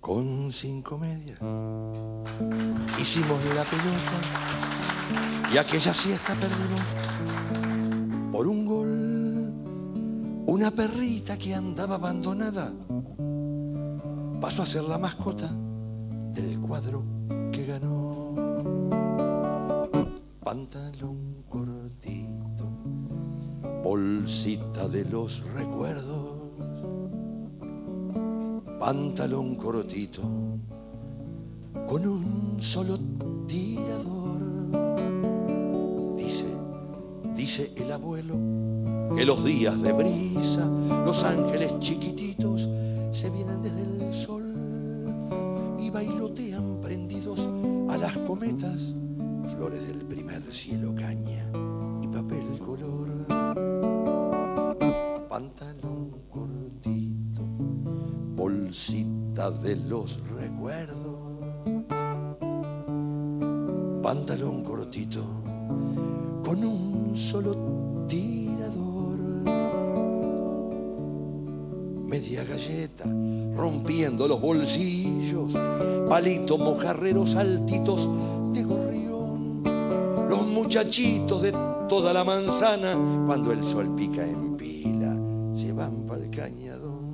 con 5 medias hicimos la pelota y aquella siesta perdimos por un gol. Una perrita que andaba abandonada pasó a ser la mascota del cuadro que ganó. Pantalón cortito, bolsita de los recuerdos. Pantalón cortito, con un solo tirador. Dice el abuelo que los días de brisa, los ángeles chiquititos se vienen desde el sol y bailotean prendidos a las cometas, flores del primer cielo, caña y papel color. Pantalón cortito, bolsita de los recuerdos. Pantalón cortito, con un solo tirador. Media galleta, rompiendo los bolsillos, palitos mojarreros altitos de gorrión. Los muchachitos de toda la manzana, cuando el sol pica en pila, se van pa'l cañadón.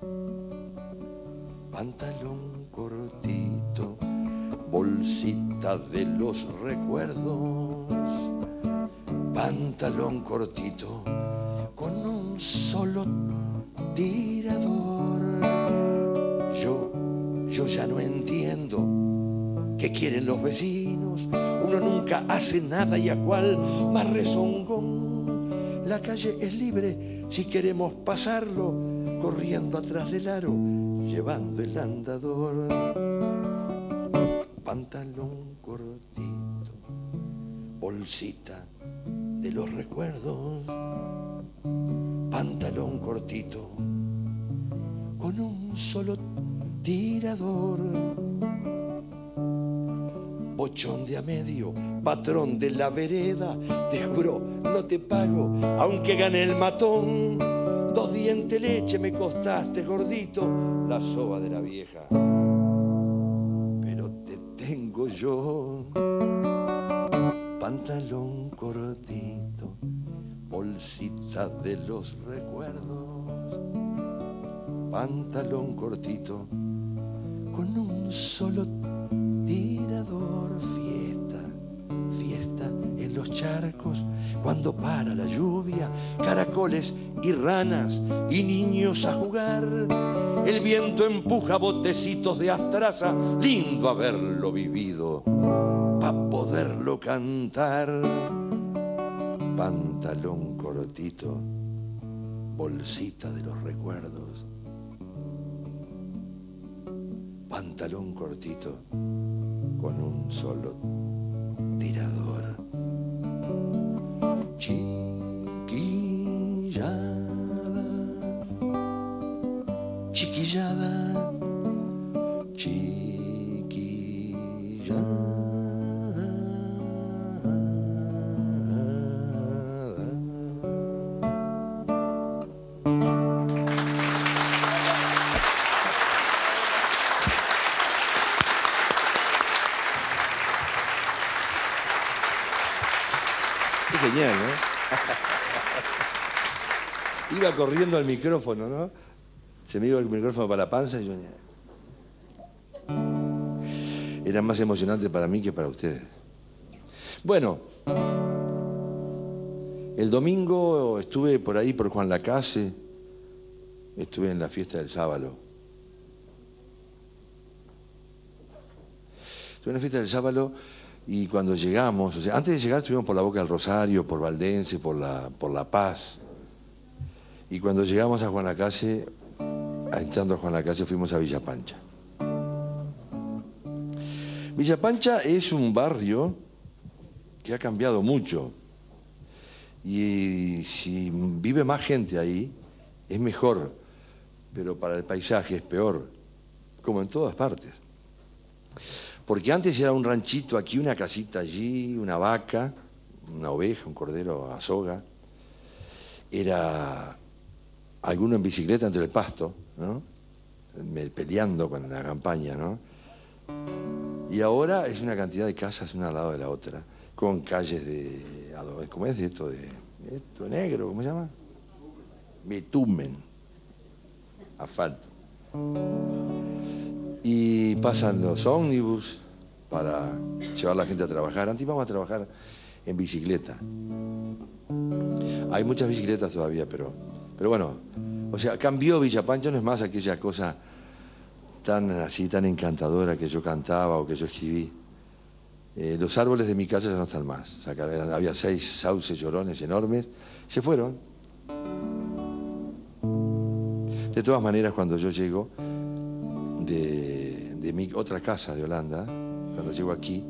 Pantalón cortito, bolsita de los recuerdos. Pantalón cortito, con un solo tirador. Yo ya no entiendo qué quieren los vecinos. Uno nunca hace nada y a cuál más rezongón. La calle es libre si queremos pasarlo, corriendo atrás del aro, llevando el andador. Pantalón cortito, bolsita de los recuerdos. Pantalón cortito, con un solo tirador. Bochón de a medio, patrón de la vereda, te juro, no te pago, aunque gane el matón. 2 dientes leche me costaste, gordito, la soba de la vieja, pero te tengo yo. Pantalón cortito, bolsita de los recuerdos. Pantalón cortito, con un solo tirador. Fiesta en los charcos, cuando para la lluvia, caracoles y ranas y niños a jugar. El viento empuja botecitos de astraza, lindo haberlo vivido pa' poderlo cantar. Pantalón cortito, bolsita de los recuerdos. Pantalón cortito, con un solo tirador. Chiquillada, chiquillada, chiquillada. Genial, ¿no? Iba corriendo al micrófono, ¿no? Se me iba el micrófono para la panza y yo... Era más emocionante para mí que para ustedes. Bueno, el domingo estuve por ahí, por Juan Lacase. Estuve en la fiesta del sábado. Estuve en la fiesta del sábado. Y cuando llegamos, o sea, antes de llegar estuvimos por la Boca del Rosario, por Valdense, por la Paz. Y cuando llegamos a Juan Lacase, entrando a Juan Lacase, fuimos a Villa Pancha. Villa Pancha es un barrio que ha cambiado mucho. Y si vive más gente ahí, es mejor. Pero para el paisaje es peor, como en todas partes. Porque antes era un ranchito aquí, una casita allí, una vaca, una oveja, un cordero a soga. Era alguno en bicicleta entre el pasto, ¿no? peleando con la campaña, ¿no? Y ahora es una cantidad de casas una al lado de la otra, con calles de, ¿cómo es esto? Esto negro, ¿cómo se llama? Bitumen, asfalto. Y pasan los ómnibus para llevar a la gente a trabajar. Antes íbamos a trabajar en bicicleta. Hay muchas bicicletas todavía, pero bueno, o sea, cambió Villa Pancha, no es más aquella cosa tan así, tan encantadora que yo cantaba o que yo escribí. Los árboles de mi casa ya no están más. Había 6 sauces llorones enormes, se fueron. De todas maneras, cuando yo llego de mi otra casa de Holanda, cuando llego aquí,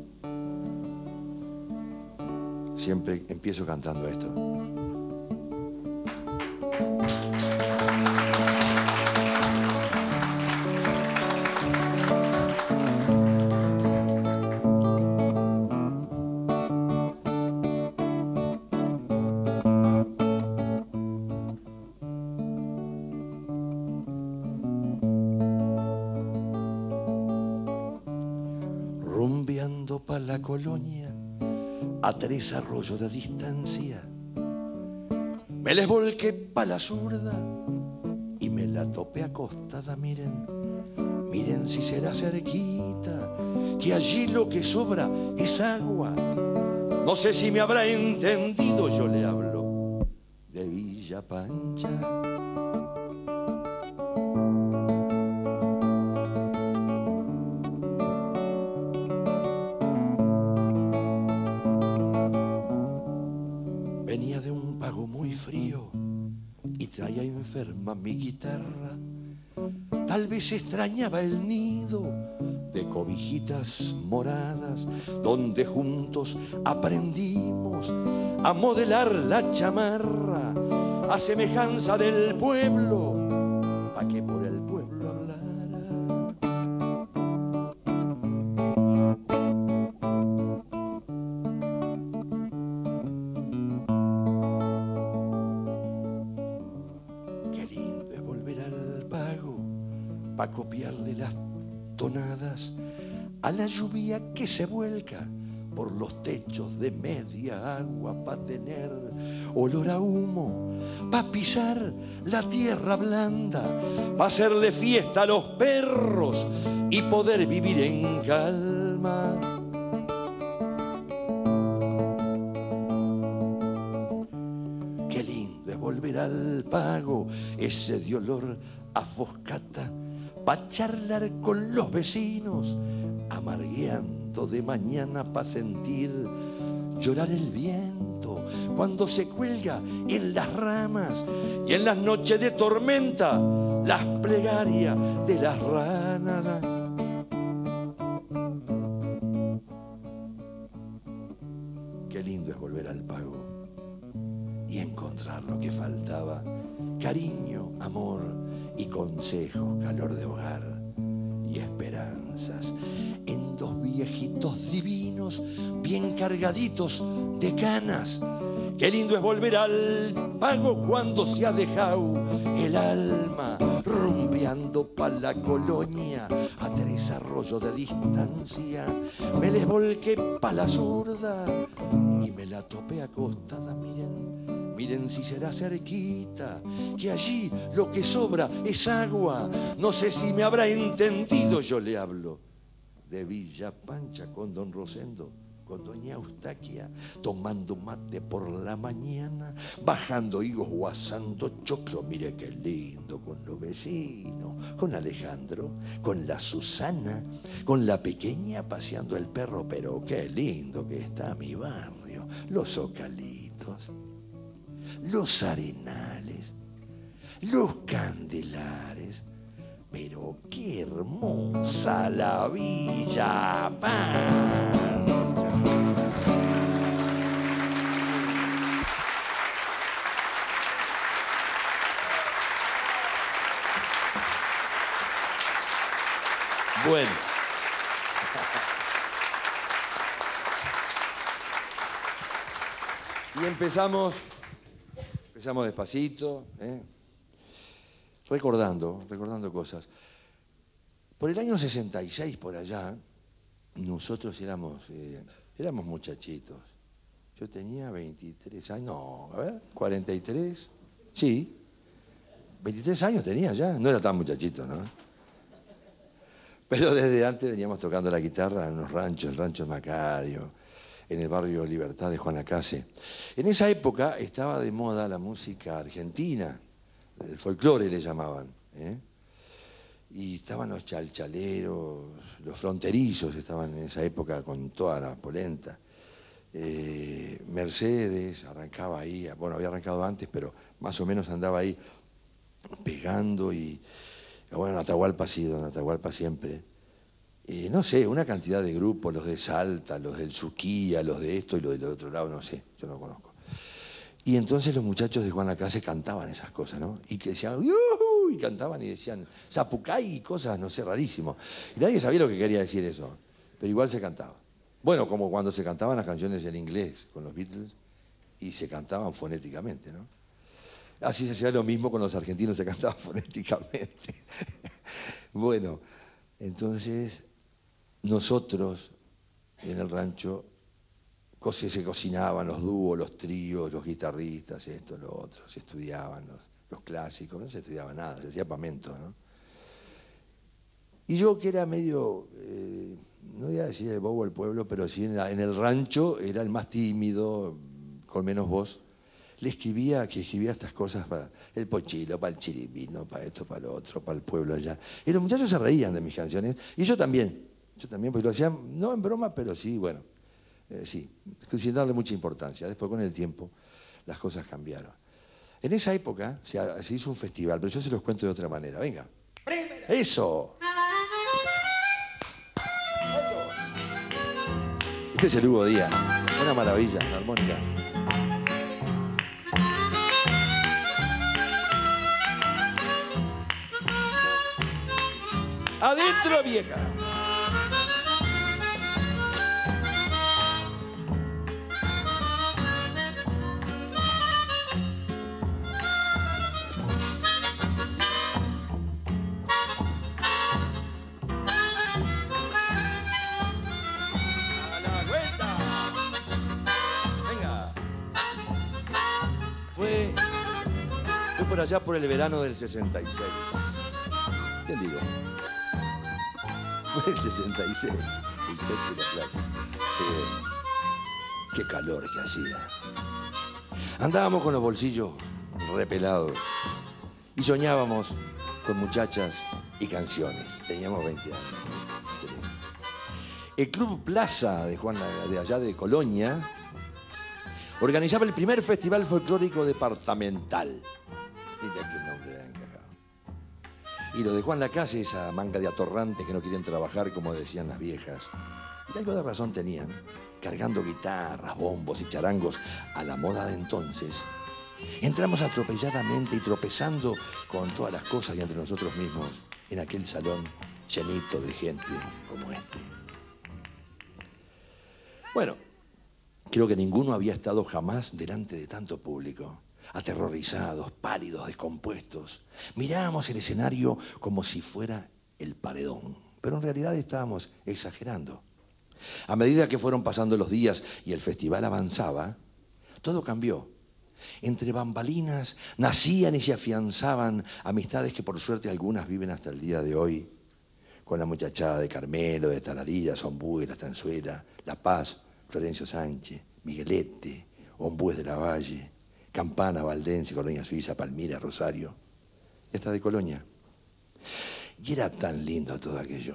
siempre empiezo cantando esto. Rumbeando pa' la colonia, a 3 arroyos de distancia, me les volqué pa' la zurda y me la topé acostada. Miren, miren si será cerquita, que allí lo que sobra es agua. No sé si me habrá entendido, yo le hablo de Villa Pancha. Venía de un pago muy frío y traía enferma mi guitarra. Tal vez extrañaba el nido de cobijitas moradas, donde juntos aprendimos a modelar la chamarra a semejanza del pueblo, pa' que por el pueblo hablara. Qué lindo es volver al pago pa' copiarle las tonadas a la lluvia que se vuelca por los techos de media agua, pa' tener olor a humo, pa' pisar la tierra blanda, pa' hacerle fiesta a los perros y poder vivir en calma. Qué lindo es volver al pago, ese de olor a foscata, pa' charlar con los vecinos, amargueando de mañana pa' sentir llorar el viento cuando se cuelga en las ramas y en las noches de tormenta las plegarias de las ranas. Qué lindo es volver al pago y encontrar lo que faltaba: cariño, amor y consejos, calor de hogar y esperanzas en 2 viejitos divinos bien cargaditos de canas. Qué lindo es volver al pago cuando se ha dejado el alma rumbeando pa' la colonia a 3 arroyos de distancia. Me les volqué pa' la zurda y me la topé acostada. Miren, miren si será cerquita, que allí lo que sobra es agua. No sé si me habrá entendido, yo le hablo de Villa Pancha con don Rosendo, con doña Eustaquia, tomando mate por la mañana, bajando higos o asando choclo. Mire qué lindo con los vecinos, con Alejandro, con la Susana, con la pequeña paseando el perro. Pero qué lindo que está mi barrio, los zocalitos, los arenales, los candelares. Pero qué hermosa la Villa Pancha. Bueno. Y empezamos despacito, recordando cosas. Por el año 66, por allá, nosotros éramos muchachitos. Yo tenía 23 años, no, a ver, 43, sí, 23 años tenía ya, no era tan muchachito, ¿no? Pero desde antes veníamos tocando la guitarra en unos ranchos, el rancho Macario, en el barrio Libertad de Juan Lacase. En esa época estaba de moda la música argentina, el folclore le llamaban, ¿eh? Y estaban los chalchaleros, los fronterizos estaban en esa época con toda la polenta. Mercedes arrancaba ahí, bueno, había arrancado antes, pero más o menos andaba ahí pegando y, bueno, Atahualpa sí, don Atahualpa siempre. No sé, una cantidad de grupos, los de Salta, los del Suquía, los de esto y los del otro lado, no sé, yo no conozco. Y entonces los muchachos de Juan Lacase cantaban esas cosas, ¿no? Y que decían, ¡yuhu! Y cantaban y decían, Zapucay y cosas, no sé, rarísimo. Y nadie sabía lo que quería decir eso, pero igual se cantaba. Bueno, como cuando se cantaban las canciones en inglés con los Beatles y se cantaban fonéticamente, ¿no? Así se hacía lo mismo con los argentinos, se cantaban fonéticamente. Bueno, entonces nosotros en el rancho se cocinaban los dúos, los tríos, los guitarristas, esto, lo otro, se estudiaban los clásicos, no se estudiaba nada, se hacía pamento, ¿no? Y yo que era medio, no voy a decir el bobo del pueblo, pero sí en el rancho era el más tímido, con menos voz, le escribía estas cosas para el pochilo, para el chiribino, para esto, para lo otro, para el pueblo allá. Y los muchachos se reían de mis canciones, y yo también, porque lo hacían, no en broma, pero sí, bueno, sí, sin darle mucha importancia. Después con el tiempo las cosas cambiaron. En esa época se hizo un festival, pero yo se los cuento de otra manera. Venga. ¡Eso! Este es el Hugo Díaz. Una maravilla, la armónica. ¡Adentro, vieja! Fue por allá por el verano del 66. ¿Qué digo? Fue el 66, el Checho y la Plata. Qué calor que hacía. Andábamos con los bolsillos repelados y soñábamos con muchachas y canciones. Teníamos 20 años. El Club Plaza de allá de Colonia organizaba el primer festival folclórico departamental. Mira qué nombre ha encajado. Y lo de Juan Lacase, esa manga de atorrante que no quieren trabajar, como decían las viejas. Y algo de razón tenían, cargando guitarras, bombos y charangos a la moda de entonces. Entramos atropelladamente y tropezando con todas las cosas y entre nosotros mismos en aquel salón llenito de gente como este. Bueno, creo que ninguno había estado jamás delante de tanto público. Aterrorizados, pálidos, descompuestos. Mirábamos el escenario como si fuera el paredón, pero en realidad estábamos exagerando. A medida que fueron pasando los días y el festival avanzaba, todo cambió. Entre bambalinas nacían y se afianzaban amistades que por suerte algunas viven hasta el día de hoy, con la muchachada de Carmelo, de Tararilla, Zombúes, La Estanzuela, La Paz, Florencio Sánchez, Miguelete, Ombúes de la Valle, Campana, Valdense, Colonia Suiza, Palmira, Rosario, y hasta de Colonia. Y era tan lindo todo aquello.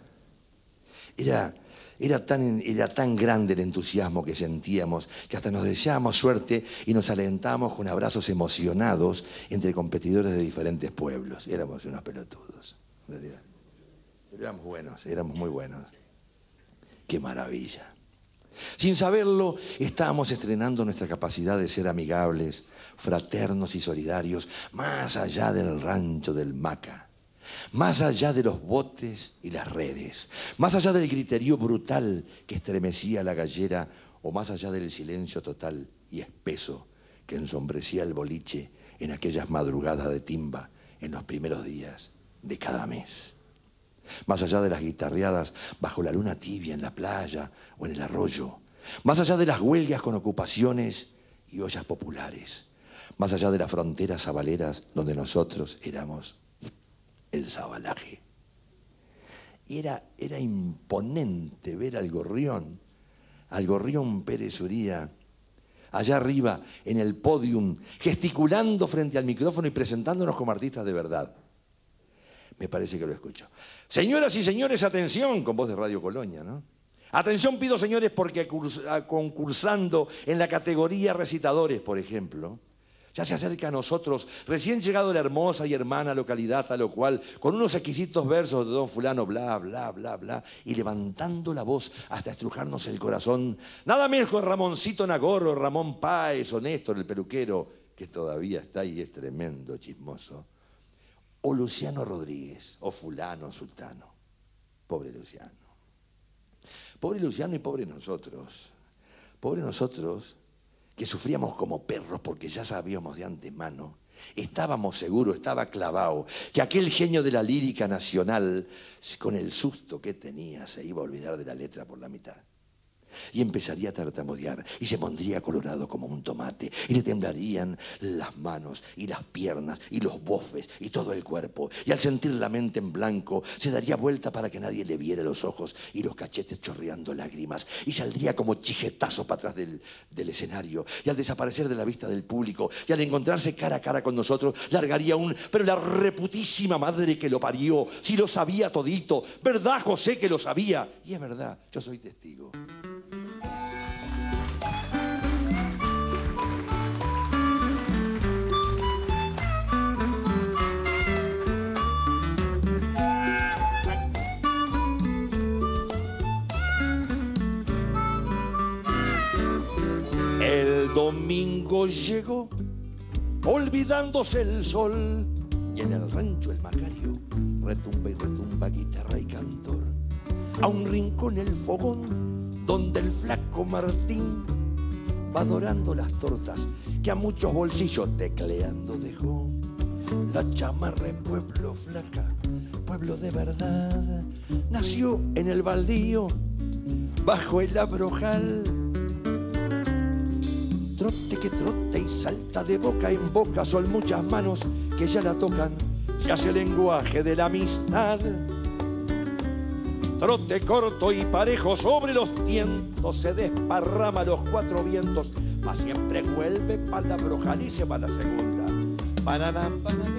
Era tan grande el entusiasmo que sentíamos que hasta nos deseábamos suerte y nos alentábamos con abrazos emocionados entre competidores de diferentes pueblos. Éramos unos pelotudos, en realidad. Pero éramos buenos, éramos muy buenos. ¡Qué maravilla! Sin saberlo, estábamos estrenando nuestra capacidad de ser amigables, fraternos y solidarios, más allá del rancho del Maca, más allá de los botes y las redes, más allá del griterío brutal que estremecía la gallera o más allá del silencio total y espeso que ensombrecía el boliche en aquellas madrugadas de timba en los primeros días de cada mes. Más allá de las guitarreadas bajo la luna tibia en la playa o en el arroyo. Más allá de las huelgas con ocupaciones y ollas populares. Más allá de las fronteras sabaleras donde nosotros éramos el sabalaje. Y era imponente ver al Gorrión Pérez Uría, allá arriba en el podium, gesticulando frente al micrófono y presentándonos como artistas de verdad. Me parece que lo escucho. Señoras y señores, atención, con voz de Radio Colonia, ¿no? Atención pido, señores, porque concursando en la categoría recitadores, por ejemplo, ya se acerca a nosotros, recién llegado de la hermosa y hermana localidad, a lo cual, con unos exquisitos versos de don fulano, bla, bla, bla, bla, y levantando la voz hasta estrujarnos el corazón, nada mejor Ramoncito Nagorro, Ramón Páez o Néstor, el peluquero, que todavía está ahí, es tremendo chismoso, o Luciano Rodríguez, o fulano sultano. Pobre Luciano. Pobre Luciano y pobre nosotros. Pobre nosotros, que sufríamos como perros porque ya sabíamos de antemano, estábamos seguros, estaba clavado, que aquel genio de la lírica nacional, con el susto que tenía, se iba a olvidar de la letra por la mitad. Y empezaría a tartamudear y se pondría colorado como un tomate y le temblarían las manos y las piernas y los bofes y todo el cuerpo, y al sentir la mente en blanco se daría vuelta para que nadie le viera los ojos y los cachetes chorreando lágrimas, y saldría como chijetazo para atrás del escenario, y al desaparecer de la vista del público y al encontrarse cara a cara con nosotros largaría un pero la reputísima madre que lo parió, si lo sabía todito, ¿verdad, José, que lo sabía? Y es verdad, yo soy testigo. El domingo llegó, olvidándose el sol, y en el rancho el Macario retumba y retumba guitarra y cantor. A un rincón el fogón, donde el flaco Martín va dorando las tortas que a muchos bolsillos tecleando dejó. La chamarra en pueblo flaca, pueblo de verdad, nació en el baldío, bajo el abrojal. Trote que trote y salta de boca en boca, son muchas manos que ya la tocan, se hace el lenguaje de la amistad. Trote corto y parejo sobre los tientos, se desparrama los cuatro vientos, mas siempre vuelve para la brojal y se va la segunda. Pananam, pananam.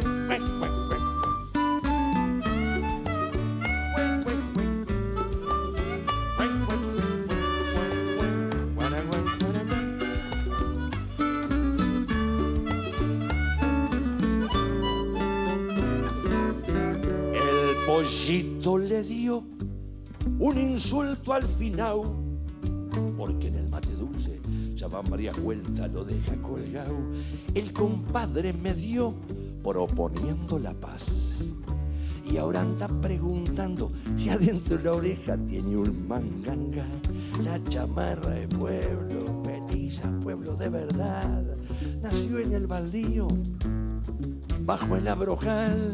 Pollito le dio un insulto al final, porque en el mate dulce ya van varias vueltas, lo deja colgado. El compadre me dio proponiendo la paz, y ahora anda preguntando si adentro de la oreja tiene un manganga. La chamarra de pueblo, petiza, pueblo de verdad, nació en el baldío, bajo el abrojal.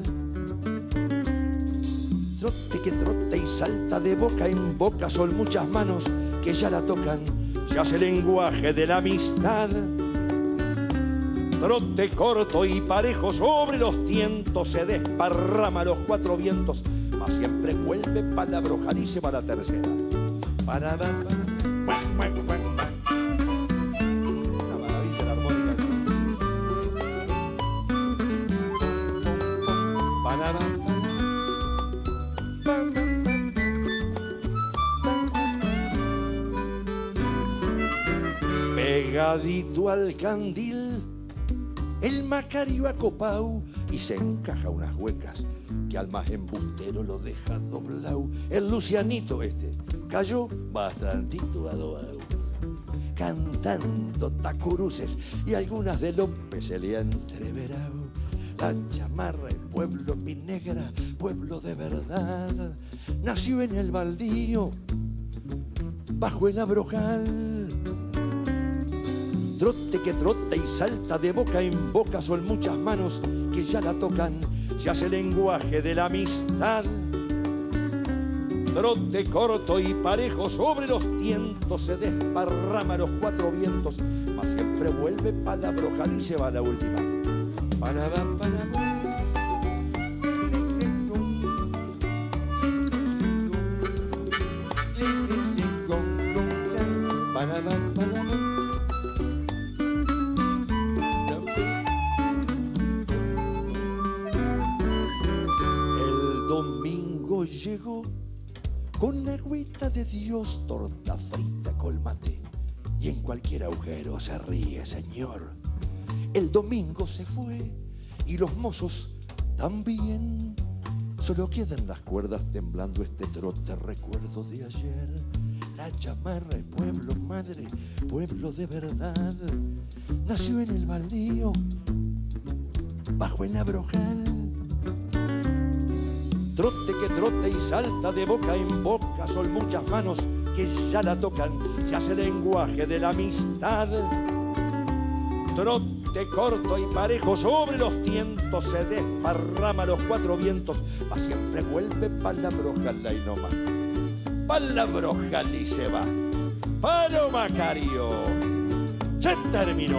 Trote que trote y salta de boca en boca, son muchas manos que ya la tocan, se hace el lenguaje de la amistad. Trote corto y parejo sobre los tientos, se desparrama los cuatro vientos, mas siempre vuelve para la brojal y se va la tercera. Una maravilla la armónica. Pegadito al candil, el Macario acopao y se encaja unas huecas que al más embustero lo deja doblao. El Lucianito cayó bastantito adobado, cantando tacuruces y algunas de López se le han entreverado. La chamarra, el pueblo pinegra, pueblo de verdad, nació en el baldío, bajo el abrojal. Trote que trota y salta de boca en boca, son muchas manos que ya la tocan, se hace el lenguaje de la amistad. Trote corto y parejo sobre los tientos se desparrama los cuatro vientos, mas siempre vuelve palabrojal y se va la última. Panabam, panabam. El domingo llegó con agüita de Dios, torta frita, colmate, y en cualquier agujero se ríe, señor. El domingo se fue y los mozos también. Solo quedan las cuerdas temblando este trote recuerdo de ayer. La chamarra es pueblo, madre, pueblo de verdad. Nació en el baldío, bajo el abrojal. Trote que trote y salta de boca en boca, son muchas manos que ya la tocan, se hace lenguaje de la amistad. Trote corto y parejo sobre los tientos se desparrama los cuatro vientos, mas siempre vuelve palabrojal y no más. Palabrojal y se va. Palo Macario. Se terminó.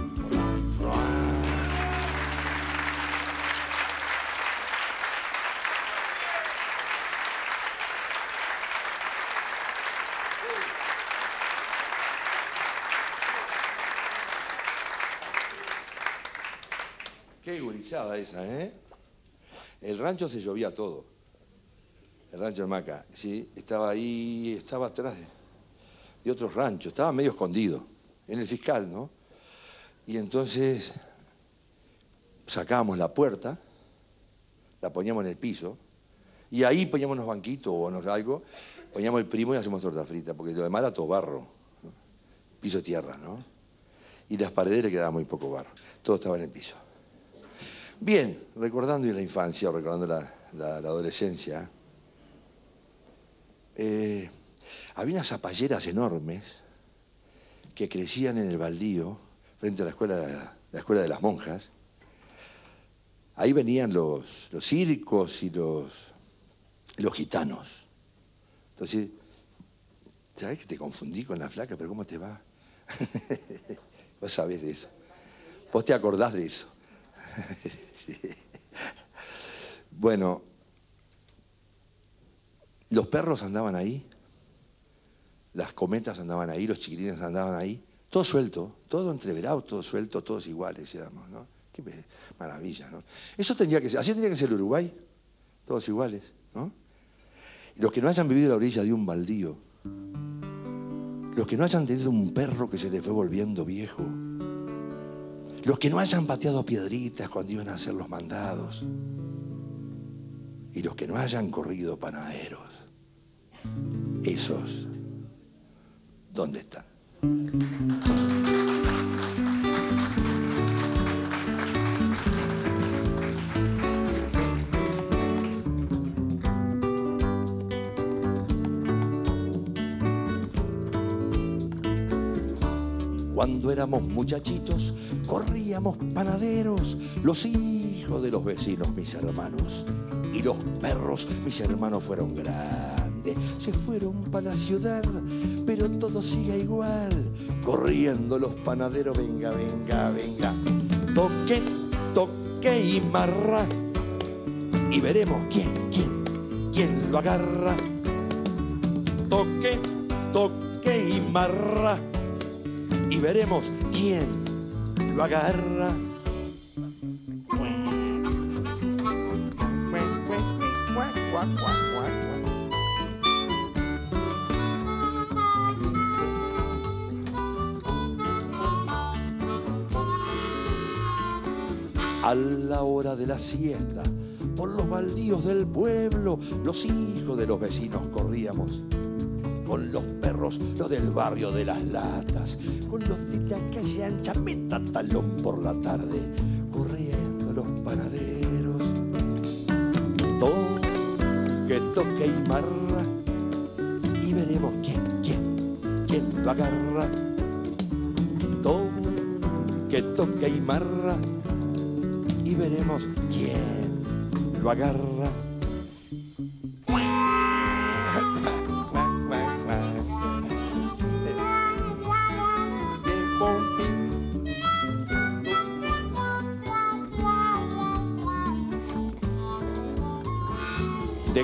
Qué gurizada esa, ¿eh? El rancho se llovía todo. El rancho de Maca, sí, estaba ahí, estaba atrás de otros ranchos, estaba medio escondido, en el fiscal, ¿no? Y entonces sacábamos la puerta, la poníamos en el piso, y ahí poníamos unos banquitos o algo, poníamos el primo y hacemos torta frita, porque lo demás era todo barro, ¿no? Piso de tierra, ¿no? Y las paredes le quedaba muy poco barro, todo estaba en el piso. Bien, recordando la infancia, o recordando la adolescencia, había unas zapalleras enormes que crecían en el baldío, frente a la escuela de las monjas. Ahí venían los circos y los gitanos. Entonces, ¿sabes que te confundí con la flaca? Pero ¿cómo te va? Vos sabés de eso. Vos te acordás de eso. Sí. Bueno, los perros andaban ahí, las cometas andaban ahí, los chiquilines andaban ahí, todo suelto, todo entreverado, todo suelto, todos iguales éramos, ¿no? Qué maravilla, ¿no? Eso tendría que ser, así tendría que ser el Uruguay, todos iguales, ¿no? Y los que no hayan vivido a la orilla de un baldío, los que no hayan tenido un perro que se les fue volviendo viejo, los que no hayan pateado piedritas cuando iban a hacer los mandados, y los que no hayan corrido panaderos, esos, ¿dónde están? Cuando éramos muchachitos, corríamos panaderos, los hijos de los vecinos, mis hermanos. Y los perros, mis hermanos, fueron grandes, se fueron para la ciudad, pero todo sigue igual. Corriendo los panaderos, venga, venga, venga. Toque, toque y marra, y veremos quién lo agarra. Toque, toque y marra, y veremos quién lo agarra. A la hora de la siesta, por los baldíos del pueblo, los hijos de los vecinos corríamos. Con los perros, los del barrio de las latas, con los de la calle ancha, metatalón por la tarde, corriendo los panaderos. Toque, toque y marra, y veremos quién lo agarra. Toque, toque y marra, y veremos quién lo agarra.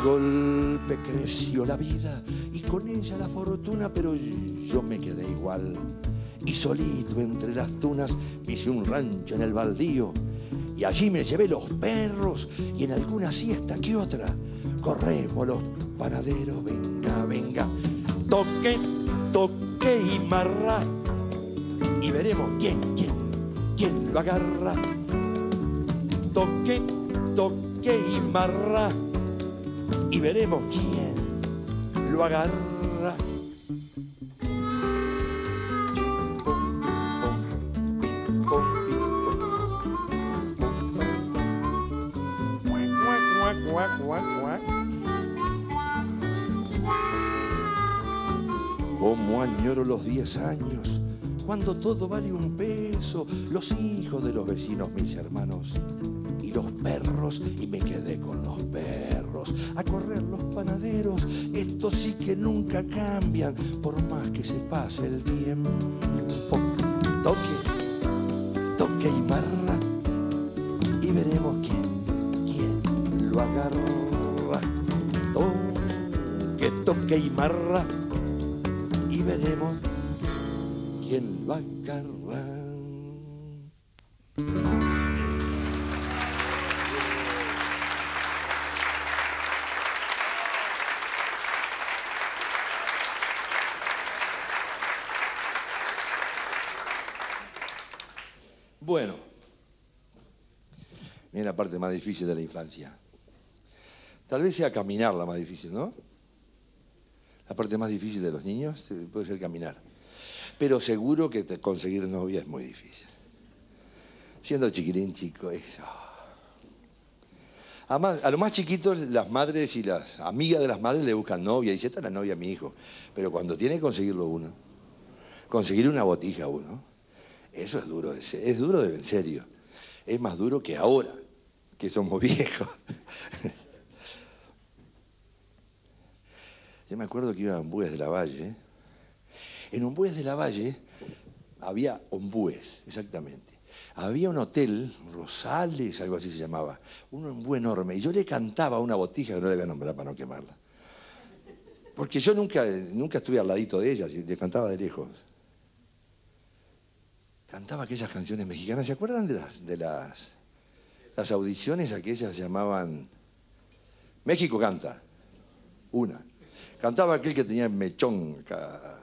golpe creció la vida y con ella la fortuna, pero yo me quedé igual. Y solito entre las tunas me hice un rancho en el baldío y allí me llevé los perros y en alguna siesta que otra corremos los panaderos. Venga, venga, toque, toque y marra y veremos quién lo agarra. Toque, toque y marra y veremos quién lo agarra. Cómo añoro los 10 años, cuando todo vale un peso, los hijos de los vecinos, mis hermanos, y los perros, y me quedé con los perros, a correr los panaderos, estos sí que nunca cambian, por más que se pase el tiempo. Toque, toque y marra, y veremos quién lo agarra. Toque, toque y marra, y veremos quién lo agarra. Bueno, viene la parte más difícil de la infancia. Tal vez sea caminar la más difícil, ¿no? La parte más difícil de los niños puede ser caminar. Pero seguro que conseguir novia es muy difícil. Siendo chiquilín, chico, eso. Además, a los más chiquitos, las madres y las amigas de las madres le buscan novia. Y dice, esta es la novia de mi hijo. Pero cuando tiene que conseguirlo uno, conseguir una botija uno, eso es duro, es duro de en serio. Es más duro que ahora, que somos viejos. Yo me acuerdo que iba a Ombúes de la Valle. En Ombúes de la Valle había ombúes, exactamente. Había un hotel, Rosales, algo así se llamaba, un ombú enorme. Y yo le cantaba a una botija, que no le voy a nombrar para no quemarla. Porque yo nunca estuve al ladito de ella, le cantaba de lejos. Cantaba aquellas canciones mexicanas. ¿Se acuerdan de las audiciones aquellas llamaban México Canta? Una. Cantaba aquel que tenía el mechón acá.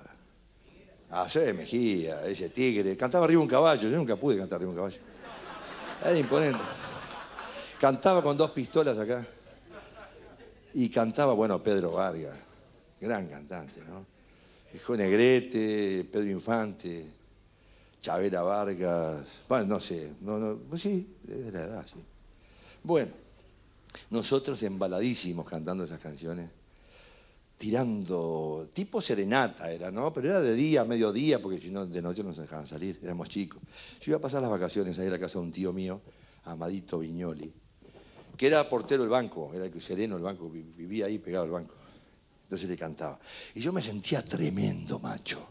Mejía, ese tigre. Cantaba arriba un caballo. Yo nunca pude cantar arriba un caballo. Era imponente. Cantaba con 2 pistolas acá. Y cantaba, bueno, Pedro Vargas. Gran cantante, ¿no? Hijo Negrete, Pedro Infante, Chavela Vargas. Bueno, no sé. Pues sí, de la edad, sí. Bueno, nosotros embaladísimos cantando esas canciones. Tirando, tipo serenata era, ¿no? Pero era de día, mediodía, porque si no, de noche no nos dejaban salir, éramos chicos. Yo iba a pasar las vacaciones ahí a la casa de un tío mío, Amadito Viñoli, que era portero del banco, era el sereno del banco, vivía ahí pegado al banco. Entonces le cantaba. Y yo me sentía tremendo macho.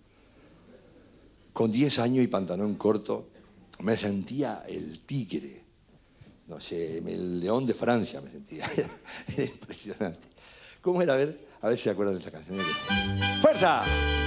Con 10 años y pantalón corto, me sentía el tigre. No sé, el león de Francia me sentía. Era impresionante. ¿Cómo era? A ver si se acuerdan de esta canción. ¡Fuerza!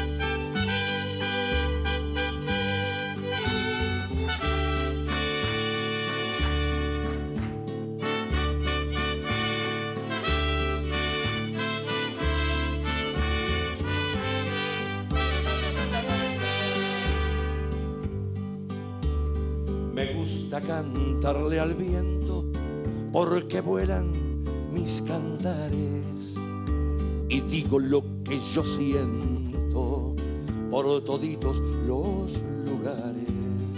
Me gusta cantarle al viento porque vuelan mis cantares. Y digo lo que yo siento por toditos los lugares.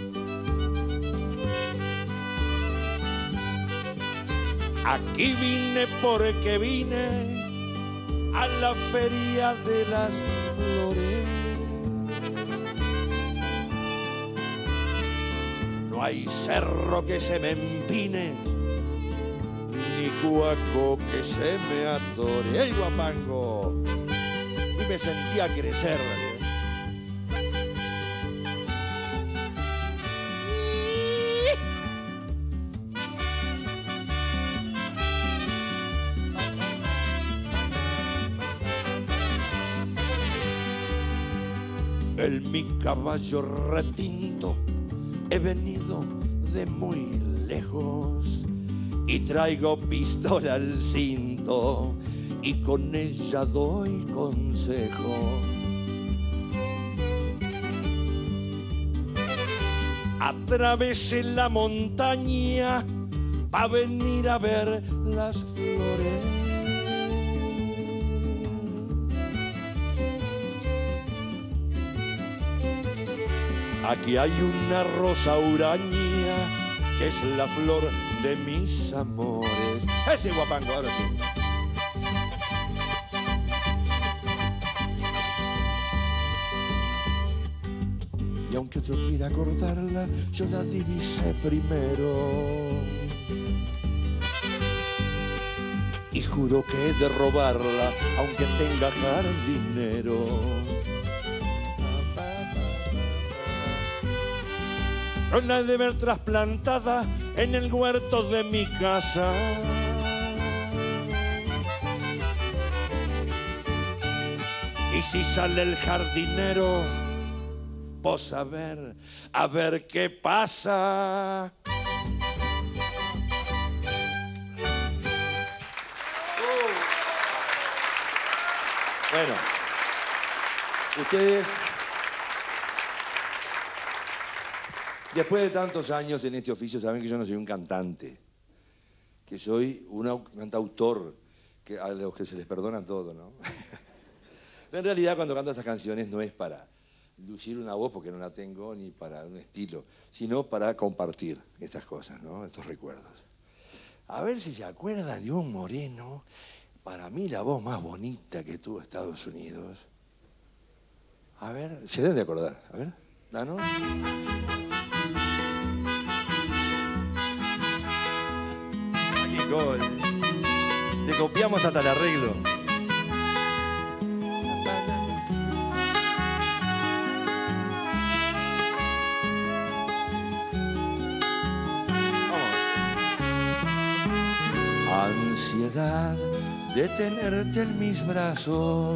Aquí vine porque vine a la feria de las flores. No hay cerro que se me empine, ni cuaco que se me atore. ¡Ey, guapango! Y me sentía crecer. en mi caballo retinto he venido de muy lejos y traigo pistola al cinto y con ella doy consejo. Atravesé la montaña pa' venir a ver las flores. Aquí hay una rosa huraña que es la flor de mis amores. Ese guapango, ahora sí. Y aunque otro quiera cortarla, yo la divisé primero. Y juro que he de robarla, aunque tenga jardinero. Yo la he de ver trasplantada en el huerto de mi casa. Y si sale el jardinero, vos a ver qué pasa. Bueno, ustedes, después de tantos años en este oficio, saben que yo no soy un cantante, que soy un cantautor, que a los que se les perdona todo, ¿no? Pero en realidad cuando canto estas canciones no es para lucir una voz, porque no la tengo, ni para un estilo, sino para compartir estas cosas, ¿no? Estos recuerdos. A ver si se acuerdan de un moreno, para mí la voz más bonita que tuvo Estados Unidos. A ver, se deben de acordar. A ver, ¿no? Aquí gol. Le copiamos hasta el arreglo. Ansiedad de tenerte en mis brazos,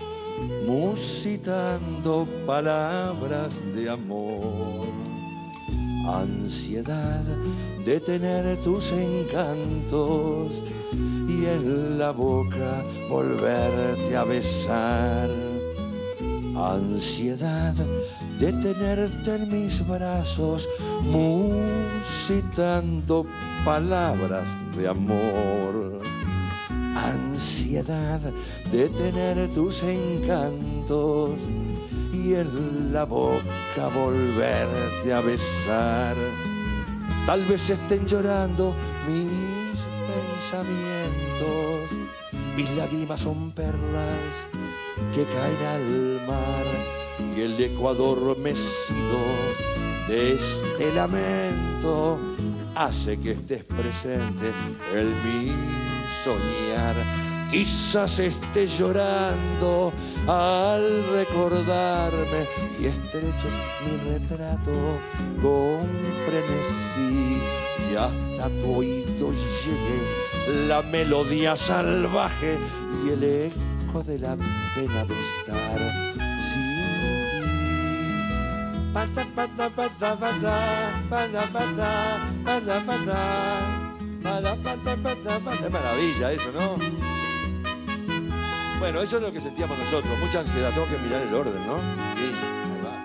musitando palabras de amor. Ansiedad de tener tus encantos y en la boca volverte a besar. Ansiedad de tenerte en mis brazos, musitando palabras de amor. Ansiedad de tener tus encantos y en la boca volverte a besar. Tal vez estén llorando mis pensamientos, mis lágrimas son perlas que caen al mar y el eco adormecido de este lamento hace que estés presente en mi soñar. Quizás esté llorando al recordarme y estreches mi retrato con frenesí y hasta tu oído llegue la melodía salvaje y el eco de la pena de estar sin ti. Es maravilla eso, ¿no? Bueno, eso es lo que sentíamos nosotros, mucha ansiedad, tengo que mirar el orden, ¿no? Sí, ahí va.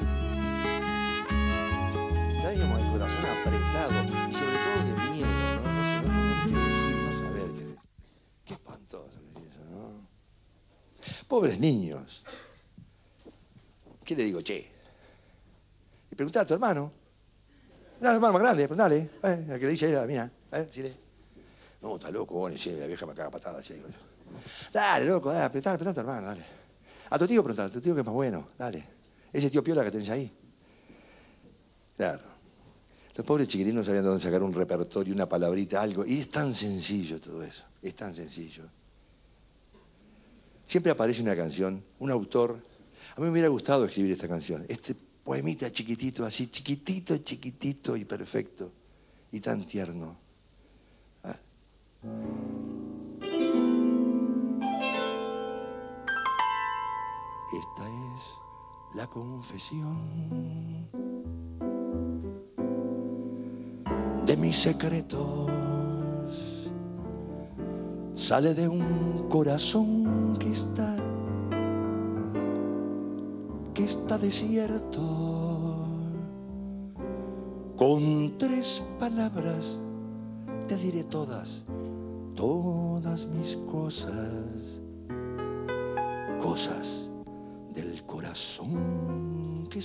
Traíamos el corazón apretado y sobre todo de miedo, ¿no? No saber qué decir, no saber qué decir. Qué espantoso que es eso, ¿no? Pobres niños. ¿Qué le digo, che? Y preguntá a tu hermano. Dale, hermano más grande, preguntale. El que le dice ella, mira, decirle. No, está loco, vos, ni la vieja me caga patada, che, digo yo. Dale, loco, dale, apretá a tu hermano, dale. A tu tío preguntale, a tu tío que es más bueno, dale. Ese tío piola que tenés ahí. Claro. Los pobres chiquilines no sabían de dónde sacar un repertorio, una palabrita, algo. Y es tan sencillo todo eso, es tan sencillo. Siempre aparece una canción, un autor. A mí me hubiera gustado escribir esta canción. Este poemita chiquitito, así, chiquitito, chiquitito y perfecto. Y tan tierno. ¿Ah? Esta es la confesión de mis secretos. Sale de un corazón que está desierto. Con 3 palabras te diré todas mis cosas, cosas del corazón que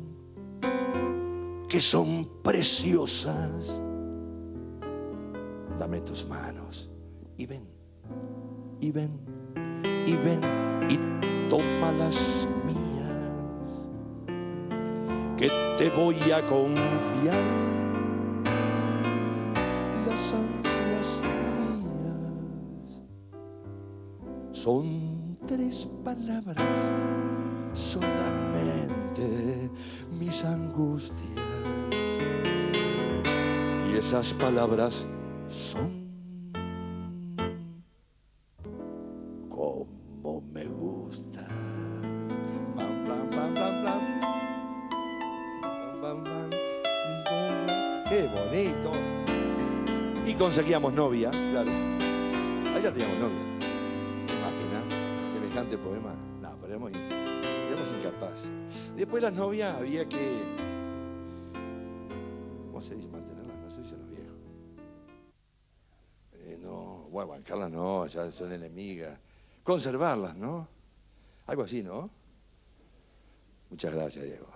son preciosas. Dame tus manos y ven, y ven, y ven, y toma las mías, que te voy a confiar las ansias mías. Son 3 palabras, solamente mis angustias, y esas palabras son como me gusta. Bam, bam, bam, bam, bam. Bam, bam, bam. ¡Qué bonito! Y conseguíamos novia, claro. Allá teníamos novia. ¿Te imaginas? Semejante poema. No, pero éramos incapaces. Después las novias había que... ¿Cómo se dice? Mantenerlas, no se dice a los viejos. No, bueno, bancarlas no, ya son enemigas. Conservarlas, ¿no? Algo así, ¿no? Muchas gracias, Diego.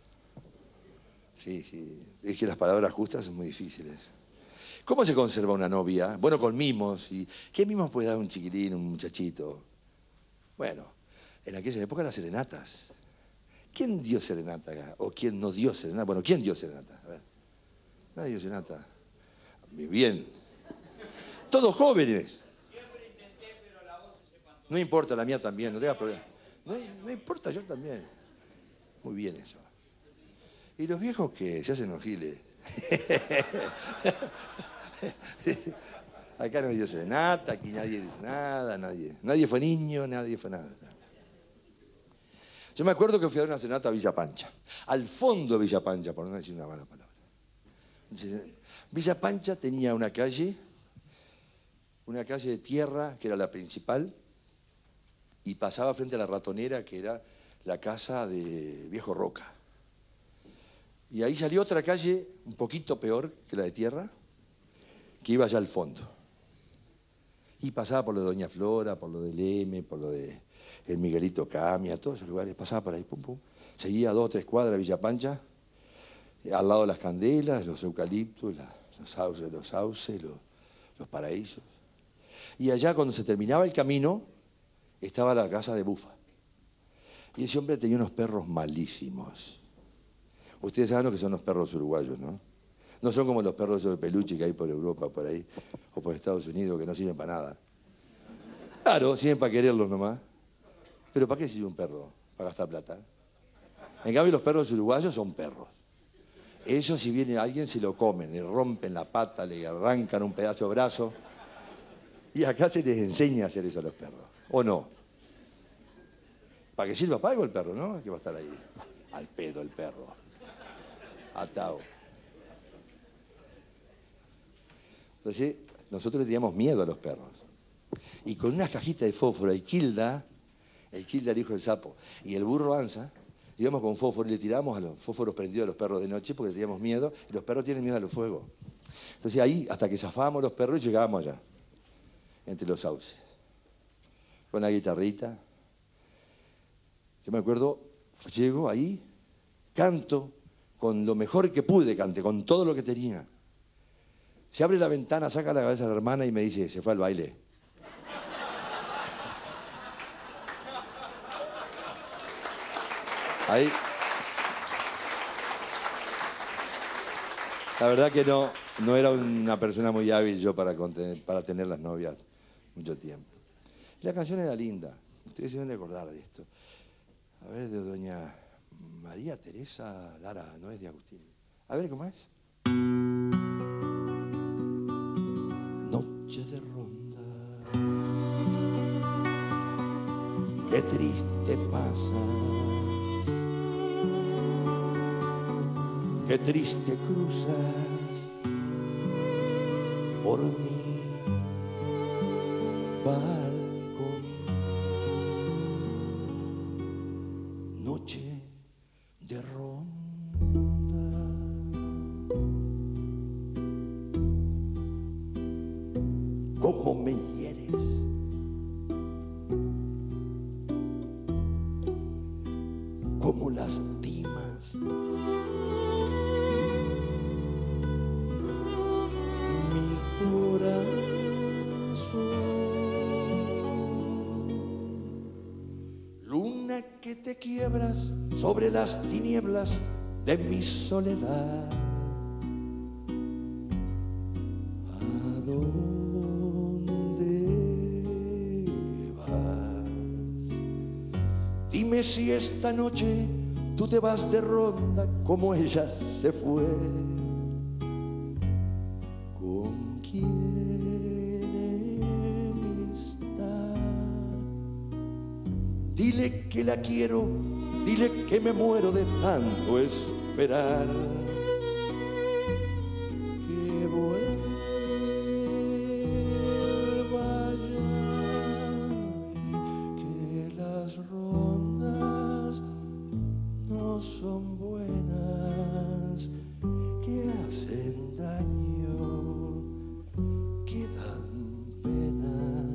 Sí, sí. Es que las palabras justas son muy difíciles. ¿Cómo se conserva una novia? Bueno, con mimos. ¿Y qué mimos puede dar un chiquilín, un muchachito? Bueno, en aquella época las serenatas. ¿Quién dio serenata acá? ¿O quién no dio serenata? Bueno, ¿quién dio serenata? A ver. Nadie dio serenata. Bien. Todos jóvenes. Siempre intenté, pero la voz se espantó. No importa, la mía también, no tengas problema. No importa, yo también. Muy bien eso. Y los viejos que se hacen los giles. Acá no dio serenata, aquí nadie dice nada, nadie fue niño, nadie fue nada. Yo me acuerdo que fui a dar una serenata a Villa Pancha, al fondo de Villa Pancha, por no decir una mala palabra. Villa Pancha tenía una calle de tierra, que era la principal, y pasaba frente a la Ratonera, que era la casa de Viejo Roca. Y ahí salió otra calle, un poquito peor que la de tierra, que iba allá al fondo. Y pasaba por lo de Doña Flora, por lo del M, por lo de el Miguelito Camia, todos esos lugares, pasaba por ahí, pum, pum. Seguía 2 o 3 cuadras de Villa Pancha, al lado de las candelas, los eucaliptos, los sauces, los paraísos. Y allá, cuando se terminaba el camino, estaba la casa de Bufa. Y ese hombre tenía unos perros malísimos. Ustedes saben lo que son los perros uruguayos, ¿no? No son como los perros de peluche que hay por Europa, por ahí, o por Estados Unidos, que no sirven para nada. Claro, sirven para quererlos nomás. Pero ¿para qué sirve un perro? Para gastar plata. En cambio, los perros uruguayos son perros. Ellos, si viene alguien, se lo comen, le rompen la pata, le arrancan un pedazo de brazo. Y acá se les enseña a hacer eso a los perros. ¿O no? Para que sirva para algo el perro, ¿no? Que va a estar ahí. Al pedo el perro. Atado. Entonces, nosotros le teníamos miedo a los perros. Y con unas cajitas de fósforo, el Kilda, el hijo del sapo, y el burro Anza, íbamos con fósforo y le tirábamos a los fósforos prendidos a los perros de noche porque le teníamos miedo, y los perros tienen miedo a los fuegos. Entonces ahí, hasta que zafábamos los perros, y llegábamos allá, entre los sauces, con la guitarrita. Yo me acuerdo, llego ahí, canto, con lo mejor que pude, canté, con todo lo que tenía. Se abre la ventana, saca la cabeza de la hermana y me dice, se fue al baile. Ahí. La verdad que no era una persona muy hábil yo para tener las novias mucho tiempo. Y la canción era linda. Ustedes se deben de acordar de esto. A ver, de doña María Teresa Lara, no es de Agustín. A ver, ¿cómo es? Noche de ronda, qué triste pasas, qué triste cruzas por mi balcón. Noche de ronda, cómo me hieres, cómo lastimas mi corazón. Luna que te quiebras sobre las tinieblas de mi soledad. ¿A dónde vas? Dime si esta noche tú te vas de ronda como ella se fue. ¿Con quién está? Dile que la quiero, dile que me muero de tanto esperar. Que vuelva ya, que las rondas no son buenas, que hacen daño, que dan pena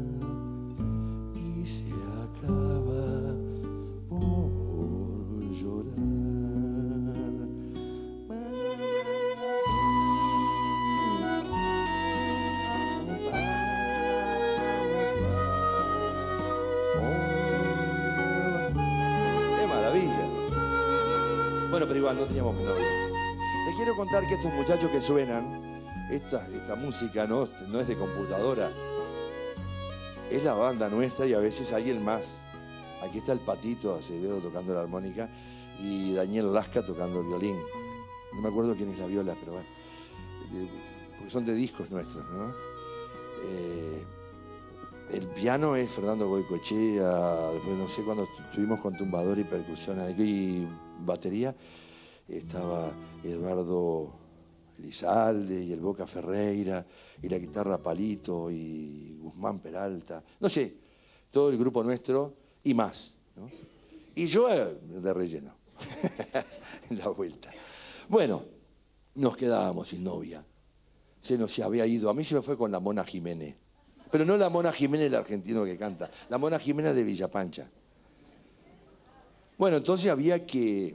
y se acaba por llorar. ¡Qué maravilla! Bueno, pero igual no teníamos novia. Les quiero contar que estos muchachos que suenan, esta música no es de computadora, es la banda nuestra y a veces alguien más. Aquí está el Patito Acevedo tocando la armónica y Daniel Lasca tocando el violín. No me acuerdo quién es la viola, pero bueno, porque son de discos nuestros, ¿no? El piano es Fernando Goicoechea, después no sé cuando estuvimos con tumbador y percusión y batería, estaba Eduardo Elizalde y el Boca Ferreira y la guitarra Palito y Guzmán Peralta, no sé, todo el grupo nuestro y más, ¿no? Y yo de relleno, en la vuelta. Bueno, nos quedábamos sin novia, se nos había ido, a mí se me fue con la Mona Jiménez. Pero no la Mona Jiménez, el argentino que canta. La Mona Jiménez de Villapancha. Bueno, entonces había que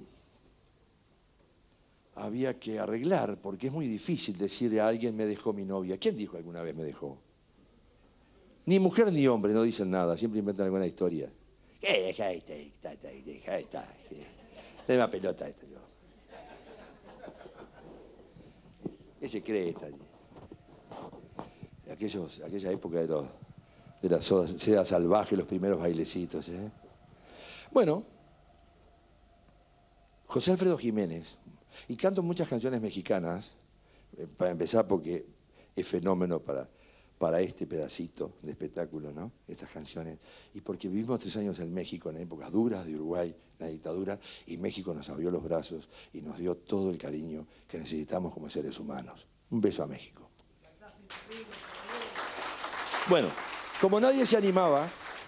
arreglar, porque es muy difícil decirle a alguien me dejó mi novia. ¿Quién dijo alguna vez me dejó? Ni mujer ni hombre no dicen nada, siempre inventan alguna historia. Es una pelota esta. ¿Qué se cree esta? Aquella época de la seda salvaje, los primeros bailecitos. Bueno, José Alfredo Jiménez, y canto muchas canciones mexicanas, para empezar porque es fenómeno para este pedacito de espectáculo, ¿no? Estas canciones, y porque vivimos 3 años en México, en épocas duras de Uruguay, la dictadura, y México nos abrió los brazos y nos dio todo el cariño que necesitamos como seres humanos. Un beso a México. Bueno, como nadie se animaba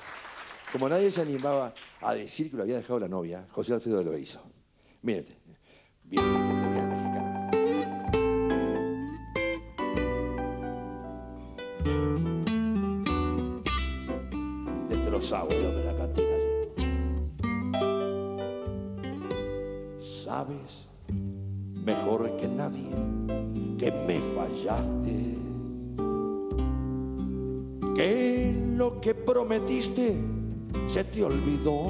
a decir que lo había dejado la novia, José Alfredo lo hizo. Mírate, bien mexicano. Destrozado de la cantina. Sabes mejor que nadie que me fallaste, que lo que prometiste se te olvidó.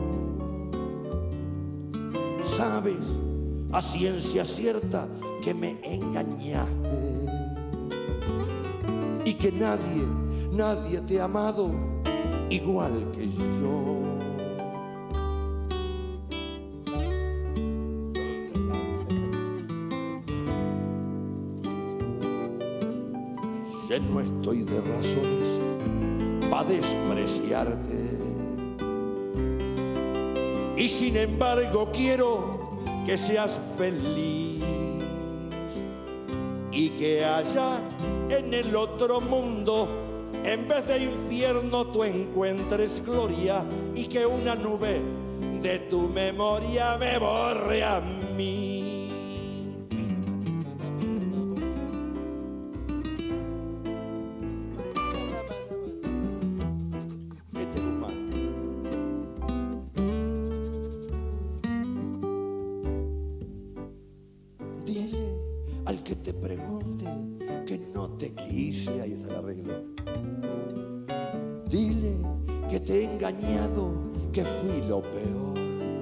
Sabes a ciencia cierta que me engañaste y que nadie te ha amado igual que yo. No estoy de razones para despreciarte y sin embargo quiero que seas feliz. y que allá en el otro mundo, en vez de infierno, tú encuentres gloria y que una nube de tu memoria me borre a mí. Este es humano. Dile al que te pregunte que no te quise, ahí está el arreglo. Dile que te he engañado, que fui lo peor.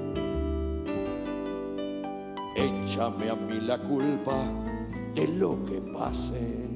Échame a mí la culpa de lo que pase.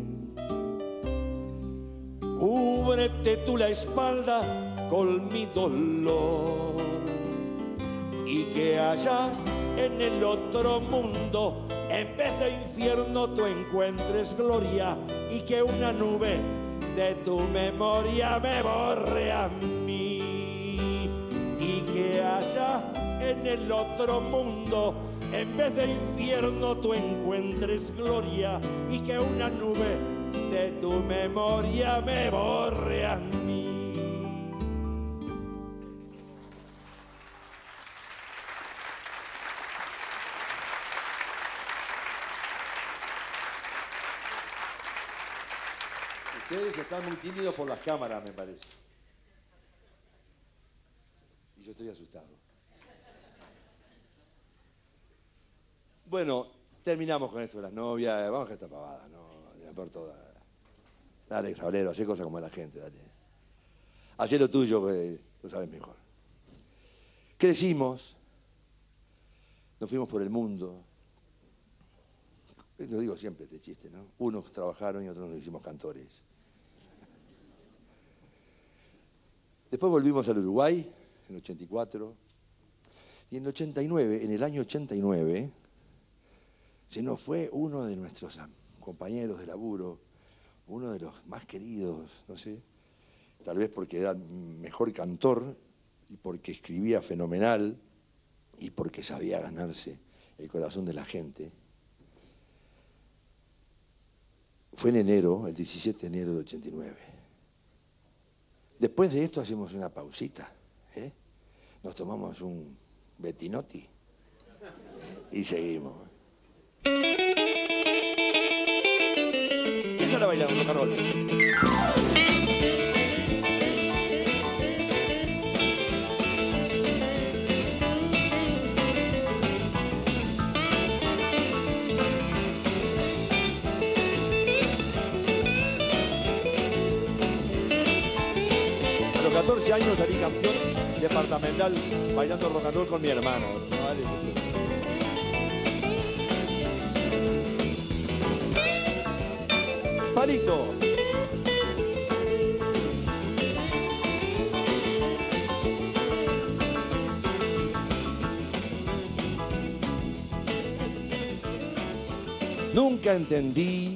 Cúbrete tú la espalda con mi dolor. Y que allá en el otro mundo, en vez de infierno, tú encuentres gloria y que una nube de tu memoria me borre a mí. Y que allá en el otro mundo, en vez de infierno, tú encuentres gloria y que una nube de tu memoria me borre a mí. Ustedes están muy tímidos por las cámaras, me parece. Y yo estoy asustado. Bueno, terminamos con esto de las novias. Vamos a esta pavada, ¿no? Por toda. Dale, Sablero, hacé cosas como la gente, dale. Hacé lo tuyo, que lo sabes mejor. Crecimos, nos fuimos por el mundo. Lo digo siempre este chiste, ¿no? Unos trabajaron y otros nos hicimos cantores. Después volvimos al Uruguay, en el 84. Y en el 89, en el año 89, se nos fue uno de nuestros compañeros de laburo, uno de los más queridos, no sé, tal vez porque era mejor cantor y porque escribía fenomenal y porque sabía ganarse el corazón de la gente. Fue en enero, el 17 de enero del 89. Después de esto hacemos una pausita, ¿eh? Nos tomamos un Bettinotti y seguimos. ¿Quién sale a bailar un rock and roll? A los 14 años salí campeón departamental bailando rock and roll con mi hermano. Palito. Nunca entendí,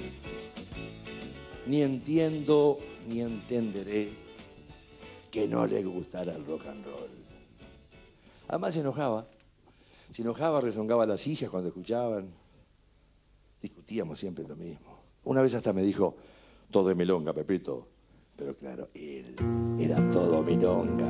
ni entiendo, ni entenderé que no le gustara el rock and roll. Además se enojaba, rezongaba a las hijas cuando escuchaban. Discutíamos siempre lo mismo. Una vez hasta me dijo, todo es milonga, Pepito. Pero claro, él era todo milonga.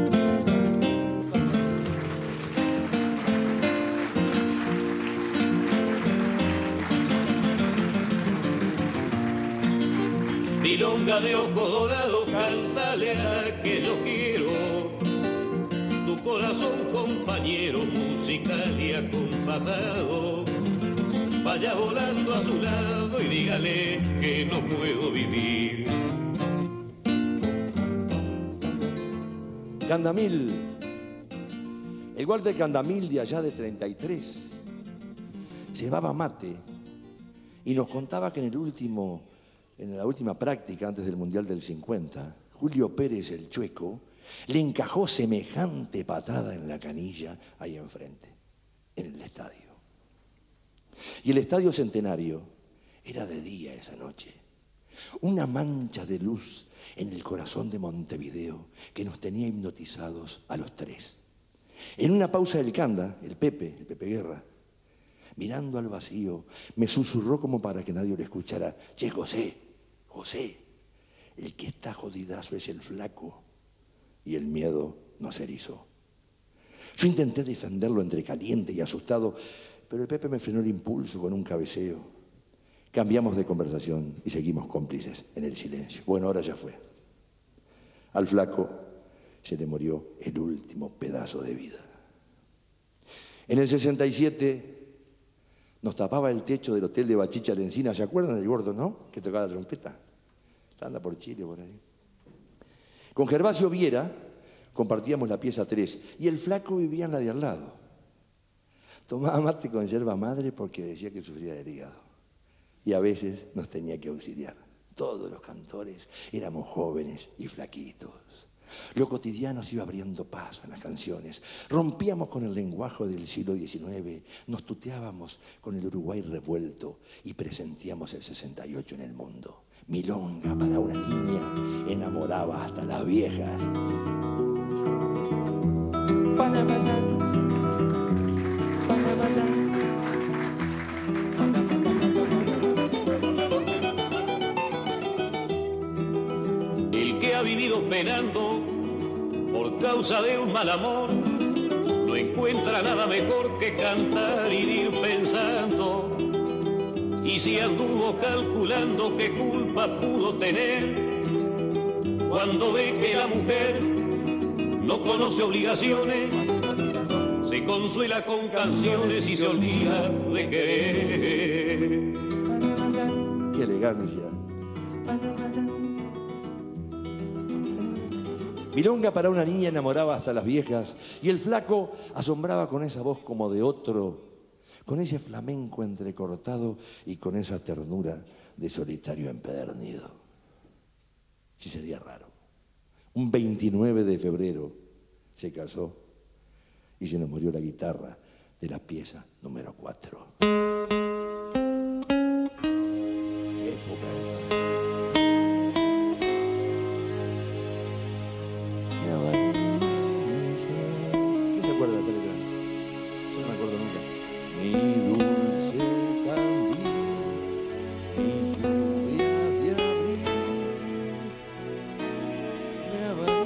Milonga de ojo dorado, cántale a que yo quiero. Tu corazón, compañero, musical y acompasado. Vaya volando a su lado y dígale que no puedo vivir. Candamil, el Walter Candamil de allá de 33, llevaba mate y nos contaba que en la última práctica antes del Mundial del 50, Julio Pérez, el Chueco, le encajó semejante patada en la canilla ahí enfrente, en el estadio. Y el Estadio Centenario era de día esa noche. Una mancha de luz en el corazón de Montevideo que nos tenía hipnotizados a los tres. En una pausa del Canda, el Pepe Guerra, Mirando al vacío, me susurró como para que nadie lo escuchara. Che, José, José, el que está jodidazo es el flaco. Y el miedo nos erizó. Yo intenté defenderlo entre caliente y asustado, pero el Pepe me frenó el impulso con un cabeceo. Cambiamos de conversación y seguimos cómplices en el silencio. Bueno, ahora ya fue. Al flaco se le murió el último pedazo de vida. En el 67 nos tapaba el techo del hotel de Bachicha de Encina. ¿Se acuerdan del gordo, no? Que tocaba la trompeta. Anda por Chile, por ahí. Con Gervasio Viera compartíamos la pieza 3 y el flaco vivía en la de al lado. Tomaba mate con yerba madre porque decía que sufría del hígado. Y a veces nos tenía que auxiliar. Todos los cantores éramos jóvenes y flaquitos. Lo cotidiano se iba abriendo paso en las canciones. Rompíamos con el lenguaje del siglo XIX, nos tuteábamos con el Uruguay revuelto y presentíamos el 68 en el mundo. Milonga para una niña enamoraba hasta las viejas. Panamá, Panamá. El que ha vivido penando por causa de un mal amor no encuentra nada mejor que cantar y ir pensando. Y si anduvo calculando qué culpa pudo tener, cuando ve que la mujer no conoce obligaciones, se consuela con canciones y se olvida de querer. ¡Qué elegancia! Milonga para una niña enamoraba hasta las viejas y el flaco asombraba con esa voz como de otro, con ese flamenco entrecortado y con esa ternura de solitario empedernido. Sí sería raro. Un 29 de febrero se casó y se nos murió la guitarra de la pieza número 4. ¿Qué época esa? ¿Qué se acuerda de esa letra? Yo no me acuerdo nunca. Mi dulce candil, mi lluvia de abril, me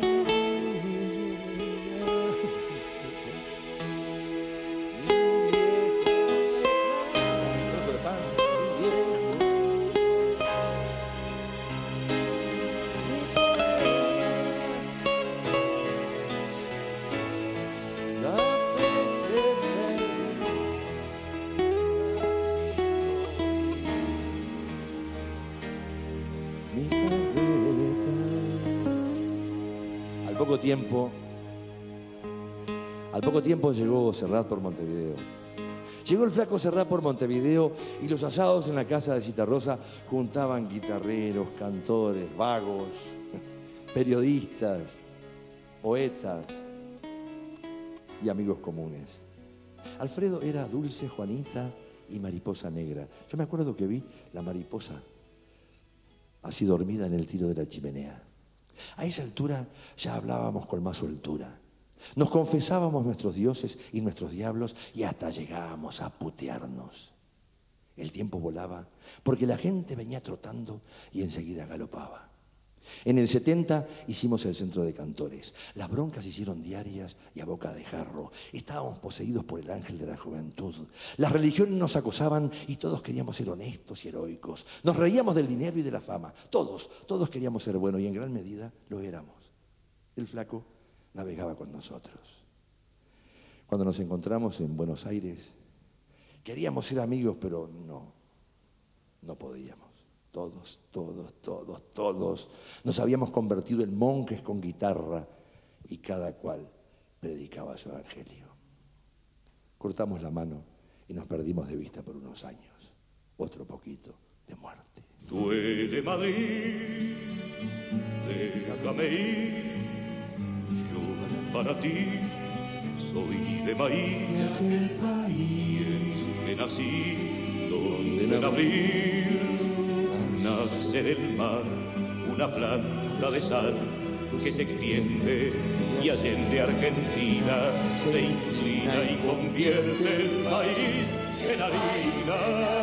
Al poco tiempo llegó Serrat por Montevideo. Llegó el flaco Serrat por Montevideo y los asados en la casa de Citarrosa juntaban guitarreros, cantores, vagos, periodistas, poetas y amigos comunes. Alfredo era Dulce, Juanita y Mariposa Negra. Yo me acuerdo que vi la mariposa así dormida en el tiro de la chimenea. A esa altura ya hablábamos con más soltura. Nos confesábamos nuestros dioses y nuestros diablos y hasta llegábamos a putearnos. El tiempo volaba porque la gente venía trotando y enseguida galopaba. En el 70 hicimos el centro de cantores. Las broncas se hicieron diarias y a boca de jarro. Estábamos poseídos por el ángel de la juventud. Las religiones nos acosaban y todos queríamos ser honestos y heroicos. Nos reíamos del dinero y de la fama. Todos queríamos ser buenos y en gran medida lo éramos. El flaco navegaba con nosotros. Cuando nos encontramos en Buenos Aires, queríamos ser amigos, pero no podíamos. Todos nos habíamos convertido en monjes con guitarra y cada cual predicaba su evangelio. Cortamos la mano y nos perdimos de vista por unos años. Otro poquito de muerte. Duele Madrid, déjame ir, yo para ti soy de maíz, aquel país que nací, donde en abril nace del mar una planta de sal que se extiende y allende Argentina se inclina y convierte el país en harina.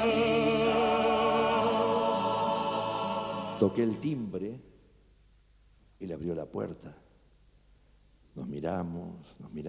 Toqué el timbre, él abrió la puerta. Nos miramos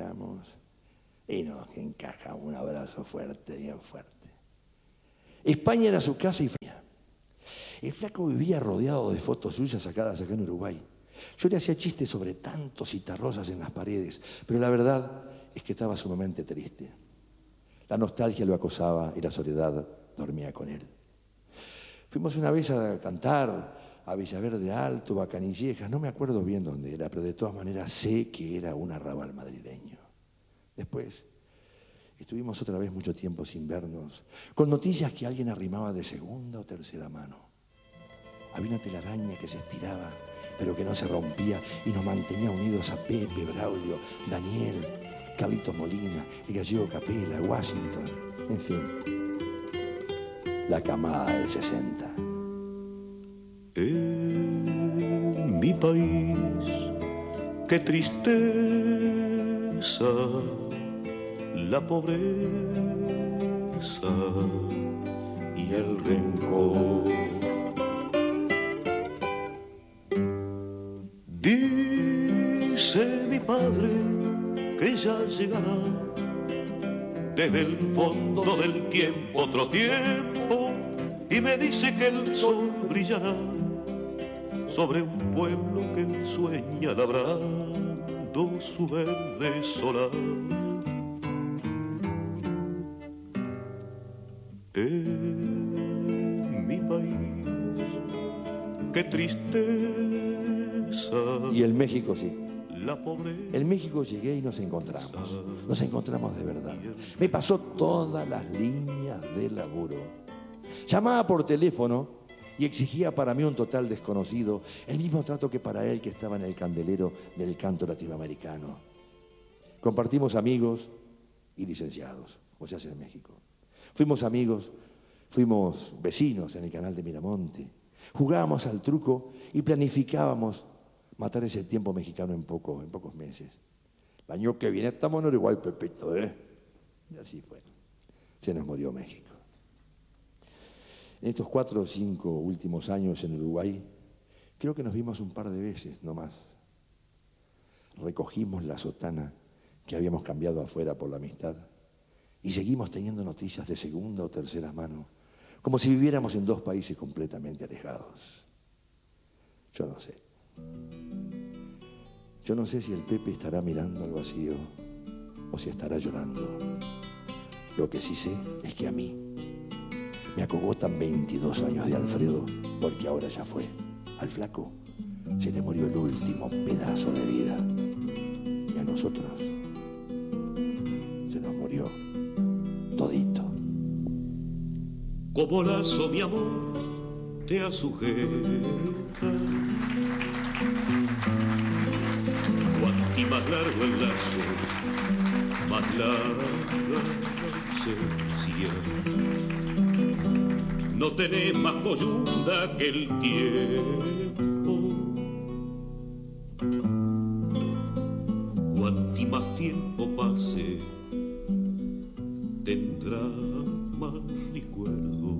y nos encajamos un abrazo fuerte, bien fuerte. España era su casa y fría. El flaco vivía rodeado de fotos suyas sacadas acá en Uruguay. Yo le hacía chistes sobre tantos citarrosas en las paredes, pero la verdad es que estaba sumamente triste. La nostalgia lo acosaba y la soledad dormía con él. Fuimos una vez a cantar a Villaverde Alto, a Canillejas, no me acuerdo bien dónde era, pero de todas maneras sé que era un arrabal madrileño. Después estuvimos otra vez mucho tiempo sin vernos, con noticias que alguien arrimaba de segunda o tercera mano. Había una telaraña que se estiraba, pero que no se rompía y nos mantenía unidos a Pepe, Braulio, Daniel, Carlitos Molina, el gallego Capela, Washington, en fin, la camada del 60. En mi país, qué tristeza, la pobreza y el rencor. Dice mi padre que ya llegará desde el fondo del tiempo otro tiempo, y me dice que el sol brillará sobre un pueblo que él sueña labrando su verde solar. En mi país, qué tristeza. Y en México sí. La pobreza. En México llegué y nos encontramos de verdad. Me pasó todas las líneas de laburo. Llamaba por teléfono y exigía para mí un total desconocido, el mismo trato que para él que estaba en el candelero del canto latinoamericano. Compartimos amigos y licenciados, como se hace en México. Fuimos amigos, fuimos vecinos en el canal de Miramonte, jugábamos al truco y planificábamos matar ese tiempo mexicano en pocos meses. El año que viene estamos en Uruguay, Pepito, ¿eh? Y así fue. Se nos murió México. En estos 4 o 5 últimos años en Uruguay, creo que nos vimos un par de veces, no más. Recogimos la sotana que habíamos cambiado afuera por la amistad y seguimos teniendo noticias de segunda o tercera mano, como si viviéramos en 2 países completamente alejados. Yo no sé. Yo no sé si el Pepe estará mirando al vacío o si estará llorando. Lo que sí sé es que a mí me acogotan 22 años de Alfredo, porque ahora ya fue. Al flaco se le murió el último pedazo de vida. Y a nosotros se nos murió todito. Como lazo, mi amor, te asujeta. Cuanto más largo el lazo, más larga la ausencia. No tenés más coyunda que el tiempo. Cuanto más tiempo pase, tendrá más recuerdos.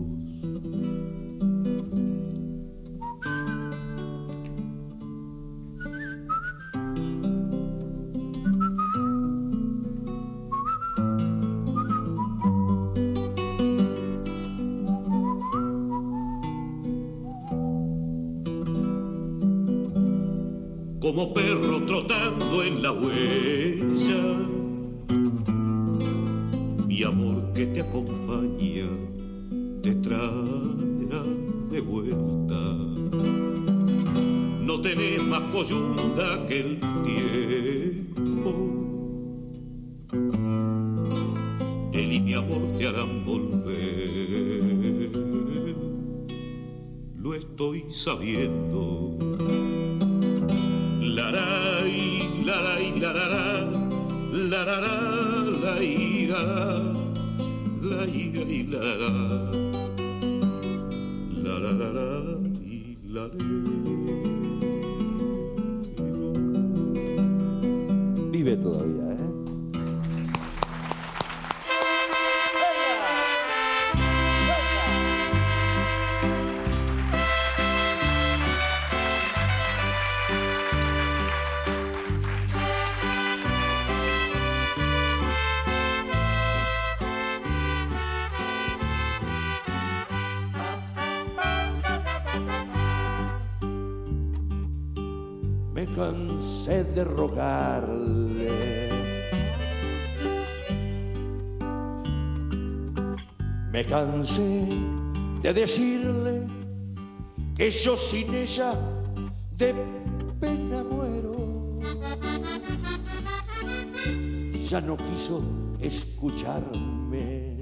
Como perro trotando en la huella, mi amor que te acompaña te traerá de vuelta. No tenés más coyunda que el tiempo. Él y mi amor te harán volver, lo estoy sabiendo. Laray, laray, larará, larará, la ira, la ira y larará, larará y laré. Vive todavía, ¿eh? cansé de rogarle, me cansé de decirle que yo sin ella de pena muero. Ya no quiso escucharme.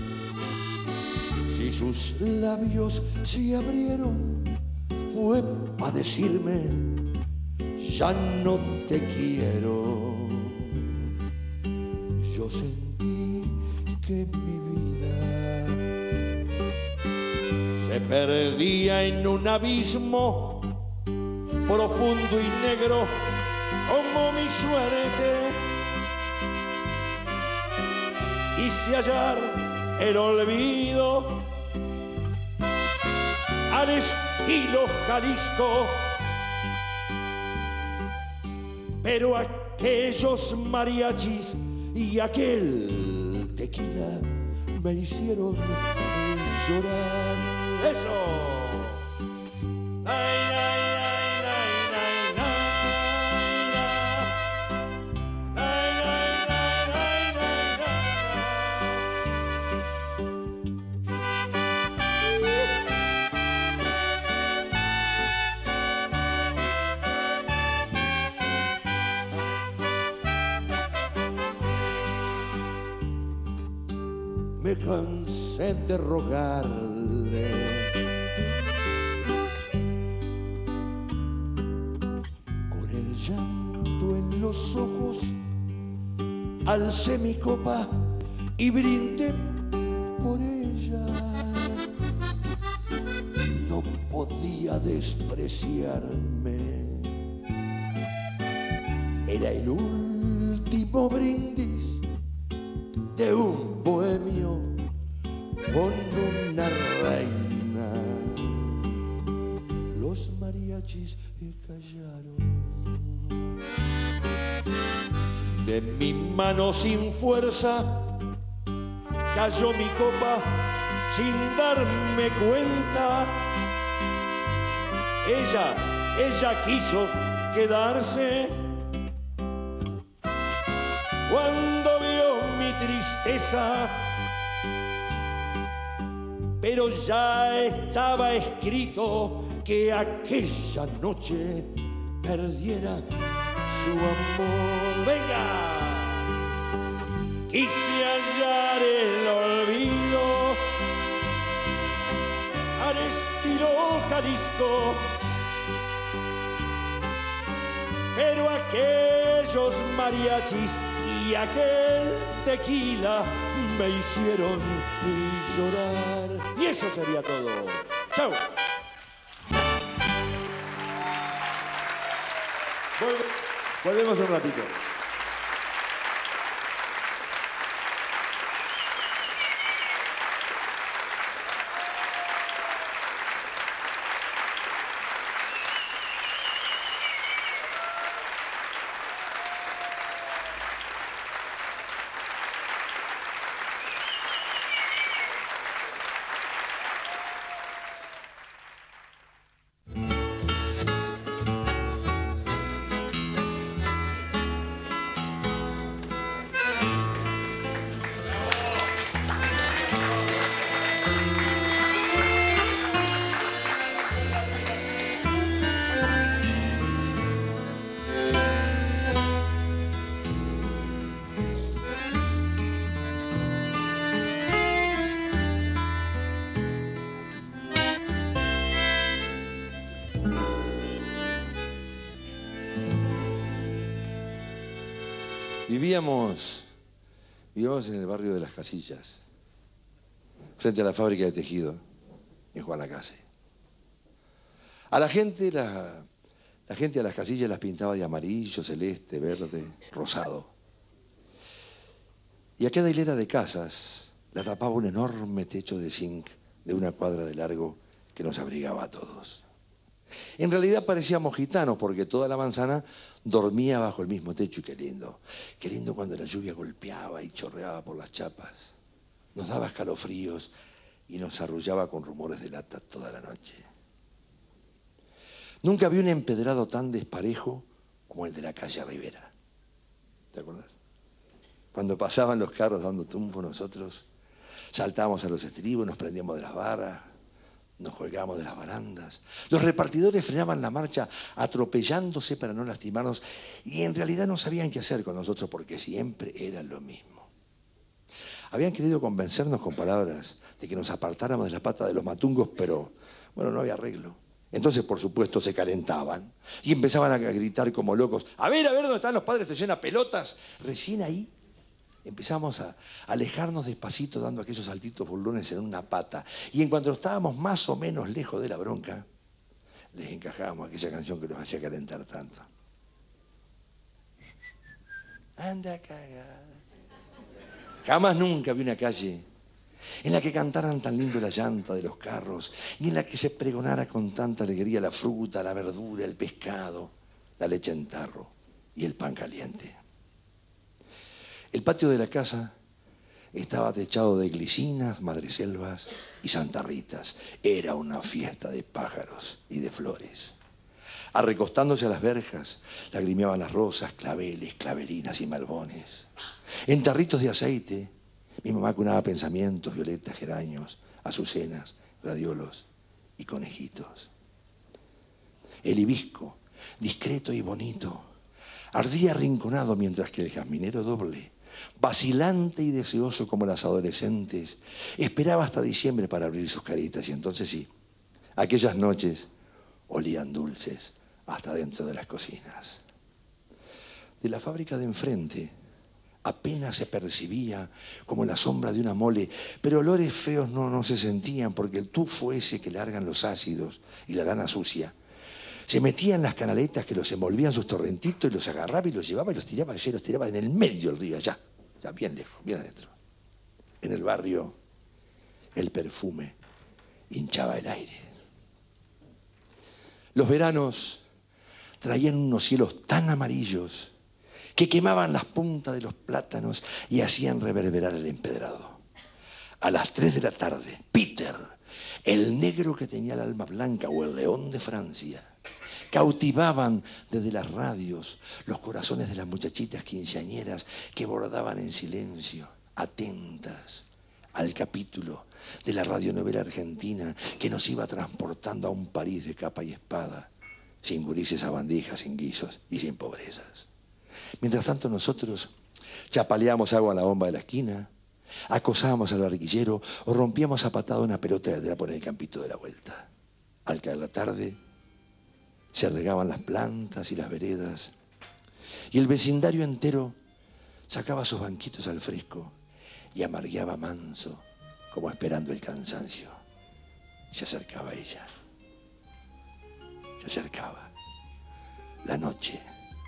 Si sus labios se abrieron, fue para decirme: ya no te quiero. Yo sentí que mi vida se perdía en un abismo profundo y negro como mi suerte. Quise hallar el olvido al estilo Jalisco, pero aquellos mariachis y aquel tequila me hicieron llorar. ¡Eso! ¡Ay, ay, ay, ay, ay, ay! ¡Ay, ay, ay, ay, ay, ay! Me cansé de rogarle, con el llanto en los ojos alcé mi copa y brindé por ella. No podía despreciarme, era el último brindis de un bohemio con una reina. Los mariachis callaron. De mi mano sin fuerza cayó mi copa sin darme cuenta. Ella quiso quedarse cuando vio mi tristeza, pero ya estaba escrito que aquella noche perdiera su amor. ¡Venga! Quise hallar el olvido al estilo Jalisco, pero aquellos mariachis y aquel tequila me hicieron llorar. Y eso sería todo. ¡Chao! Volvemos un ratito. Vivíamos en el barrio de Las Casillas, frente a la fábrica de tejido, en Juan Lacase. A la gente a Las Casillas las pintaba de amarillo, celeste, verde, rosado. Y a cada hilera de casas la tapaba un enorme techo de zinc de una cuadra de largo que nos abrigaba a todos. En realidad parecíamos gitanos porque toda la manzana dormía bajo el mismo techo, y qué lindo cuando la lluvia golpeaba y chorreaba por las chapas. Nos daba escalofríos y nos arrullaba con rumores de lata toda la noche. Nunca vi un empedrado tan desparejo como el de la calle Rivera. ¿Te acordás? Cuando pasaban los carros dando tumbo, nosotros saltábamos a los estribos, nos prendíamos de las barras, nos colgábamos de las barandas. Los repartidores frenaban la marcha atropellándose para no lastimarnos y en realidad no sabían qué hacer con nosotros porque siempre era lo mismo. Habían querido convencernos con palabras de que nos apartáramos de la pata de los matungos, pero bueno, no había arreglo. Entonces, por supuesto, se calentaban y empezaban a gritar como locos. A ver, ¿dónde están los padres? ¿Te llenan pelotas? Recién ahí empezamos a alejarnos despacito dando aquellos saltitos burlones en una pata. Y en cuanto estábamos más o menos lejos de la bronca, les encajábamos aquella canción que los hacía calentar tanto. Anda cagada. Jamás nunca vi una calle en la que cantaran tan lindo la llanta de los carros y en la que se pregonara con tanta alegría la fruta, la verdura, el pescado, la leche en tarro y el pan caliente. El patio de la casa estaba techado de glicinas, madreselvas y santarritas. Era una fiesta de pájaros y de flores. Arrecostándose a las verjas, lagrimeaban las rosas, claveles, clavelinas y malbones. En tarritos de aceite, mi mamá cunaba pensamientos, violetas, geranios, azucenas, gladiolos y conejitos. El hibisco, discreto y bonito, ardía arrinconado mientras que el jazminero doble, vacilante y deseoso como las adolescentes, esperaba hasta diciembre para abrir sus caritas y entonces sí, aquellas noches olían dulces hasta dentro de las cocinas. De la fábrica de enfrente apenas se percibía como la sombra de una mole, pero olores feos no se sentían porque el tufo ese que largan los ácidos y la lana sucia se metía en las canaletas que los envolvían sus torrentitos y los agarraba y los llevaba y los tiraba allí, los tiraba en el medio del río, allá, bien lejos, bien adentro. En el barrio el perfume hinchaba el aire. Los veranos traían unos cielos tan amarillos que quemaban las puntas de los plátanos y hacían reverberar el empedrado. A las 3 de la tarde, Peter, el negro que tenía el alma blanca o el león de Francia, cautivaban desde las radios los corazones de las muchachitas quinceañeras que bordaban en silencio, atentas al capítulo de la radionovela argentina que nos iba transportando a un París de capa y espada, sin gurises a bandijas, sin guisos y sin pobrezas. Mientras tanto nosotros chapaleábamos agua en la bomba de la esquina, acosábamos al barquillero o rompíamos a patada una pelota de trapo en el campito de la vuelta. Al caer la tarde se regaban las plantas y las veredas y el vecindario entero sacaba sus banquitos al fresco y amargueaba manso como esperando el cansancio. Se acercaba ella, se acercaba la noche.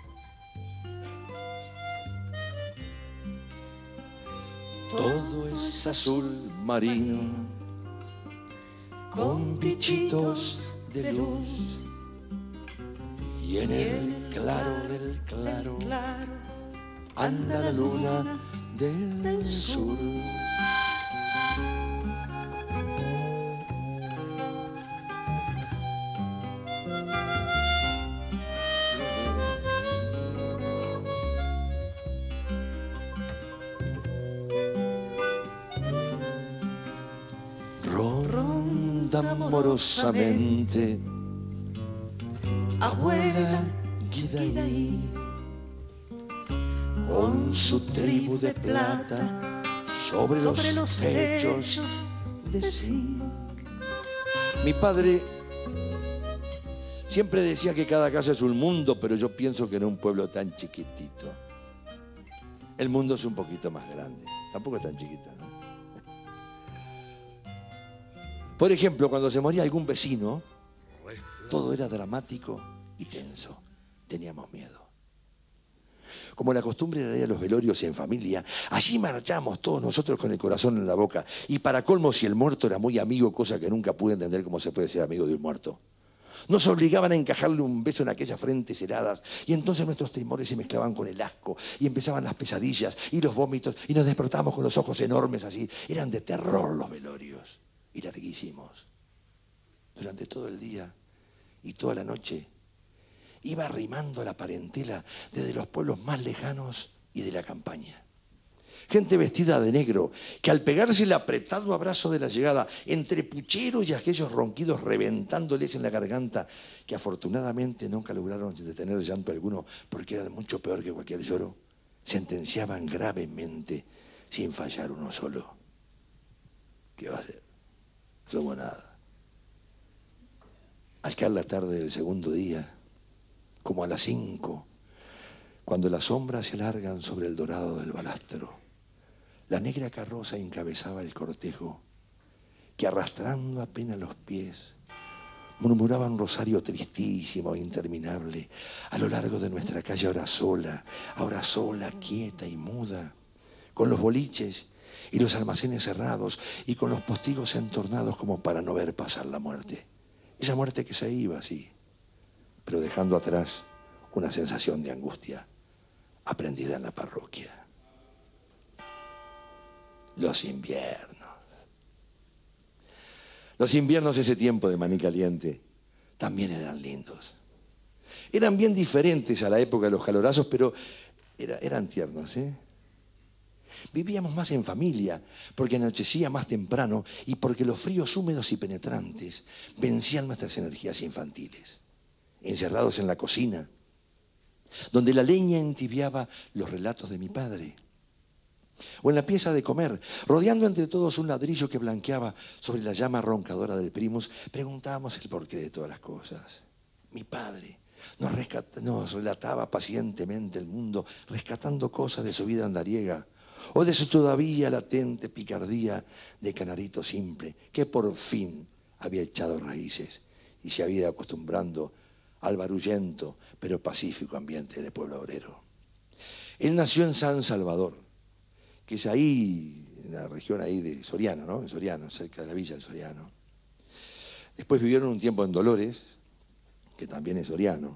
Todo es azul marino, con bichitos de luz, y en el claro del claro anda la luna del sur. Amorosamente, abuela Guidaí, con su tribu de plata sobre los techos de zinc. Mi padre siempre decía que cada casa es un mundo, pero yo pienso que en un pueblo tan chiquitito el mundo es un poquito más grande, tampoco es tan chiquito, ¿no? Por ejemplo, cuando se moría algún vecino, todo era dramático y tenso. Teníamos miedo. Como la costumbre era ir a los velorios en familia, allí marchamos todos nosotros con el corazón en la boca. Y para colmo, si el muerto era muy amigo, cosa que nunca pude entender cómo se puede ser amigo de un muerto, nos obligaban a encajarle un beso en aquellas frentes heladas y entonces nuestros temores se mezclaban con el asco y empezaban las pesadillas y los vómitos y nos despertábamos con los ojos enormes así. Eran de terror los velorios. Y larguísimos. Durante todo el día y toda la noche iba arrimando a la parentela desde los pueblos más lejanos y de la campaña. Gente vestida de negro, que al pegarse el apretado abrazo de la llegada, entre pucheros y aquellos ronquidos reventándoles en la garganta, que afortunadamente nunca lograron detener llanto alguno, porque eran mucho peor que cualquier lloro, sentenciaban gravemente, sin fallar uno solo. ¿Qué va a hacer? Somos nada. Al caer la tarde del segundo día, como a las 5, cuando las sombras se alargan sobre el dorado del balastro, la negra carroza encabezaba el cortejo, que arrastrando apenas los pies, murmuraba un rosario tristísimo e interminable a lo largo de nuestra calle ahora sola, quieta y muda, con los boliches y los almacenes cerrados y con los postigos entornados como para no ver pasar la muerte. Esa muerte que se iba, sí, pero dejando atrás una sensación de angustia aprendida en la parroquia. Los inviernos. Los inviernos, ese tiempo de maní caliente, también eran lindos. Eran bien diferentes a la época de los calorazos, pero eran tiernos, ¿eh? Vivíamos más en familia, porque anochecía más temprano y porque los fríos húmedos y penetrantes vencían nuestras energías infantiles. Encerrados en la cocina, donde la leña entibiaba los relatos de mi padre. O en la pieza de comer, rodeando entre todos un ladrillo que blanqueaba sobre la llama roncadora del primus, preguntábamos el porqué de todas las cosas. Mi padre nos relataba pacientemente el mundo, rescatando cosas de su vida andariega, o de su todavía latente picardía de canarito simple, que por fin había echado raíces y se había ido acostumbrando al barullento pero pacífico ambiente del pueblo obrero. Él nació en San Salvador, que es ahí, en la región ahí de Soriano, ¿no? En Soriano, cerca de la villa del Soriano. Después vivieron un tiempo en Dolores, que también es Soriano.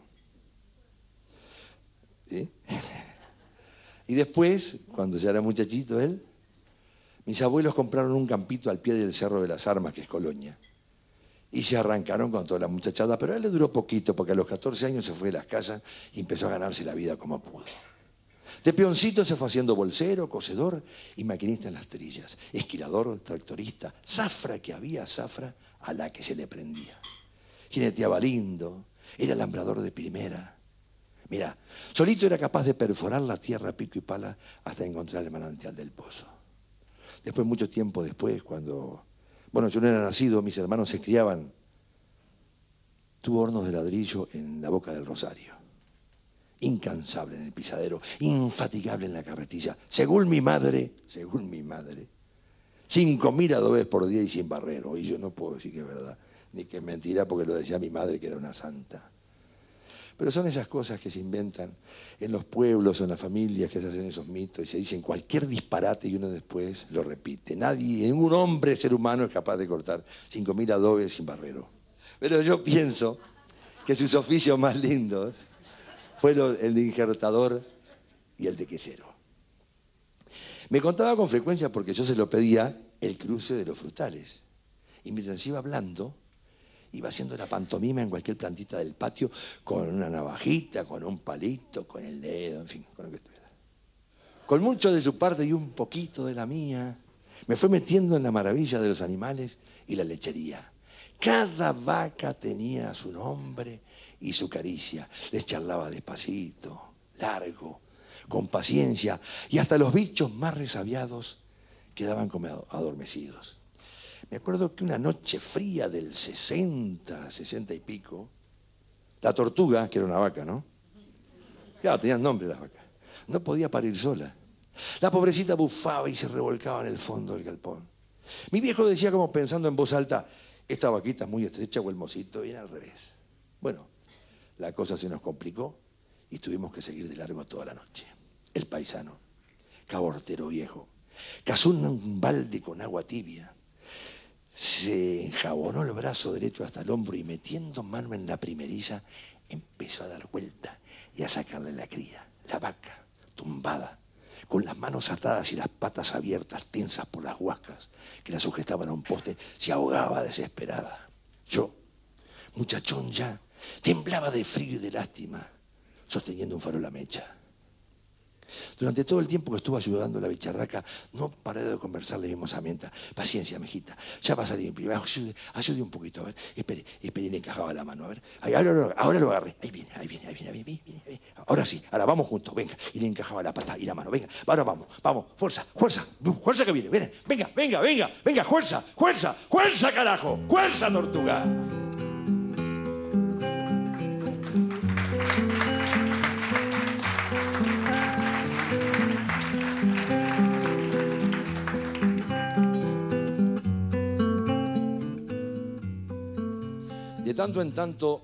¿Sí? Y después, cuando ya era muchachito él, mis abuelos compraron un campito al pie del Cerro de las Armas, que es Colonia. Y se arrancaron con toda la muchachada, pero a él le duró poquito, porque a los 14 años se fue de las casas y empezó a ganarse la vida como pudo. De peoncito se fue haciendo bolsero, cosedor y maquinista en las trillas, esquilador, tractorista, zafra que había, zafra a la que se le prendía. Jineteaba lindo, era alambrador de primera. Mirá, solito era capaz de perforar la tierra a pico y pala hasta encontrar el manantial del pozo. Después, mucho tiempo después, cuando, yo no era nacido, mis hermanos se criaban, tuvo hornos de ladrillo en la Boca del Rosario. Incansable en el pisadero, infatigable en la carretilla. Según mi madre, 5.000 adobes por día y sin barrero. Y yo no puedo decir que es verdad, ni que es mentira, porque lo decía mi madre, que era una santa. Pero son esas cosas que se inventan en los pueblos o en las familias, que se hacen esos mitos y se dicen cualquier disparate y uno después lo repite. Nadie, ningún hombre, ser humano, es capaz de cortar 5.000 adobes sin barrero. Pero yo pienso que sus oficios más lindos fue el de injertador y el de quesero. Me contaba con frecuencia, porque yo se lo pedía, el cruce de los frutales. Y mientras iba hablando, iba haciendo la pantomima en cualquier plantita del patio, con una navajita, con un palito, con el dedo, en fin, con lo que estuviera. Con mucho de su parte y un poquito de la mía, me fue metiendo en la maravilla de los animales y la lechería. Cada vaca tenía su nombre y su caricia. Les charlaba despacito, largo, con paciencia, y hasta los bichos más resabiados quedaban como adormecidos. Me acuerdo que una noche fría del 60 y pico, la tortuga, que era una vaca, ¿no? Claro, tenían nombre las vacas. No podía parir sola. La pobrecita bufaba y se revolcaba en el fondo del galpón. Mi viejo decía, como pensando en voz alta, esta vaquita es muy estrecha o el mocito, y era al revés. Bueno, la cosa se nos complicó y tuvimos que seguir de largo toda la noche. El paisano, cabortero viejo, cazó un balde con agua tibia, se enjabonó el brazo derecho hasta el hombro y metiendo mano en la primeriza empezó a dar vuelta y a sacarle la cría, la vaca, tumbada, con las manos atadas y las patas abiertas, tensas por las huascas que la sujetaban a un poste, se ahogaba desesperada. Yo, muchachón ya, Temblaba de frío y de lástima, sosteniendo un farol a mecha. Durante todo el tiempo que estuvo ayudando a la bicharraca, no paré de conversarle mimosamente. Paciencia, mijita, ya va a salir. Ayude un poquito, a ver. Espere, y le encajaba la mano, a ver. Ahora lo agarré. Ahí viene. Ahora sí, ahora vamos juntos, venga. Y le encajaba la pata y la mano, venga. Ahora vamos, fuerza que viene. Venga, fuerza, carajo. Fuerza, tortuga. De tanto en tanto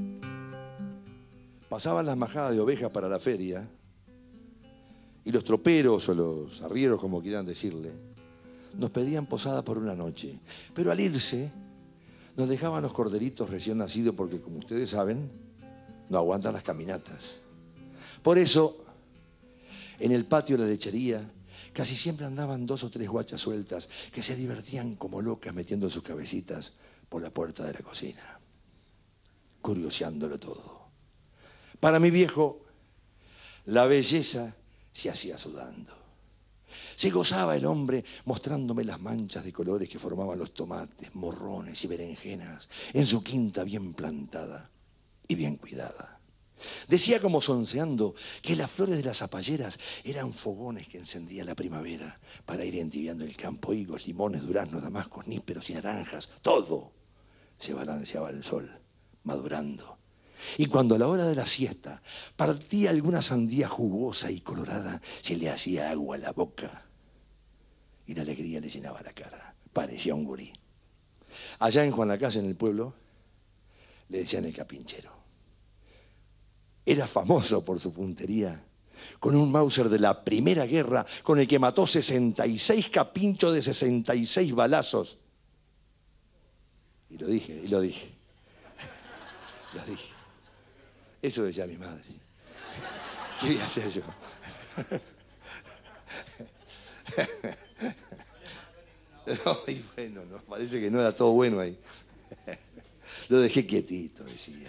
pasaban las majadas de ovejas para la feria y los troperos o los arrieros, como quieran decirle, nos pedían posada por una noche. Pero al irse nos dejaban los corderitos recién nacidos porque, como ustedes saben, no aguantan las caminatas. Por eso, en el patio de la lechería casi siempre andaban 2 o 3 guachas sueltas que se divertían como locas metiendo sus cabecitas por la puerta de la cocina, curioseándolo todo. Para mi viejo, la belleza se hacía sudando. Se gozaba el hombre mostrándome las manchas de colores que formaban los tomates, morrones y berenjenas en su quinta bien plantada y bien cuidada. Decía como sonceando que las flores de las zapalleras eran fogones que encendía la primavera para ir entibiando el campo. Higos, limones, duraznos, damascos, nísperos y naranjas, todo se balanceaba al sol, madurando. Y cuando a la hora de la siesta partía alguna sandía jugosa y colorada, se le hacía agua a la boca y la alegría le llenaba la cara. Parecía un gurí. Allá en Juan Lacase, en el pueblo, le decían el capinchero. Era famoso por su puntería, con un Mauser de la Primera Guerra, con el que mató 66 capinchos de 66 balazos. Y lo dije. Lo dije. Eso decía mi madre. ¿Qué voy a hacer yo? No, y bueno, no, parece que no era todo bueno ahí. Lo dejé quietito, decía.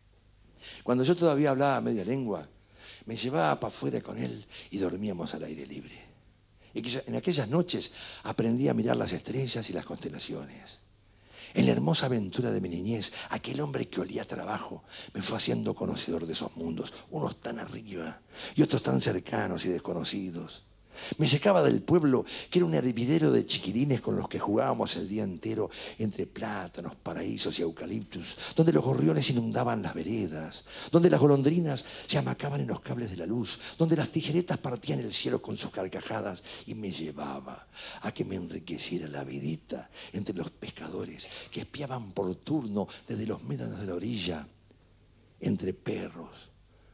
Cuando yo todavía hablaba media lengua, me llevaba para afuera con él y dormíamos al aire libre. Y en aquellas noches aprendí a mirar las estrellas y las constelaciones. En la hermosa aventura de mi niñez, aquel hombre que olía a trabajo me fue haciendo conocedor de esos mundos, unos tan arriba y otros tan cercanos y desconocidos. Me secaba del pueblo, que era un hervidero de chiquilines con los que jugábamos el día entero entre plátanos, paraísos y eucaliptus, donde los gorriones inundaban las veredas, donde las golondrinas se amacaban en los cables de la luz, donde las tijeretas partían el cielo con sus carcajadas, y me llevaba a que me enriqueciera la vidita entre los pescadores que espiaban por turno desde los médanos de la orilla, entre perros,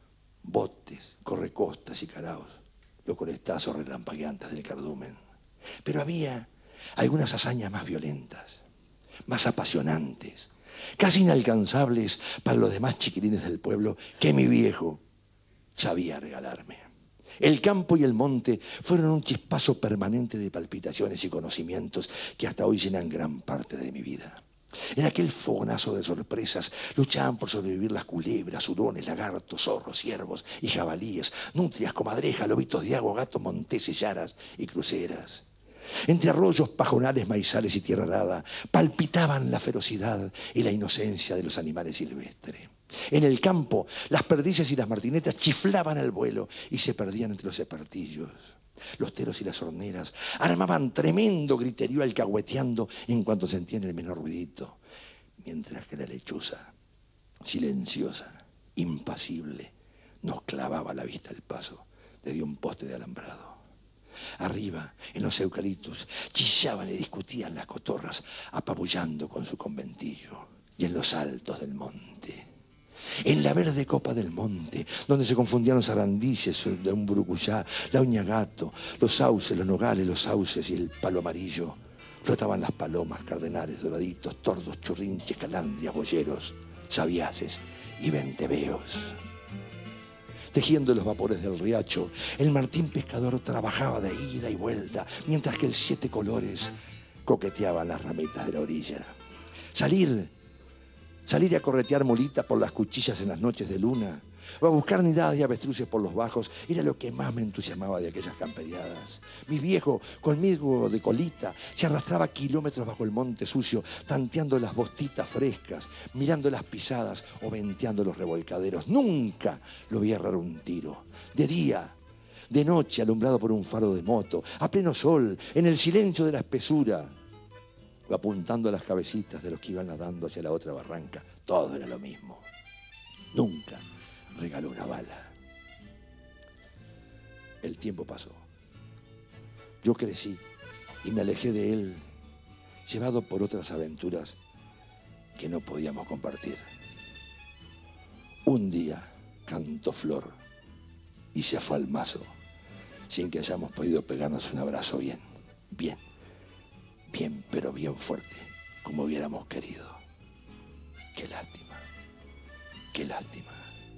botes, correcostas y caraos, los colestazos relampagueantes del cardumen. Pero había algunas hazañas más violentas, más apasionantes, casi inalcanzables para los demás chiquilines del pueblo que mi viejo sabía regalarme. El campo y el monte fueron un chispazo permanente de palpitaciones y conocimientos que hasta hoy llenan gran parte de mi vida. En aquel fogonazo de sorpresas luchaban por sobrevivir las culebras, hurones, lagartos, zorros, ciervos y jabalíes, nutrias, comadrejas, lobitos de agua, gatos, monteses, yaras y cruceras. Entre arroyos, pajonales, maizales y tierra arada palpitaban la ferocidad y la inocencia de los animales silvestres. En el campo, las perdices y las martinetas chiflaban al vuelo y se perdían entre los espartillos. Los teros y las horneras armaban tremendo griterío alcahueteando en cuanto sentían el menor ruidito, mientras que la lechuza, silenciosa, impasible, nos clavaba la vista al paso desde un poste de alambrado. Arriba, en los eucaliptus, chillaban y discutían las cotorras, apabullando con su conventillo, y en los altos del monte, en la verde copa del monte, donde se confundían los arandices de un burucuyá, la uña gato, los sauces, los nogales, los sauces y el palo amarillo, flotaban las palomas, cardenales, doraditos, tordos, churrinches, calandrias, boyeros, sabiaces y venteveos. Tejiendo los vapores del riacho, el martín pescador trabajaba de ida y vuelta, mientras que el 7 colores coqueteaban las ramitas de la orilla. Salir salir a corretear molitas por las cuchillas en las noches de luna, o a buscar nidadas y avestruces por los bajos, era lo que más me entusiasmaba de aquellas camperiadas. Mi viejo, conmigo de colita, se arrastraba kilómetros bajo el monte sucio, tanteando las bostitas frescas, mirando las pisadas o venteando los revolcaderos. Nunca lo vi errar un tiro. De día, de noche, alumbrado por un faro de moto, a pleno sol, en el silencio de la espesura, o apuntando a las cabecitas de los que iban nadando hacia la otra barranca. Todo era lo mismo. Nunca regaló una bala. El tiempo pasó. Yo crecí y me alejé de él, llevado por otras aventuras que no podíamos compartir. Un día cantó Flor y se fue al mazo, sin que hayamos podido pegarnos un abrazo bien, pero bien fuerte, como hubiéramos querido. Qué lástima, qué lástima.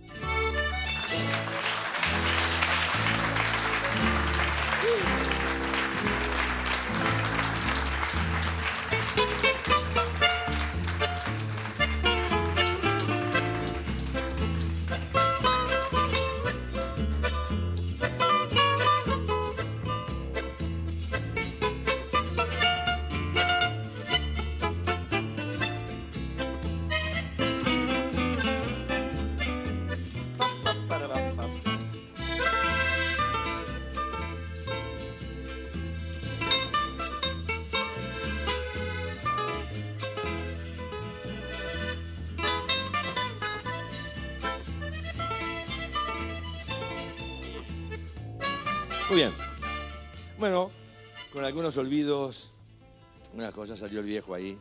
Muy bien. Bueno, con algunos olvidos, una cosa salió el viejo ahí.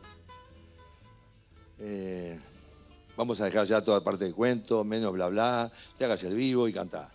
Vamos a dejar ya toda parte del cuento, menos bla bla, te hagas el vivo y cantá.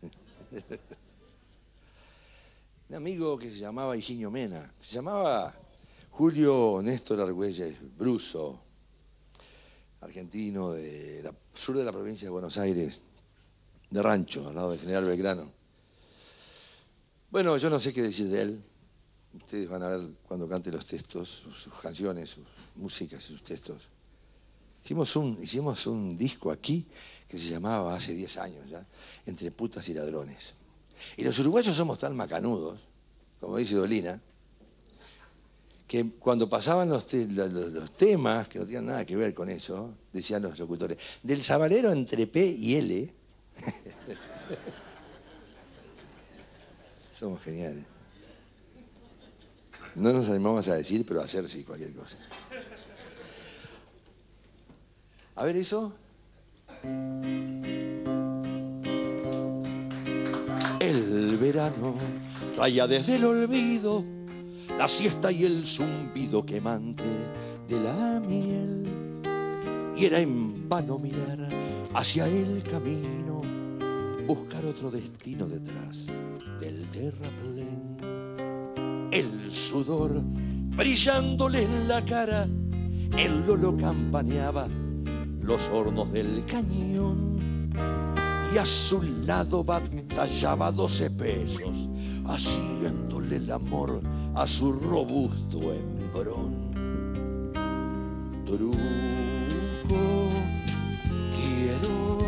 Un amigo que se llamaba Higinio Mena, se llamaba Julio Néstor Argüelles Bruso, argentino del sur de la provincia de Buenos Aires, de Rancho, al lado de General Belgrano. Bueno, yo no sé qué decir de él. Ustedes van a ver cuando cante los textos, sus canciones, sus músicas y sus textos. Hicimos un disco aquí que se llamaba hace 10 años ya, Entre putas y ladrones. Y los uruguayos somos tan macanudos, como dice Dolina, que cuando pasaban los temas, que no tenían nada que ver con eso, decían los locutores, del sabalero entre P y L, somos geniales. No nos animamos a decir, pero a hacer sí, cualquier cosa. A ver eso. El verano traía desde el olvido la siesta y el zumbido quemante de la miel. Y era en vano mirar hacia el camino, buscar otro destino detrás del terraplén. El sudor brillándole en la cara, el lolo campaneaba los hornos del cañón. Y a su lado batallaba 12 pesos, haciéndole el amor a su robusto hembrón. Truco quiero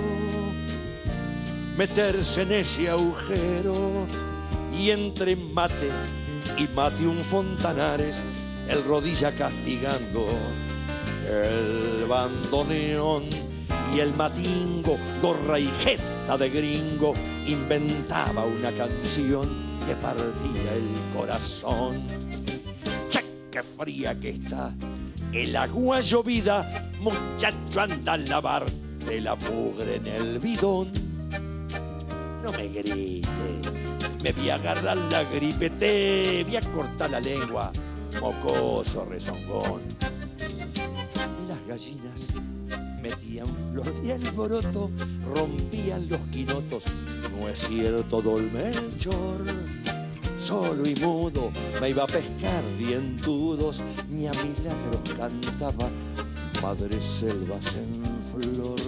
meterse en ese agujero, y entre mate y mate un Fontanares, el rodilla castigando el bandoneón, y el matingo, gorra y jeta de gringo, inventaba una canción que partía el corazón. ¡Che, qué fría que está el agua llovida! Muchacho, anda a lavarte la mugre en el bidón. No me grite, me voy a agarrar la gripe, te voy a cortar la lengua, mocoso rezongón. Las gallinas metían flor de alboroto, rompían los quinotos, no es cierto, don Melchor. Solo y mudo me iba a pescar dientudos, ni a milagros cantaba Madre Selvas en flor.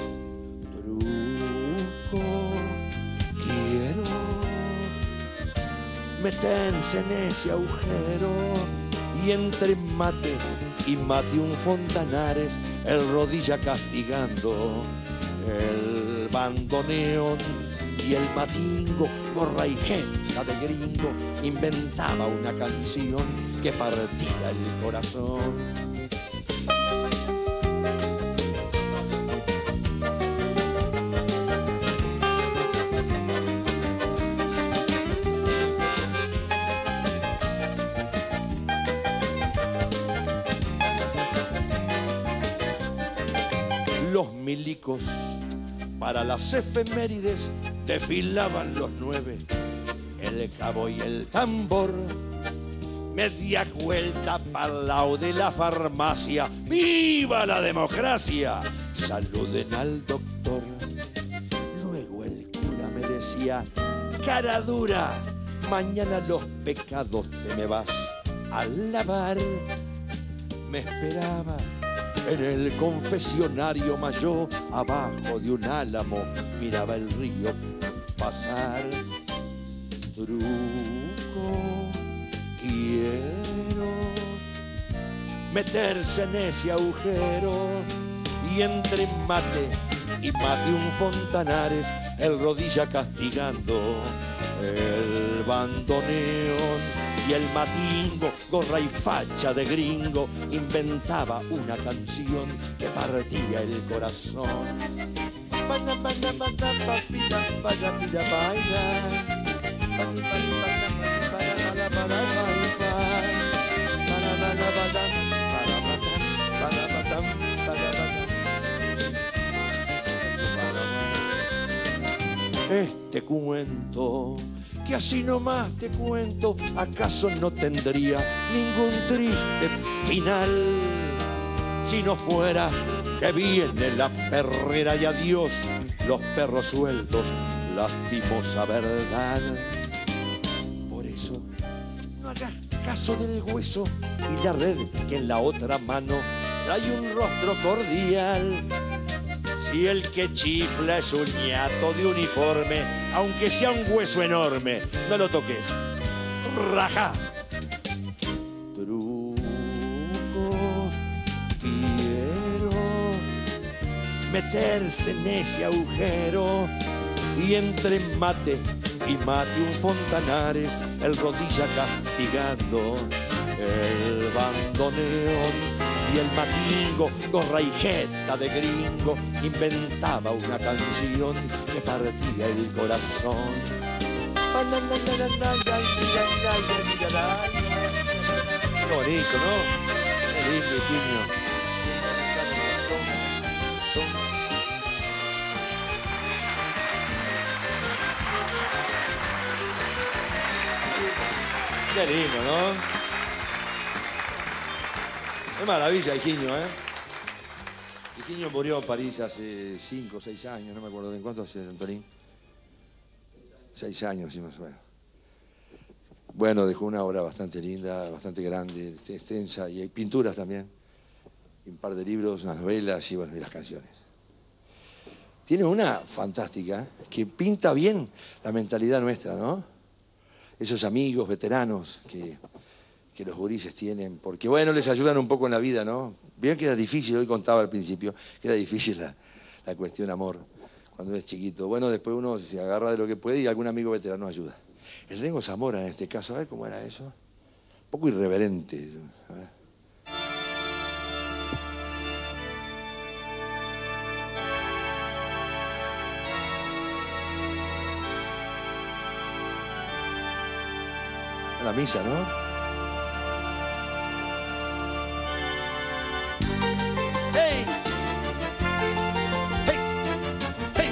Truco quiero meterse en ese agujero, Y entre mate y mate un Fontanares, el rodilla castigando, el bandoneón y el matingo, gorra y jeta de gringo, inventaba una canción que partía el corazón. Los milicos para las efemérides desfilaban los 9, el cabo y el tambor. Media vuelta pa'l lado de la farmacia, ¡viva la democracia! Saluden al doctor. Luego el cura me decía, cara dura, mañana los pecados te me vas a lavar. Me esperaba en el confesionario mayor, abajo de un álamo, miraba el río pasar. Truco, quiero meterse en ese agujero. Y entre mate y mate un Fontanares, el rodilla castigando, el bandoneón y el matingo, gorra y facha de gringo, inventaba una canción que partía el corazón. Este cuento que así nomás te cuento, ¿acaso no tendría ningún triste final? Si no fuera que viene la perrera y adiós los perros sueltos, lastimosa verdad. Por eso no hagas caso del hueso y la red que en la otra mano trae un rostro cordial. Si el que chifla es un ñato de uniforme, aunque sea un hueso enorme, no lo toques. Raja. Truco, quiero meterse en ese agujero. Y entre mate y mate un Fontanares, el rodilla castigando, el bandoneón y el matingo, gorra y jeta de gringo, inventaba una canción que partía el corazón. Qué bonito, ¿no? Qué lindo, Higinio. Qué lindo, ¿no? Qué maravilla, Higinio, ¿eh? Higinio murió en París hace 5 o 6 años, no me acuerdo bien. ¿Cuánto hace, Antolín? 6 años, sí, más o menos. Bueno, dejó una obra bastante linda, bastante grande, extensa, y hay pinturas también. Y un par de libros, unas novelas y, bueno, y las canciones. Tiene una fantástica que pinta bien la mentalidad nuestra, ¿no? Esos amigos veteranos que los gurises tienen, porque bueno, les ayudan un poco en la vida, ¿no? Bien que era difícil, hoy contaba al principio, que era difícil la cuestión amor, cuando es chiquito. Bueno, después uno se agarra de lo que puede y algún amigo veterano ayuda. El Rengo Zamora en este caso, a ver cómo era eso. Un poco irreverente. A ver. La misa, ¿no? ¡Hey! ¡Hey! ¡Hey!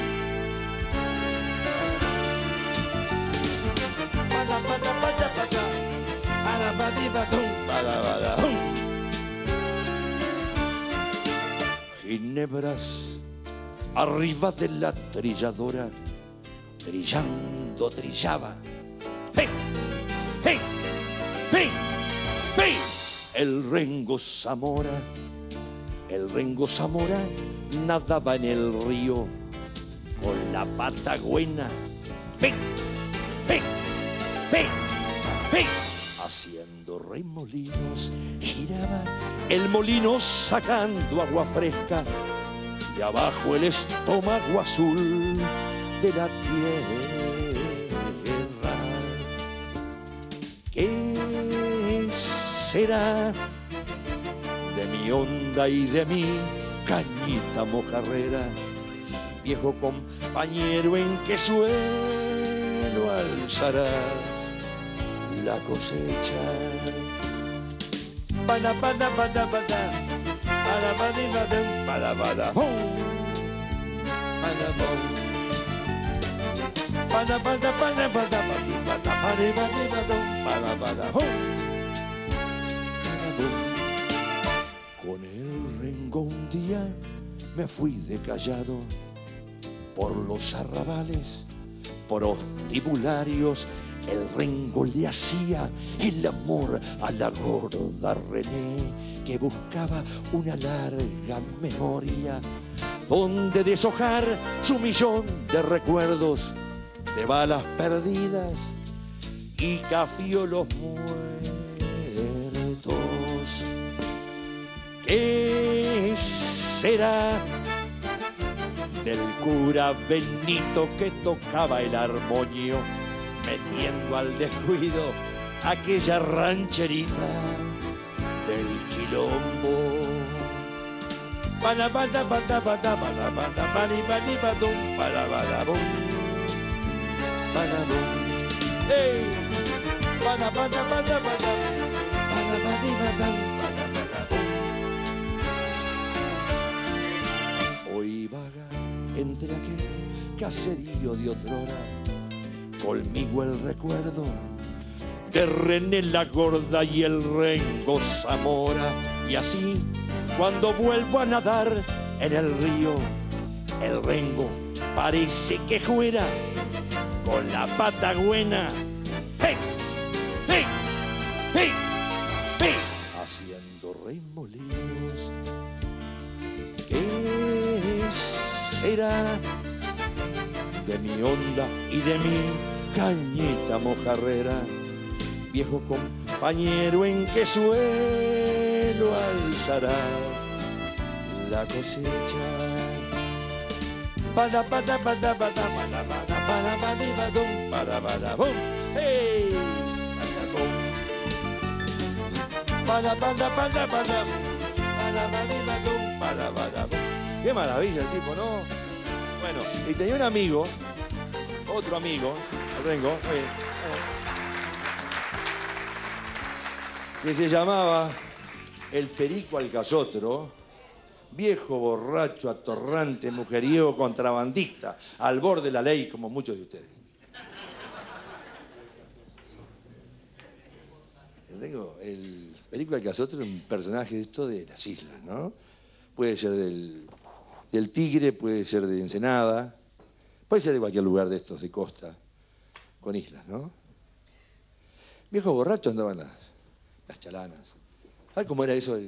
Para, para, para, para. Para, para, para, para, para. Ginebras arriba de la trilladora, trillando, trillaba. ¡Hey! ¡Hey! ¡Hey! ¡Hey! El Rengo Zamora nadaba en el río con la pata buena. ¡Hey! ¡Hey! ¡Hey! ¡Hey! Haciendo remolinos giraba el molino sacando agua fresca de abajo el estómago azul de la tierra. ¿Qué será de mi onda y de mi cañita mojarrera? Viejo compañero, ¿en qué suelo alzarás la cosecha? Para para para para para para para con el rengo un día me fui de callado por los arrabales prostibularios. El rengo le hacía el amor a la gorda René, que buscaba una larga memoria donde deshojar su millón de recuerdos, de balas perdidas y cafiolos muertos. ¿Qué será del cura Benito que tocaba el armonio, metiendo al descuido aquella rancherita del quilombo? Para para para para para para para para para para hey, para para para para hoy vaga entre aquel caserío de otrora conmigo el recuerdo de René la Gorda y el rengo Zamora. Y así, cuando vuelvo a nadar en el río, el rengo parece que juera con la pata buena. ¡Hey! ¡Hey! ¡Hey! ¡Hey! Haciendo remolinos. ¿Qué será de mi onda y de mi cañita mojarrera? Viejo compañero, ¿en qué suelo alzarás la cosecha? Para para para para para para para para hey, para para para para. Qué maravilla el tipo, ¿no? Bueno, y tenía un amigo, otro amigo, el rengo, que se llamaba el Perico Alcazotro, viejo, borracho, atorrante, mujeriego, contrabandista, al borde de la ley, como muchos de ustedes. El Perico Alcazotro es un personaje de esto de las islas, ¿no? Puede ser del Tigre, puede ser de Ensenada, puede ser de cualquier lugar de estos de costa, con islas, ¿no? Viejo borracho andaban las chalanas. ¿Sabes cómo era eso?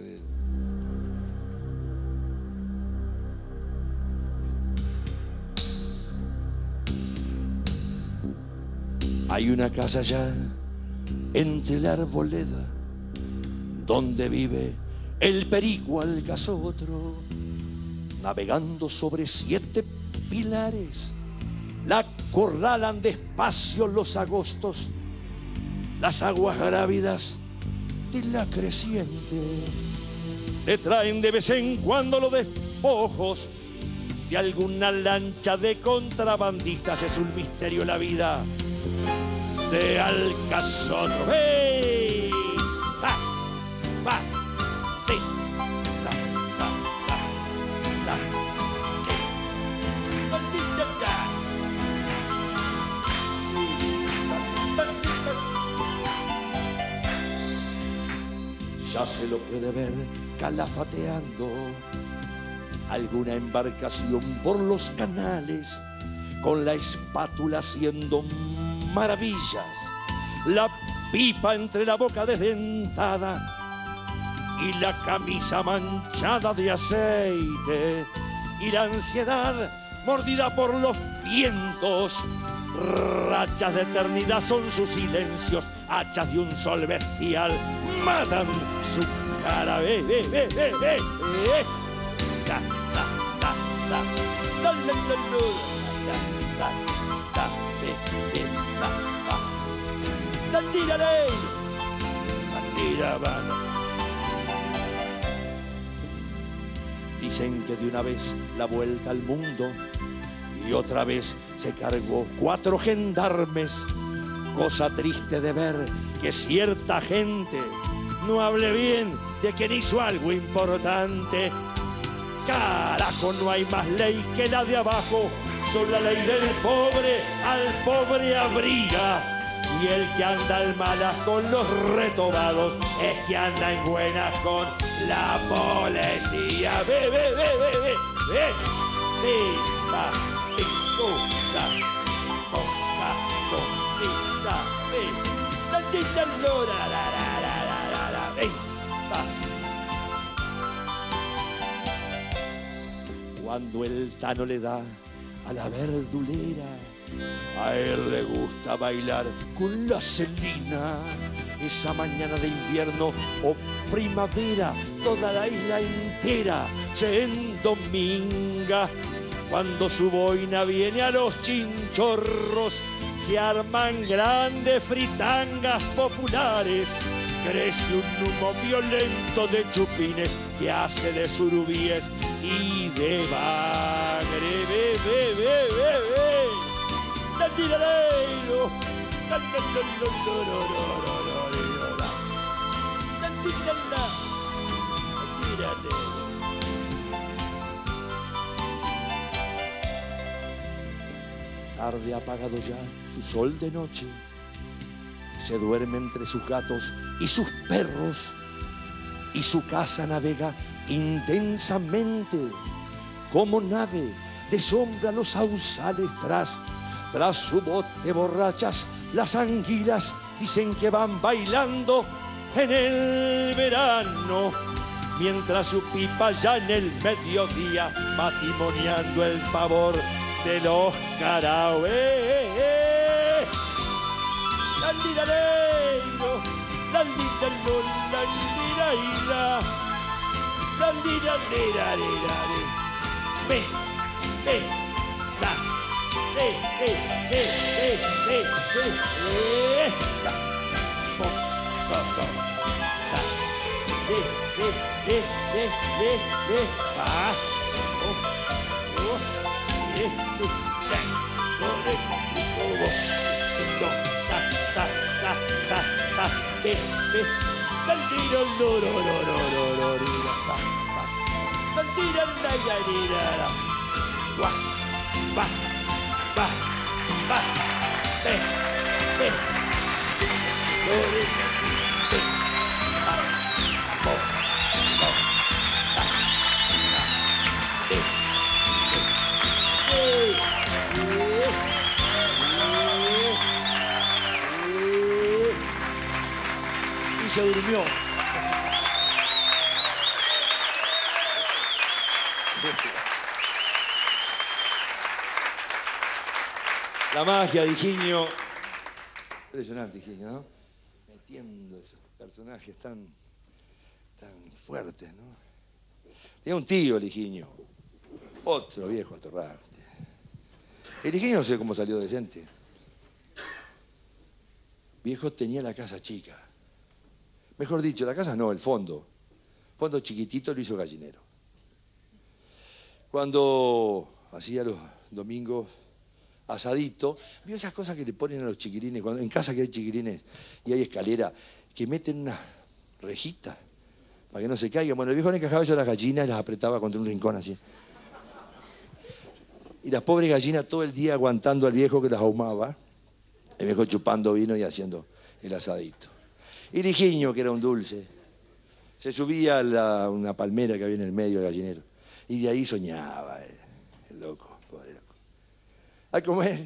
Hay una casa allá entre la arboleda donde vive el Perico Alcazotro, navegando sobre 7 pilares. La acorralan despacio los agostos, las aguas grávidas de la creciente. Le traen de vez en cuando los despojos de alguna lancha de contrabandistas. Es un misterio la vida de Alcazotro. ¡Hey! ¡Va! ¡Va! ¡Sí! ¡Sa! ¡Sa! ¡Sa! ¡Sa! Ya se lo puede ver calafateando alguna embarcación por los canales, con la espátula haciendo maravillas, la pipa entre la boca desdentada y la camisa manchada de aceite, y la ansiedad mordida por los vientos Rachas de eternidad son sus silencios, hachas de un sol bestial matan su cara. Ve. Ta, ta, ta, ta. La, la, la, la. Ta, ta, ve, ta, ta. La, tira, ley. La, tira, mano. Dicen que de una vez la vuelta al mundo y otra vez se cargó 4 gendarmes. Cosa triste de ver que cierta gente no hable bien de quien hizo algo importante. Carajo, no hay más ley que la de abajo. Son la ley del pobre, al pobre abriga. Y el que anda al malas con los retobados es que anda en buenas con la policía. Ve. Va. Cuando el Tano le da a la verdulera, a él le gusta bailar con la Celina. Esa mañana de invierno o primavera, toda la isla entera se endominga. Cuando su boina viene a los chinchorros, se arman grandes fritangas populares. Crece un humo violento de chupines que hace de surubíes y de bagre. Ve. Tandiraleiro. Tarde apagado ya su sol de noche, se duerme entre sus gatos y sus perros, y su casa navega intensamente como nave de sombra los sausales tras su bote borrachas. Las anguilas dicen que van bailando en el verano, mientras su pipa ya en el mediodía matrimoniando el pavor de los caraos. La lirareiro, la liralo, la liraira, la lirarerarerare. Ve, ta, y se durmió. La magia de Higinio, impresionante Higinio, ¿no? Metiendo esos personajes tan fuertes, ¿no? Tenía un tío el Higinio, otro viejo atorrante. El Higinio no sé cómo salió decente. Viejo tenía la casa chica. Mejor dicho, la casa no, el fondo. Fondo chiquitito lo hizo gallinero. Cuando hacía los domingos asadito, vio esas cosas que le ponen a los chiquilines, cuando en casa que hay chiquilines y hay escalera, que meten una rejita para que no se caigan. Bueno, el viejo le encajaba eso a las gallinas y las apretaba contra un rincón así. Y las pobres gallinas todo el día aguantando al viejo que las ahumaba, el viejo chupando vino y haciendo el asadito. Y el Higinio, que era un dulce, se subía a una palmera que había en el medio del gallinero y de ahí soñaba el loco, pobre loco. ¿A comer?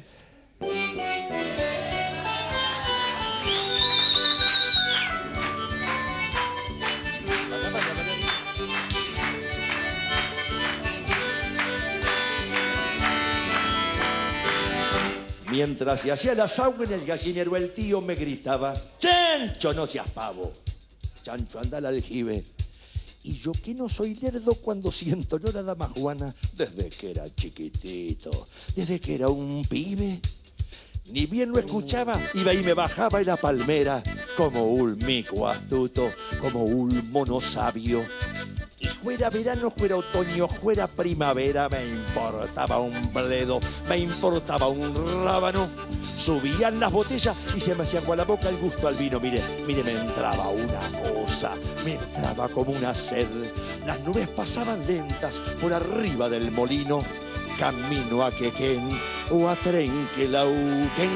Mientras se hacía la sauna en el gallinero, el tío me gritaba: Chancho, no seas pavo. Chancho, anda al aljibe. Y yo que no soy lerdo cuando siento olor a damajuana desde que era chiquitito, desde que era un pibe. Ni bien lo escuchaba, iba y me bajaba en la palmera como un mico astuto, como un mono sabio. Y fuera verano, fuera otoño, fuera primavera, me importaba un bledo, me importaba un rábano. Subían las botellas y se me hacía agua la boca el gusto al vino. Mire, me entraba una cosa, me entraba como una sed. Las nubes pasaban lentas por arriba del molino, camino a Quequén o a Trenquelauquén.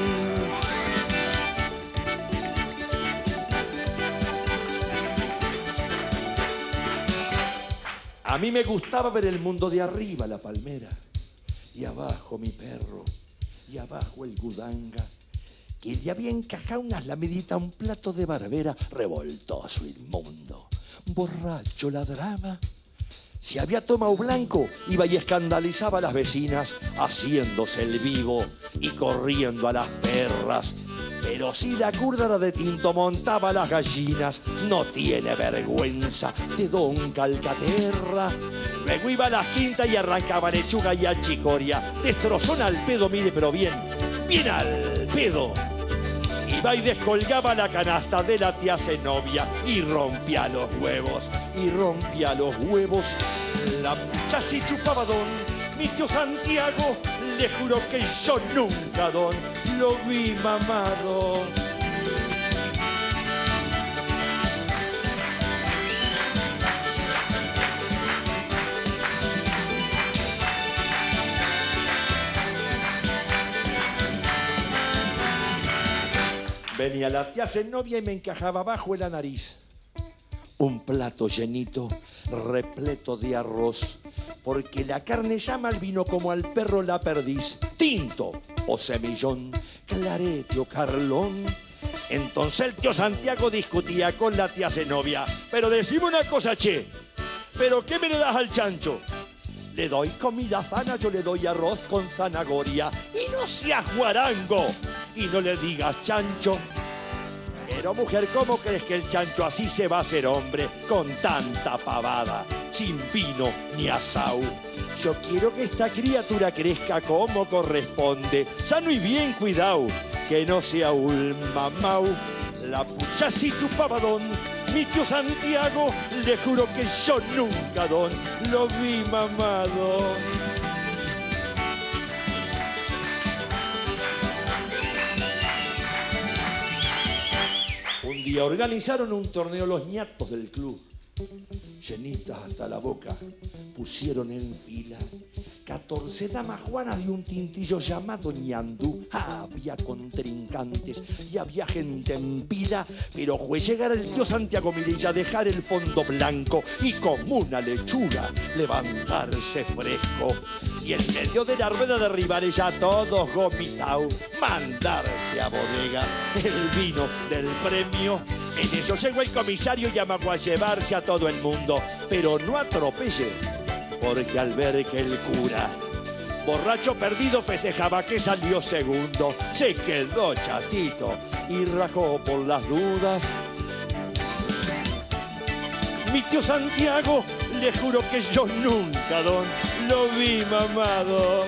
A mí me gustaba ver el mundo de arriba, la palmera, y abajo mi perro, y abajo el gudanga, que le había encajado unas lamiditas a un plato de barbera, revoltoso, inmundo, borracho, ladraba. Si había tomado blanco, iba y escandalizaba a las vecinas, haciéndose el vivo y corriendo a las perras. Pero si la curda era de tinto, montaba a las gallinas, no tiene vergüenza de don Calcaterra. Luego iba a las quintas y arrancaba lechuga y achicoria, destrozón al pedo, mire, pero bien al pedo. Iba y descolgaba la canasta de la tía Zenobia y rompía los huevos, La pucha sí chupaba don, mi tío Santiago, le juro que yo nunca don lo vi mamado. Venía la tía Zenobia y me encajaba abajo en la nariz un plato llenito, repleto de arroz, porque la carne llama al vino como al perro la perdiz, tinto o semillón, clarete o carlón. Entonces el tío Santiago discutía con la tía Zenobia: pero decime una cosa, che, ¿pero qué me le das al chancho? Le doy comida sana, yo le doy arroz con zanahoria. Y no seas guarango y no le digas chancho. Pero mujer, ¿cómo crees que el chancho así se va a hacer hombre con tanta pavada, sin vino ni asau? Yo quiero que esta criatura crezca como corresponde, sano y bien cuidado, que no sea un mamau. La pucha si chupaba don, mi tío Santiago, le juro que yo nunca don lo vi mamado. Un día organizaron un torneo los ñatos del club. Llenitas hasta la boca, pusieron en fila 14 damajuanas de un tintillo llamado ñandú. Había contrincantes y había gente en pila, pero fue llegar el tío Santiago Mirilla, dejar el fondo blanco y como una lechuga levantarse fresco. Y en medio de la rueda de rivales ya todos gomitados, mandarse a bodega el vino del premio. En eso llegó el comisario y amagó a llevarse a todo el mundo, pero no atropelle, porque al ver que el cura, borracho perdido, festejaba que salió segundo, se quedó chatito y rajó por las dudas. Mi tío Santiago, le juro que yo nunca, don, lo vi mamado.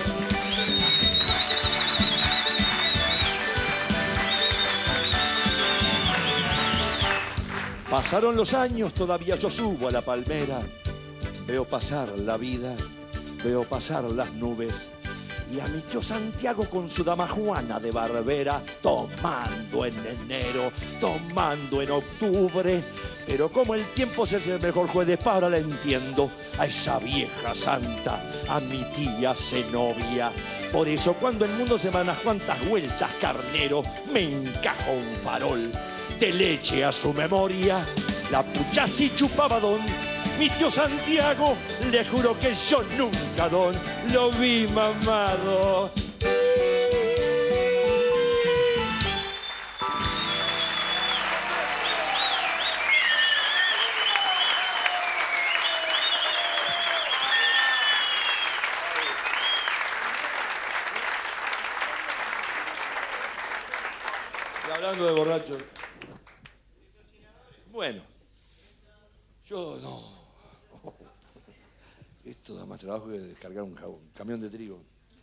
Pasaron los años, todavía yo subo a la palmera. Veo pasar la vida, veo pasar las nubes. Y a mi tío Santiago con su damajuana de barbera, tomando en enero, tomando en octubre. Pero como el tiempo es el mejor juez de paz, ahora la entiendo a esa vieja santa, a mi tía Zenobia. Por eso cuando el mundo se va unas cuantas vueltas, carnero, me encajo un farol de leche a su memoria. La pucha si chupaba don, mi tío Santiago, le juro que yo nunca don lo vi mamado. borrachos. Bueno, yo no. Esto da más trabajo que descargar un camión de trigo.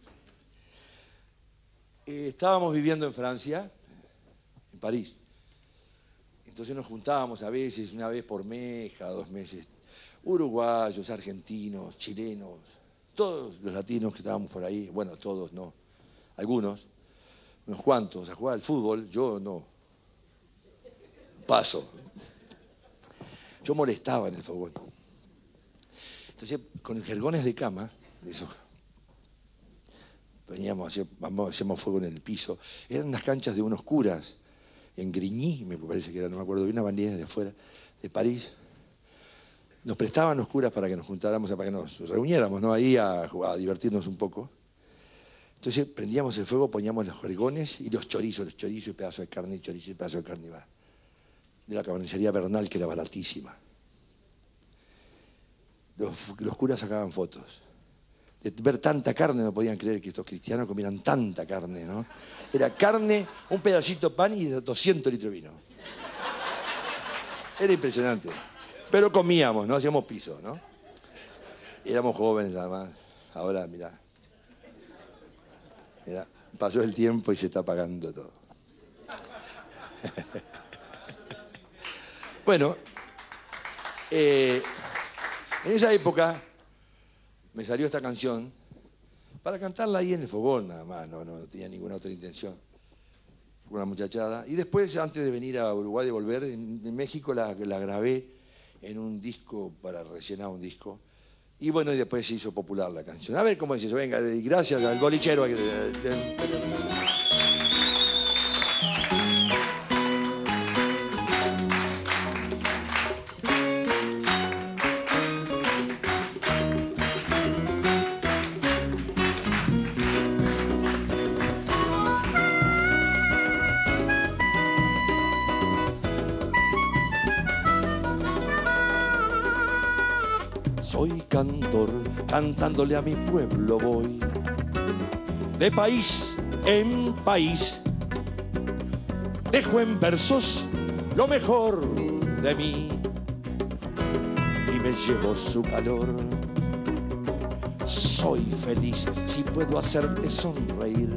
Estábamos viviendo en Francia, en París. Entonces nos juntábamos a veces, una vez por mes, cada 2 meses, uruguayos, argentinos, chilenos, todos los latinos que estábamos por ahí, bueno, todos no, algunos, unos cuantos, a jugar al fútbol, yo no, paso. Yo molestaba en el fogón. Entonces, con jergones de cama, de esos, veníamos, hacíamos fuego en el piso, eran unas canchas de unos curas, en Grigny, me parece que era, no me acuerdo bien, una bandera de afuera, de París. Nos prestaban los curas para que nos juntáramos, para que nos reuniéramos, ¿no? Ahí a jugar, a divertirnos un poco. Entonces prendíamos el fuego, poníamos los jergones y los chorizos y pedazos de carne, y chorizo y pedazo de carne, va. De la carnicería Bernal, que era baratísima. Los curas sacaban fotos. De ver tanta carne no podían creer que estos cristianos comieran tanta carne, ¿no? Era carne, un pedacito de pan y 200 litros de vino. Era impresionante. Pero comíamos, ¿no? Hacíamos piso, ¿no? Éramos jóvenes nada más. Ahora, mirá. Mirá, pasó el tiempo y se está apagando todo. Bueno, en esa época me salió esta canción para cantarla ahí en el fogón nada más, no tenía ninguna otra intención. Una muchachada. Y después, antes de venir a Uruguay y volver, en México la grabé en un disco, para rellenar un disco. Y bueno, y después se hizo popular la canción. A ver cómo es eso. Venga, gracias al bolichero. Soy cantor, cantándole a mi pueblo voy, de país en país, dejo en versos lo mejor de mí y me llevo su calor. Soy feliz si puedo hacerte sonreír.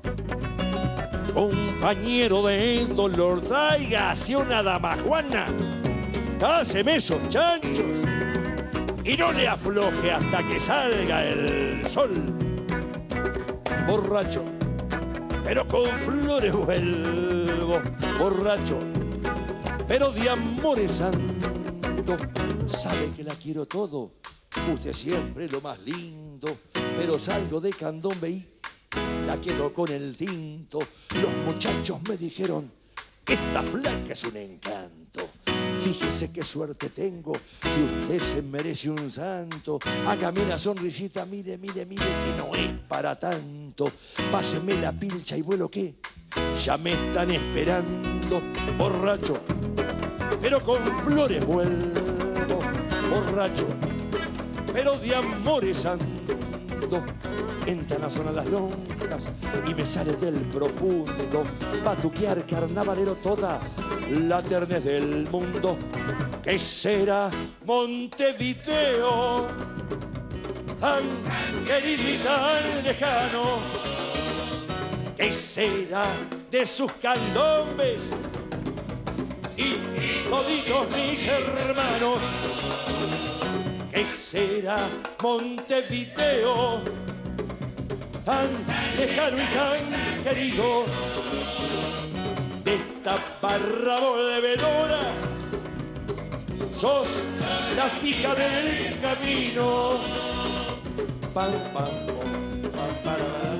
Compañero de dolor, tráigase una dama Juana, haceme esos chanchos y no le afloje hasta que salga el sol. Borracho, pero con flores vuelvo. Borracho, pero de amores santo. Sabe que la quiero todo, usted siempre lo más lindo. Pero salgo de candombe y la quedo con el tinto. Los muchachos me dijeron, esta flaca es un encanto. Fíjese qué suerte tengo, si usted se merece un santo. Hágame una sonrisita, mire, mire, mire, que no es para tanto. Páseme la pilcha y vuelo que ya me están esperando. Borracho, pero con flores vuelvo. Borracho, pero de amores ando. Entran a sonar las lonjas y me sale del profundo batuquear carnavalero toda la ternez del mundo. ¿Qué será Montevideo, tan querido y tan lejano? ¿Qué será de sus candombes y toditos mis hermanos? ¿Qué será Montevideo, tan lejano y tan querido? De esta barra volvedora sos la fija del camino. Pam, pam, pam, pam, pam,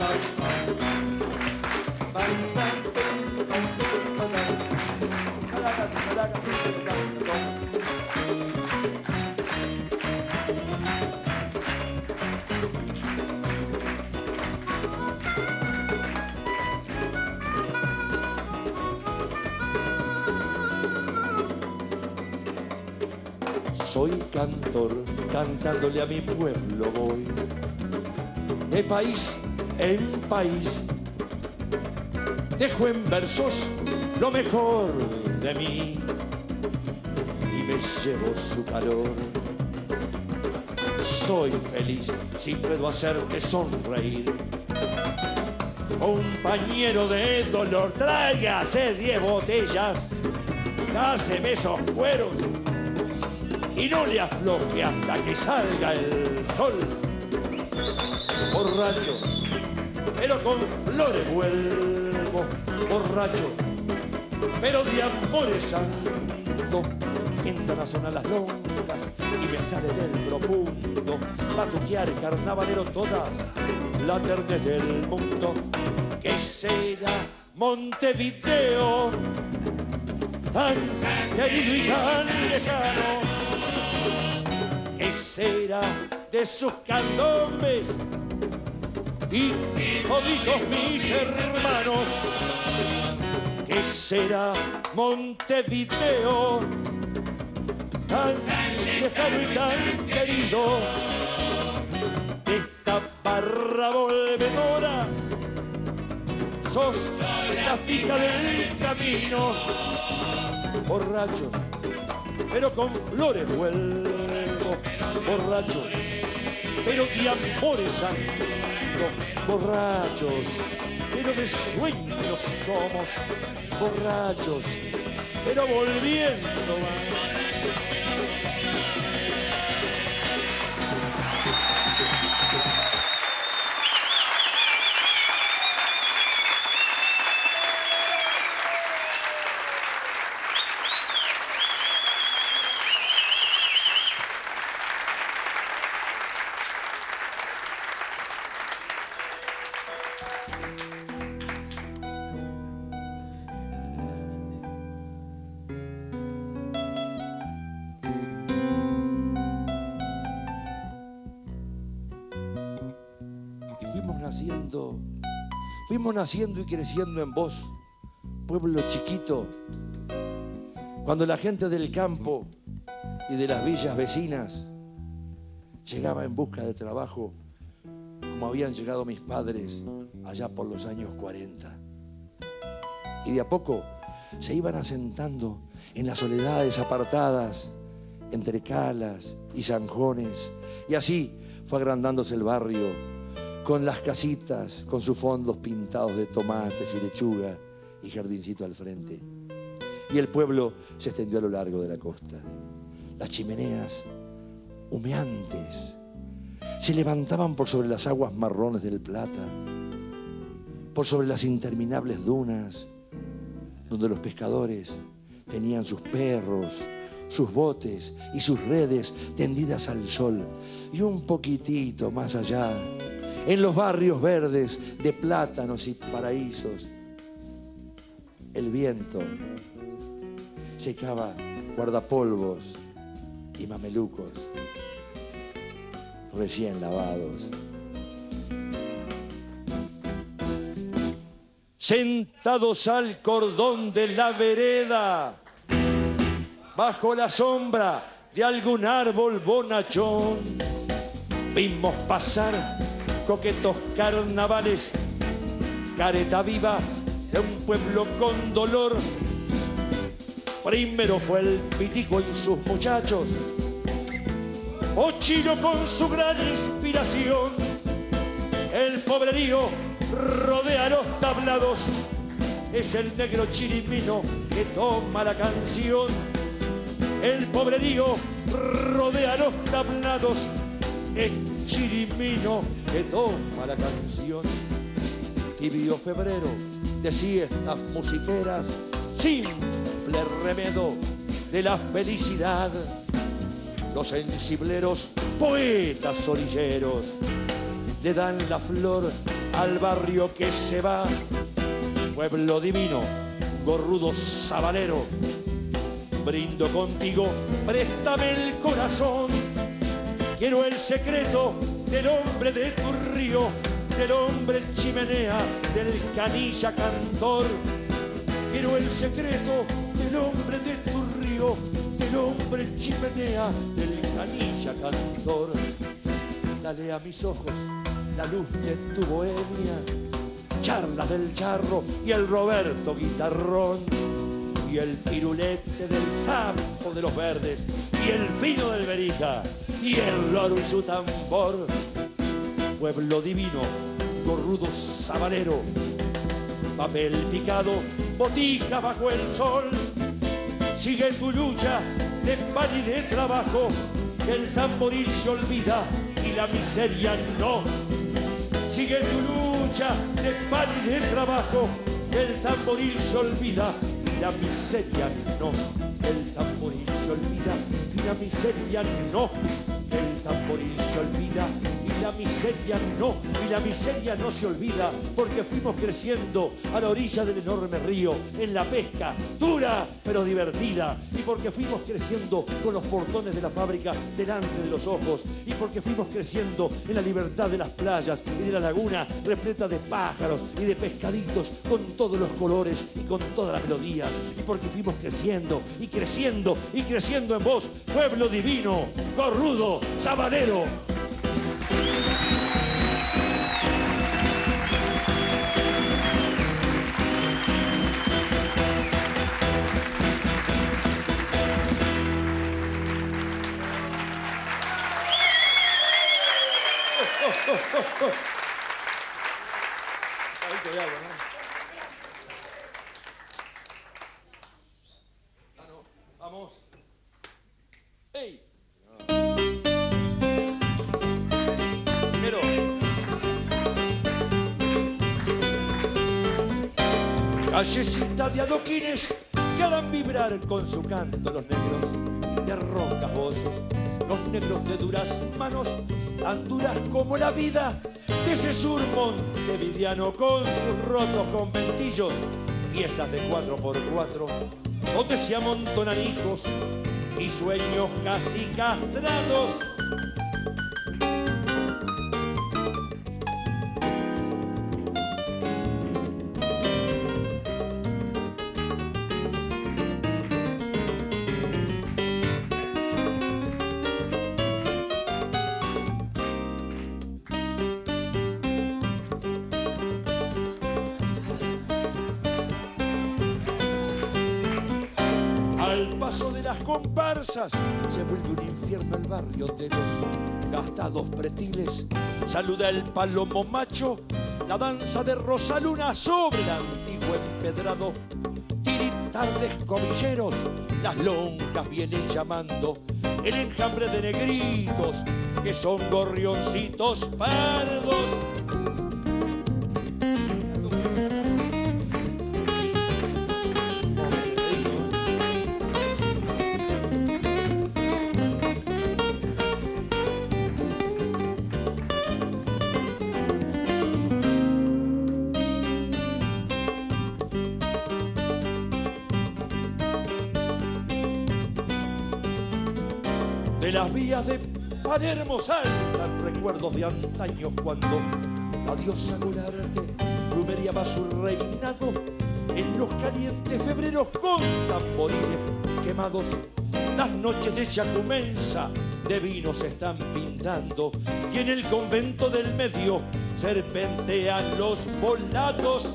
pam, pam, Soy cantor, cantándole a mi pueblo voy, de país en país, dejo en versos lo mejor de mí y me llevo su calor. Soy feliz si puedo hacerte sonreír. Compañero de dolor, tráigase 10 botellas, cáseme esos cueros y no le afloje hasta que salga el sol. Borracho, pero con flores vuelvo, borracho, pero de amores ando. Entran a sonar las lonjas y me sale del profundo batuquear carnavalero toda la ternez del mundo. ¿Qué será Montevideo, tan querido y tan lejano? ¿Qué será de sus candombes y toditos mis hermanos? ¿Qué será Montevideo, tan lejano y tan querido? Esta barra volvedora, sos la fija del camino. Borrachos, pero con flores vuelvo, borracho, pero de amores ando. Borrachos, pero de sueños somos, borrachos, pero volviendo van. Fuimos naciendo y creciendo en vos, pueblo chiquito, cuando la gente del campo y de las villas vecinas llegaba en busca de trabajo, como habían llegado mis padres allá por los años 40. Y de a poco se iban asentando en las soledades apartadas, entre calas y zanjones, y así fue agrandándose el barrio, con las casitas, con sus fondos pintados de tomates y lechuga y jardincito al frente. Y el pueblo se extendió a lo largo de la costa. Las chimeneas, humeantes, se levantaban por sobre las aguas marrones del Plata, por sobre las interminables dunas, donde los pescadores tenían sus perros, sus botes y sus redes tendidas al sol. Y un poquitito más allá, en los barrios verdes de plátanos y paraísos, el viento secaba guardapolvos y mamelucos recién lavados. Sentados al cordón de la vereda, bajo la sombra de algún árbol bonachón, vimos pasar coquetos carnavales, careta viva de un pueblo con dolor. Primero fue el pitico y sus muchachos, o Chino con su gran inspiración. El pobrerío rodea los tablados, es el negro chirimino que toma la canción. El pobrerío rodea los tablados, es chirimino que toma la canción. Tibio febrero de siestas musiqueras, simple remedo de la felicidad. Los sensibleros poetas orilleros le dan la flor al barrio que se va. Pueblo divino, gorrudo sabanero, brindo contigo, préstame el corazón. Quiero el secreto del hombre de tu río, del hombre chimenea, del canilla cantor. Quiero el secreto del hombre de tu río, del hombre chimenea, del canilla cantor. Dale a mis ojos la luz de tu bohemia, charlas del charro y el Roberto guitarrón. y el firulete del sapo de los verdes, y el fino del berija, y el loro y su tambor. Pueblo divino, gorrudo sabanero, papel picado, botija bajo el sol. Sigue tu lucha de pan y de trabajo, que el tamboril se olvida y la miseria no. Sigue tu lucha de pan y de trabajo, que el tamboril se olvida y la miseria no. El tamboril se olvida y la miseria no. El tamboril se olvida y la miseria no. Y la miseria no se olvida porque fuimos creciendo a la orilla del enorme río, en la pesca, dura pero divertida. Y porque fuimos creciendo con los portones de la fábrica delante de los ojos. Y porque fuimos creciendo en la libertad de las playas y de la laguna repleta de pájaros y de pescaditos con todos los colores y con todas las melodías. Y porque fuimos creciendo y creciendo y creciendo en vos, pueblo divino, gorrudo, sabanero. Ahí te hago, ¿no? Ah, no. Vamos. ¡Ey! Primero. Callecita de adoquines que harán vibrar con su canto los negros de roncas voces, los negros de duras manos, tan duras como la vida de ese sur montevideano con sus rotos conventillos, piezas de 4x4, donde se amontonan hijos y sueños casi castrados. Comparsas, se vuelve un infierno el barrio de los gastados pretiles. Saluda el palomo macho, la danza de Rosaluna sobre el antiguo empedrado. Tiritar de escobilleros, las lonjas vienen llamando, el enjambre de negritos que son gorrioncitos pardos. Las vías de Palermo saltan recuerdos de antaños cuando la diosa Golarte plumereaba su reinado en los calientes febreros con tamboriles quemados. Las noches de Chacumensa de vino se están pintando y en el convento del medio serpentean los volados.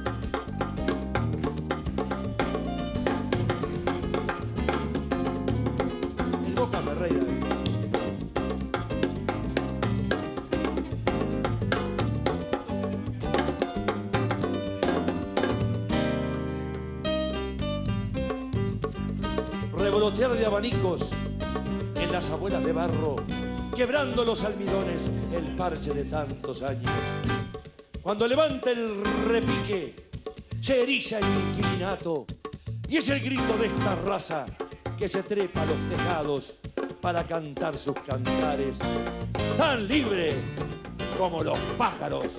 Revolotear de abanicos en las abuelas de barro, quebrando los almidones, el parche de tantos años. Cuando levanta el repique, se eriza el inquilinato y es el grito de esta raza que se trepa a los tejados para cantar sus cantares, tan libre como los pájaros.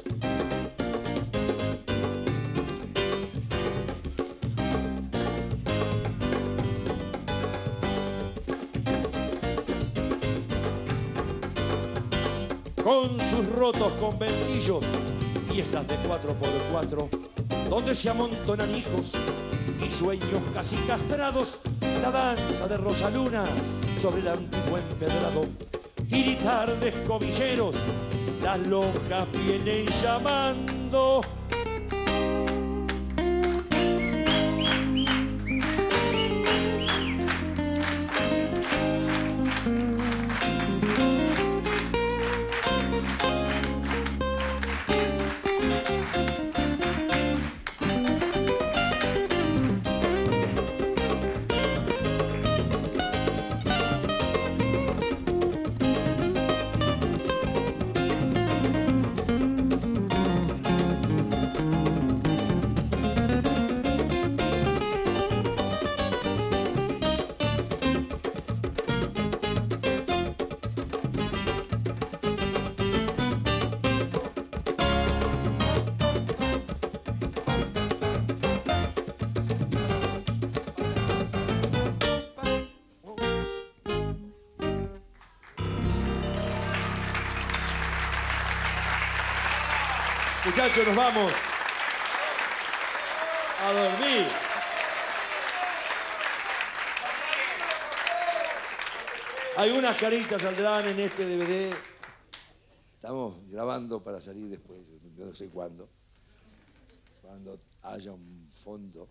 Con sus rotos conventillos, piezas de 4x4, donde se amontonan hijos y sueños casi castrados, la danza de Rosaluna sobre el antiguo empedrado, tiritar de escobilleros, las lonjas vienen llamando. Muchachos, nos vamos a dormir. Algunas caritas saldrán en este DVD. Estamos grabando para salir después, no sé cuándo. Cuando haya un fondo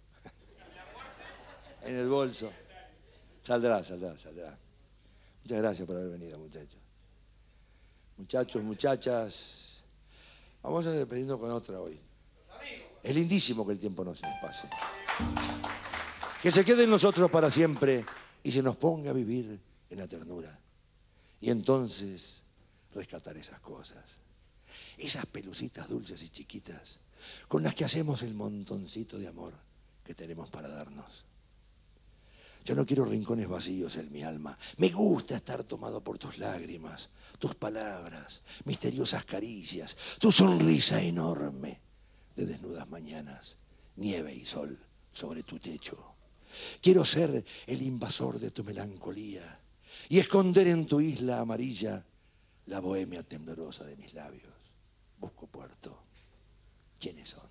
en el bolso. Saldrá. Muchas gracias por haber venido, muchachos. Muchachos, muchachas. Vamos a despedirnos con otra hoy. Es lindísimo que el tiempo no se nos pase. Que se quede en nosotros para siempre y se nos ponga a vivir en la ternura. Y entonces rescatar esas cosas. Esas pelucitas dulces y chiquitas con las que hacemos el montoncito de amor que tenemos para darnos. Yo no quiero rincones vacíos en mi alma. Me gusta estar tomado por tus lágrimas, tus palabras, misteriosas caricias, tu sonrisa enorme de desnudas mañanas, nieve y sol sobre tu techo. Quiero ser el invasor de tu melancolía y esconder en tu isla amarilla la bohemia temblorosa de mis labios. Busco puerto. ¿Quiénes son?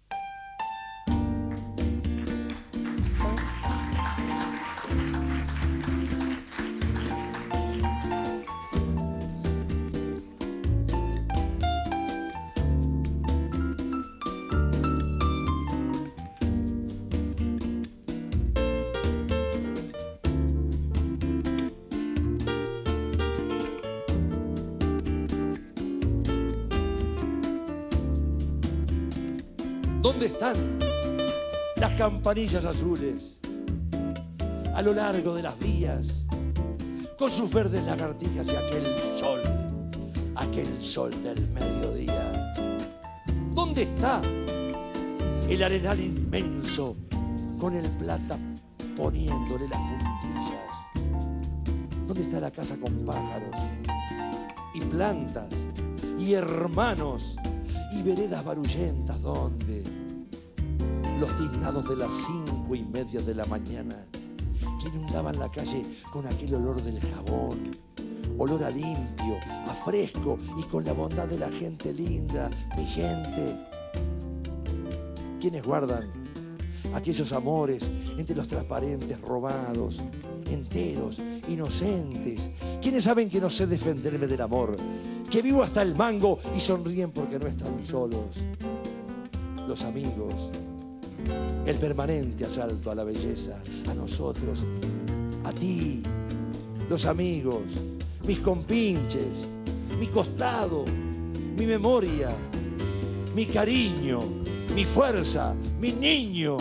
¿Dónde están las campanillas azules a lo largo de las vías con sus verdes lagartijas y aquel sol del mediodía? ¿Dónde está el arenal inmenso con el plata poniéndole las puntillas? ¿Dónde está la casa con pájaros y plantas y hermanos y veredas barullentas? ¿Dónde? Los tiznados de las 5:30 de la mañana que inundaban la calle con aquel olor del jabón, olor a limpio, a fresco y con la bondad de la gente linda, mi gente. ¿Quiénes guardan aquellos amores entre los transparentes robados, enteros, inocentes? ¿Quiénes saben que no sé defenderme del amor? Que vivo hasta el mango y sonríen porque no están solos. Los amigos, el permanente asalto a la belleza, a nosotros, a ti, los amigos, mis compinches, mi costado, mi memoria, mi cariño, mi fuerza, mi niño.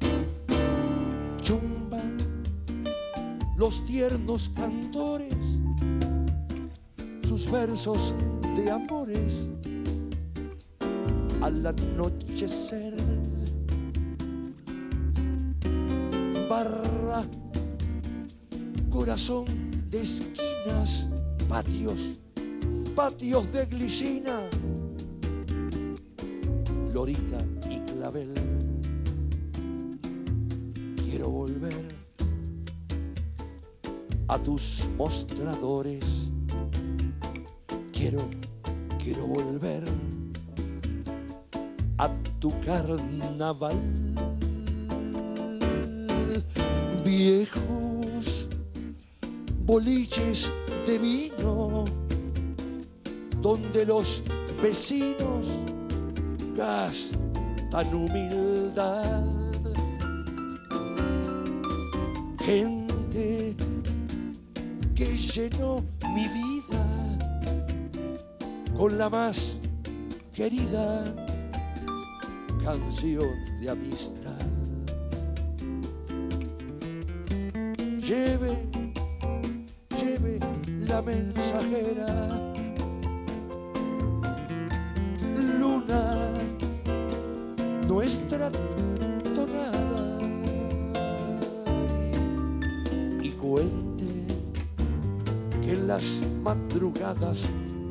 Chumban los tiernos cantores sus versos de amores al anochecer. Barra, corazón de esquinas, patios de glicina, lorita y clavel. Quiero volver a tus mostradores. Quiero volver a tu carnaval. Viejos boliches de vino donde los vecinos gastan humildad. Gente que llenó mi vida con la más querida canción de amistad. Lleve la mensajera, luna nuestra tonada, y cuente que en las madrugadas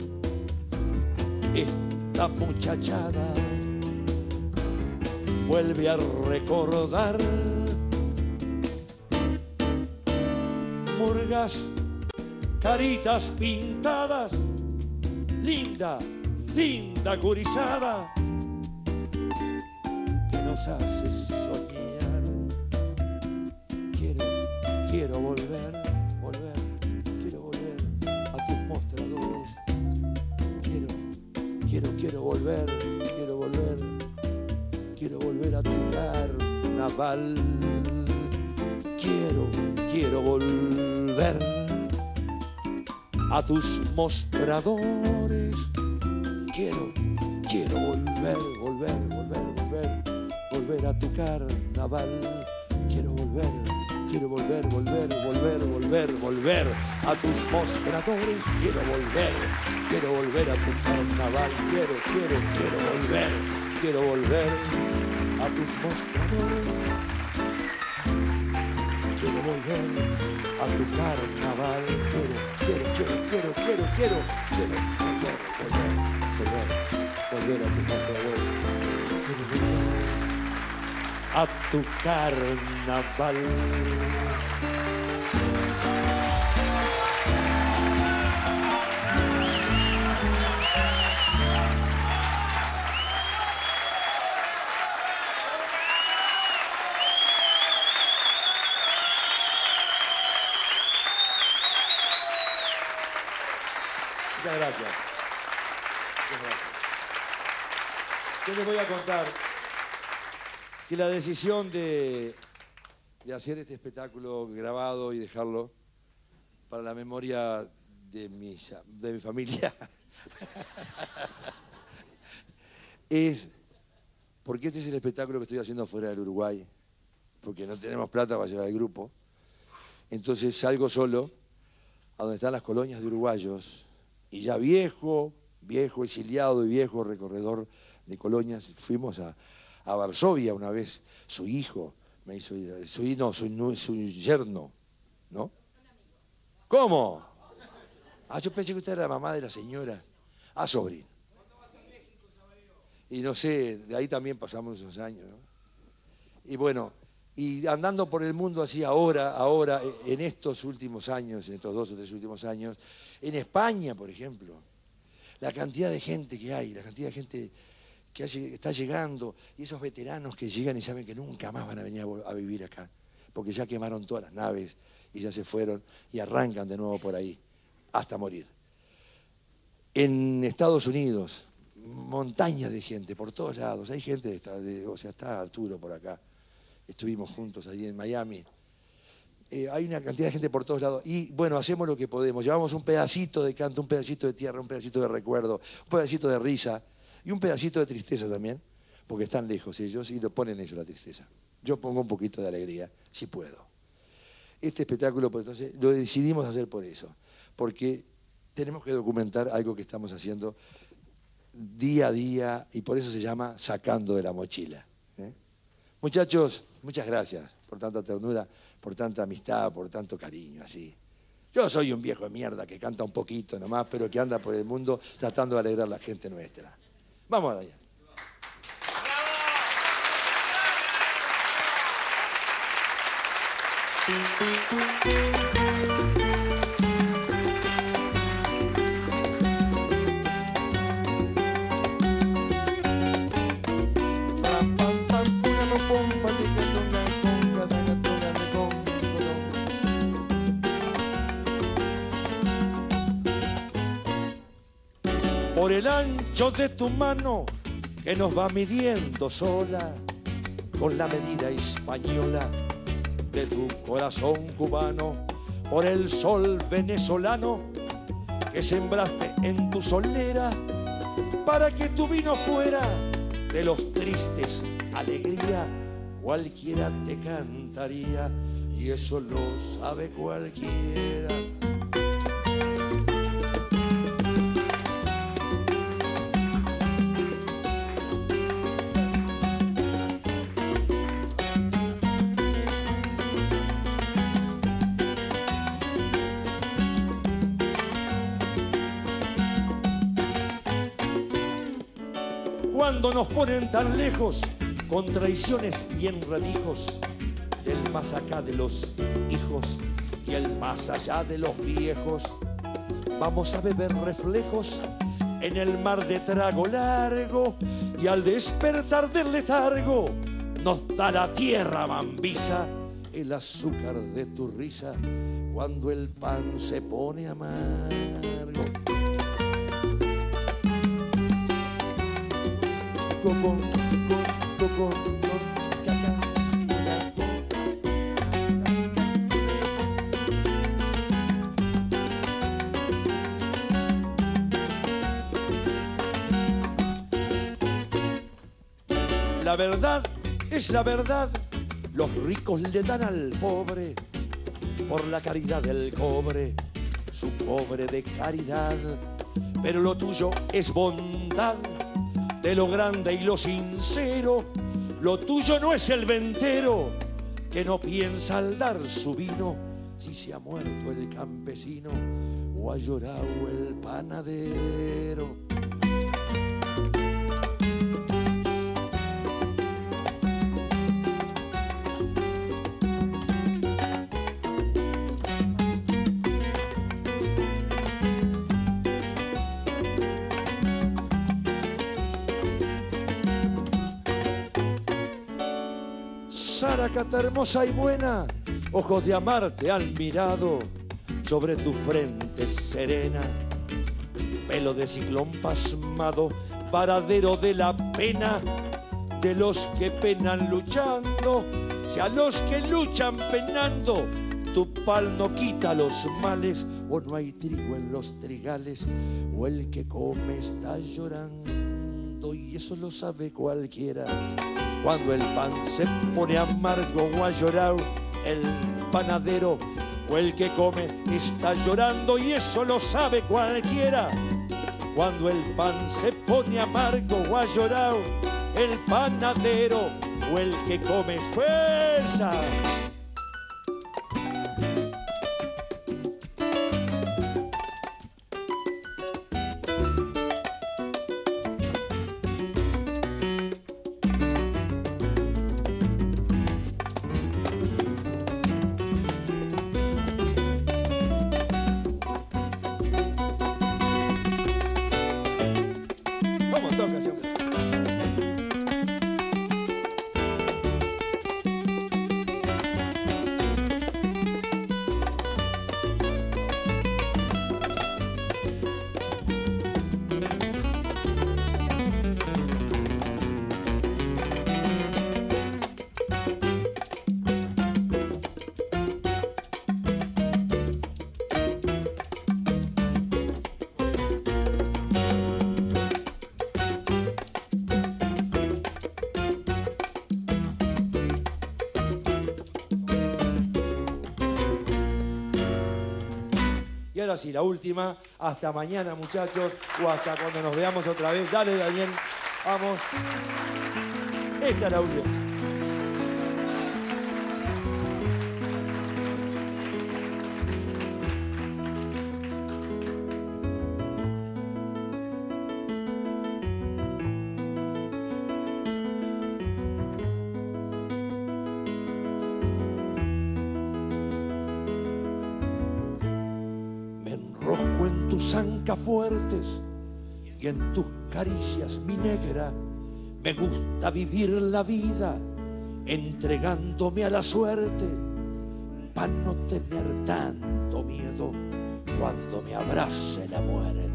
esta muchachada vuelve a recordar murgas, caritas pintadas, linda gurizada, nos hace soñar. Quiero volver, quiero volver a tus mostradores. Quiero volver a tu carnaval. Quiero volver a tus mostradores. Quiero volver a tu carnaval. Quiero volver a tus mostradores. Quiero volver a tu carnaval. Quiero volver a tus mostradores. Quiero volver a tu carnaval. Quiero volver a tu mostradores. Quiero volver a tu carnaval. Muchas gracias. Yo les voy a contar que la decisión de hacer este espectáculo grabado y dejarlo para la memoria de mi familia es porque este es el espectáculo que estoy haciendo fuera del Uruguay, porque no tenemos plata para llevar el grupo. Entonces salgo solo a donde están las colonias de uruguayos y ya viejo exiliado y viejo recorredor de colonias, fuimos a Varsovia una vez. Su hijo me hizo ir, su yerno, ¿no? ¿Cómo? Yo pensé que usted era la mamá de la señora. Sobrino. Y no sé, de ahí también pasamos esos años, ¿no? Y bueno, y andando por el mundo así ahora, en estos últimos años, en estos 2 o 3 últimos años, en España, por ejemplo, la cantidad de gente que hay, la cantidad de gente que está llegando, y esos veteranos que llegan y saben que nunca más van a venir a vivir acá, porque ya quemaron todas las naves y ya se fueron y arrancan de nuevo por ahí, hasta morir. En Estados Unidos, montañas de gente por todos lados, hay gente, está Arturo por acá, estuvimos juntos allí en Miami. Hay una cantidad de gente por todos lados y bueno, hacemos lo que podemos, llevamos un pedacito de canto, un pedacito de tierra, un pedacito de recuerdo, un pedacito de risa y un pedacito de tristeza también, porque están lejos ellos y lo ponen ellos la tristeza. Yo pongo un poquito de alegría, si puedo. Este espectáculo, pues, entonces, lo decidimos hacer por eso, porque tenemos que documentar algo que estamos haciendo día a día y por eso se llama Sacando de la Mochila. Muchachos, muchas gracias por tanta ternura, por tanta amistad, por tanto cariño, así. Yo soy un viejo de mierda que canta un poquito nomás, pero que anda por el mundo tratando de alegrar a la gente nuestra. Vamos allá. Por el ancho de tu mano que nos va midiendo sola, con la medida española de tu corazón cubano, por el sol venezolano que sembraste en tu solera, para que tu vino fuera de los tristes alegría, cualquiera te cantaría y eso lo sabe cualquiera. Cuando nos ponen tan lejos, con traiciones y enredijos, del más acá de los hijos y el más allá de los viejos, vamos a beber reflejos en el mar de trago largo y al despertar del letargo nos da la tierra bambiza, el azúcar de tu risa, cuando el pan se pone amargo. Cocón, cocón, caca. La verdad es la verdad, los ricos le dan al pobre por la caridad del cobre, su cobre de caridad. Pero lo tuyo es bondad, de lo grande y lo sincero. Lo tuyo no es el ventero que no piensa al dar su vino si se ha muerto el campesino o ha llorado el panadero. Saracata hermosa y buena, ojos de amar te han mirado sobre tu frente serena, pelo de ciclón pasmado, varadero de la pena de los que penan luchando. Si a los que luchan penando tu pal no quita los males, o no hay trigo en los trigales, o el que come está llorando, y eso lo sabe cualquiera. Cuando el pan se pone amargo o ha llorado el panadero, o el que come está llorando, y eso lo sabe cualquiera. Cuando el pan se pone amargo o ha llorado el panadero, o el que come fuerza. Y ahora sí, la última. Hasta mañana, muchachos, o hasta cuando nos veamos otra vez. Dale, Daniel, vamos. Esta es la última. Ancas fuertes y en tus caricias, mi negra, me gusta vivir la vida entregándome a la suerte para no tener tanto miedo cuando me abrace la muerte.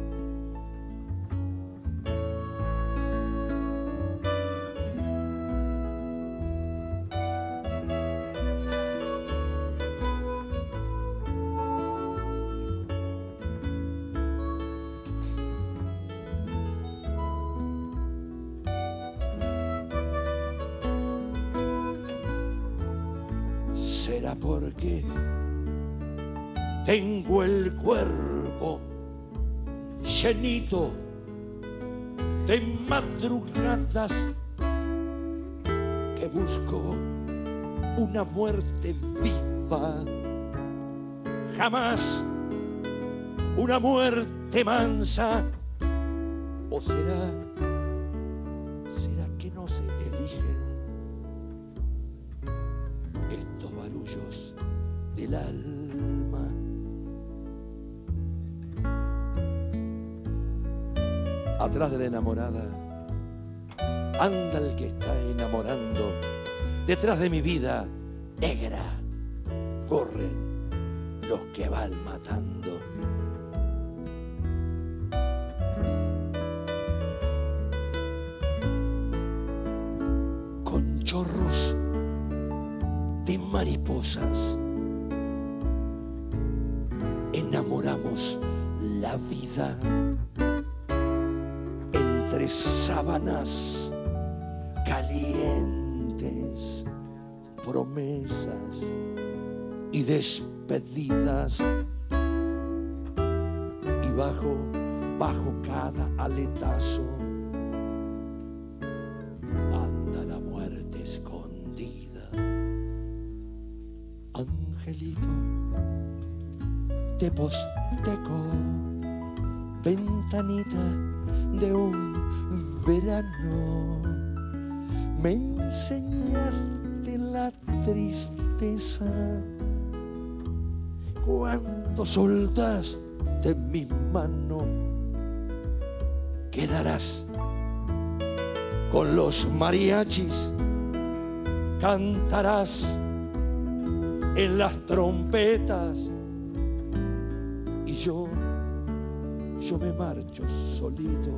¿Será porque tengo el cuerpo llenito de madrugadas que busco una muerte viva? Jamás una muerte mansa. ¿O será que no se eligen estos barullos del alma? Atrás de la enamorada anda el que está enamorando. Detrás de mi vida negra corren los que van matando. Con chorros de mariposas enamoramos la vida. Entre sábanas calientes, promesas y despedidas, y bajo cada aletazo anda la muerte escondida. Angelito de posteco, ventanita de un verano, me enseñaste la tristeza cuando soltaste mi mano. Quedarás con los mariachis, cantarás en las trompetas, y yo me marcho solito,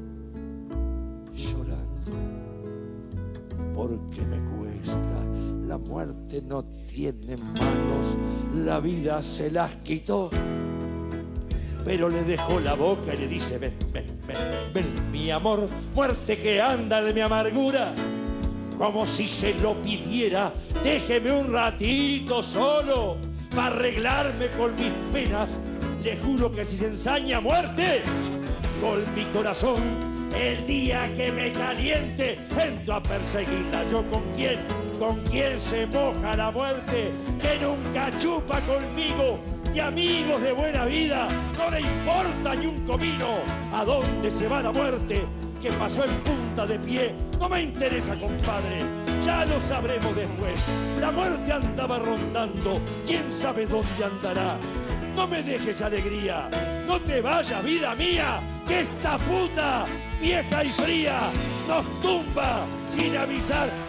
llorando, porque me cuesta. La muerte no tiene manos, la vida se las quitó, pero le dejó la boca y le dice: ven, ven, ven, ven, mi amor. Muerte que anda de mi amargura, como si se lo pidiera. Déjeme un ratito solo para arreglarme con mis penas. Le juro que si se ensaña muerte con mi corazón, el día que me caliente entro a perseguirla. ¿Yo con quién? ¿Con quién se moja la muerte? Que nunca chupa conmigo, y amigos de buena vida no le importa ni un comino. ¿A dónde se va la muerte? Que pasó en punta de pie, no me interesa, compadre, ya lo sabremos después. La muerte andaba rondando, quién sabe dónde andará. No me dejes alegría, no te vayas, vida mía, que esta puta vieja y fría nos tumba sin avisar.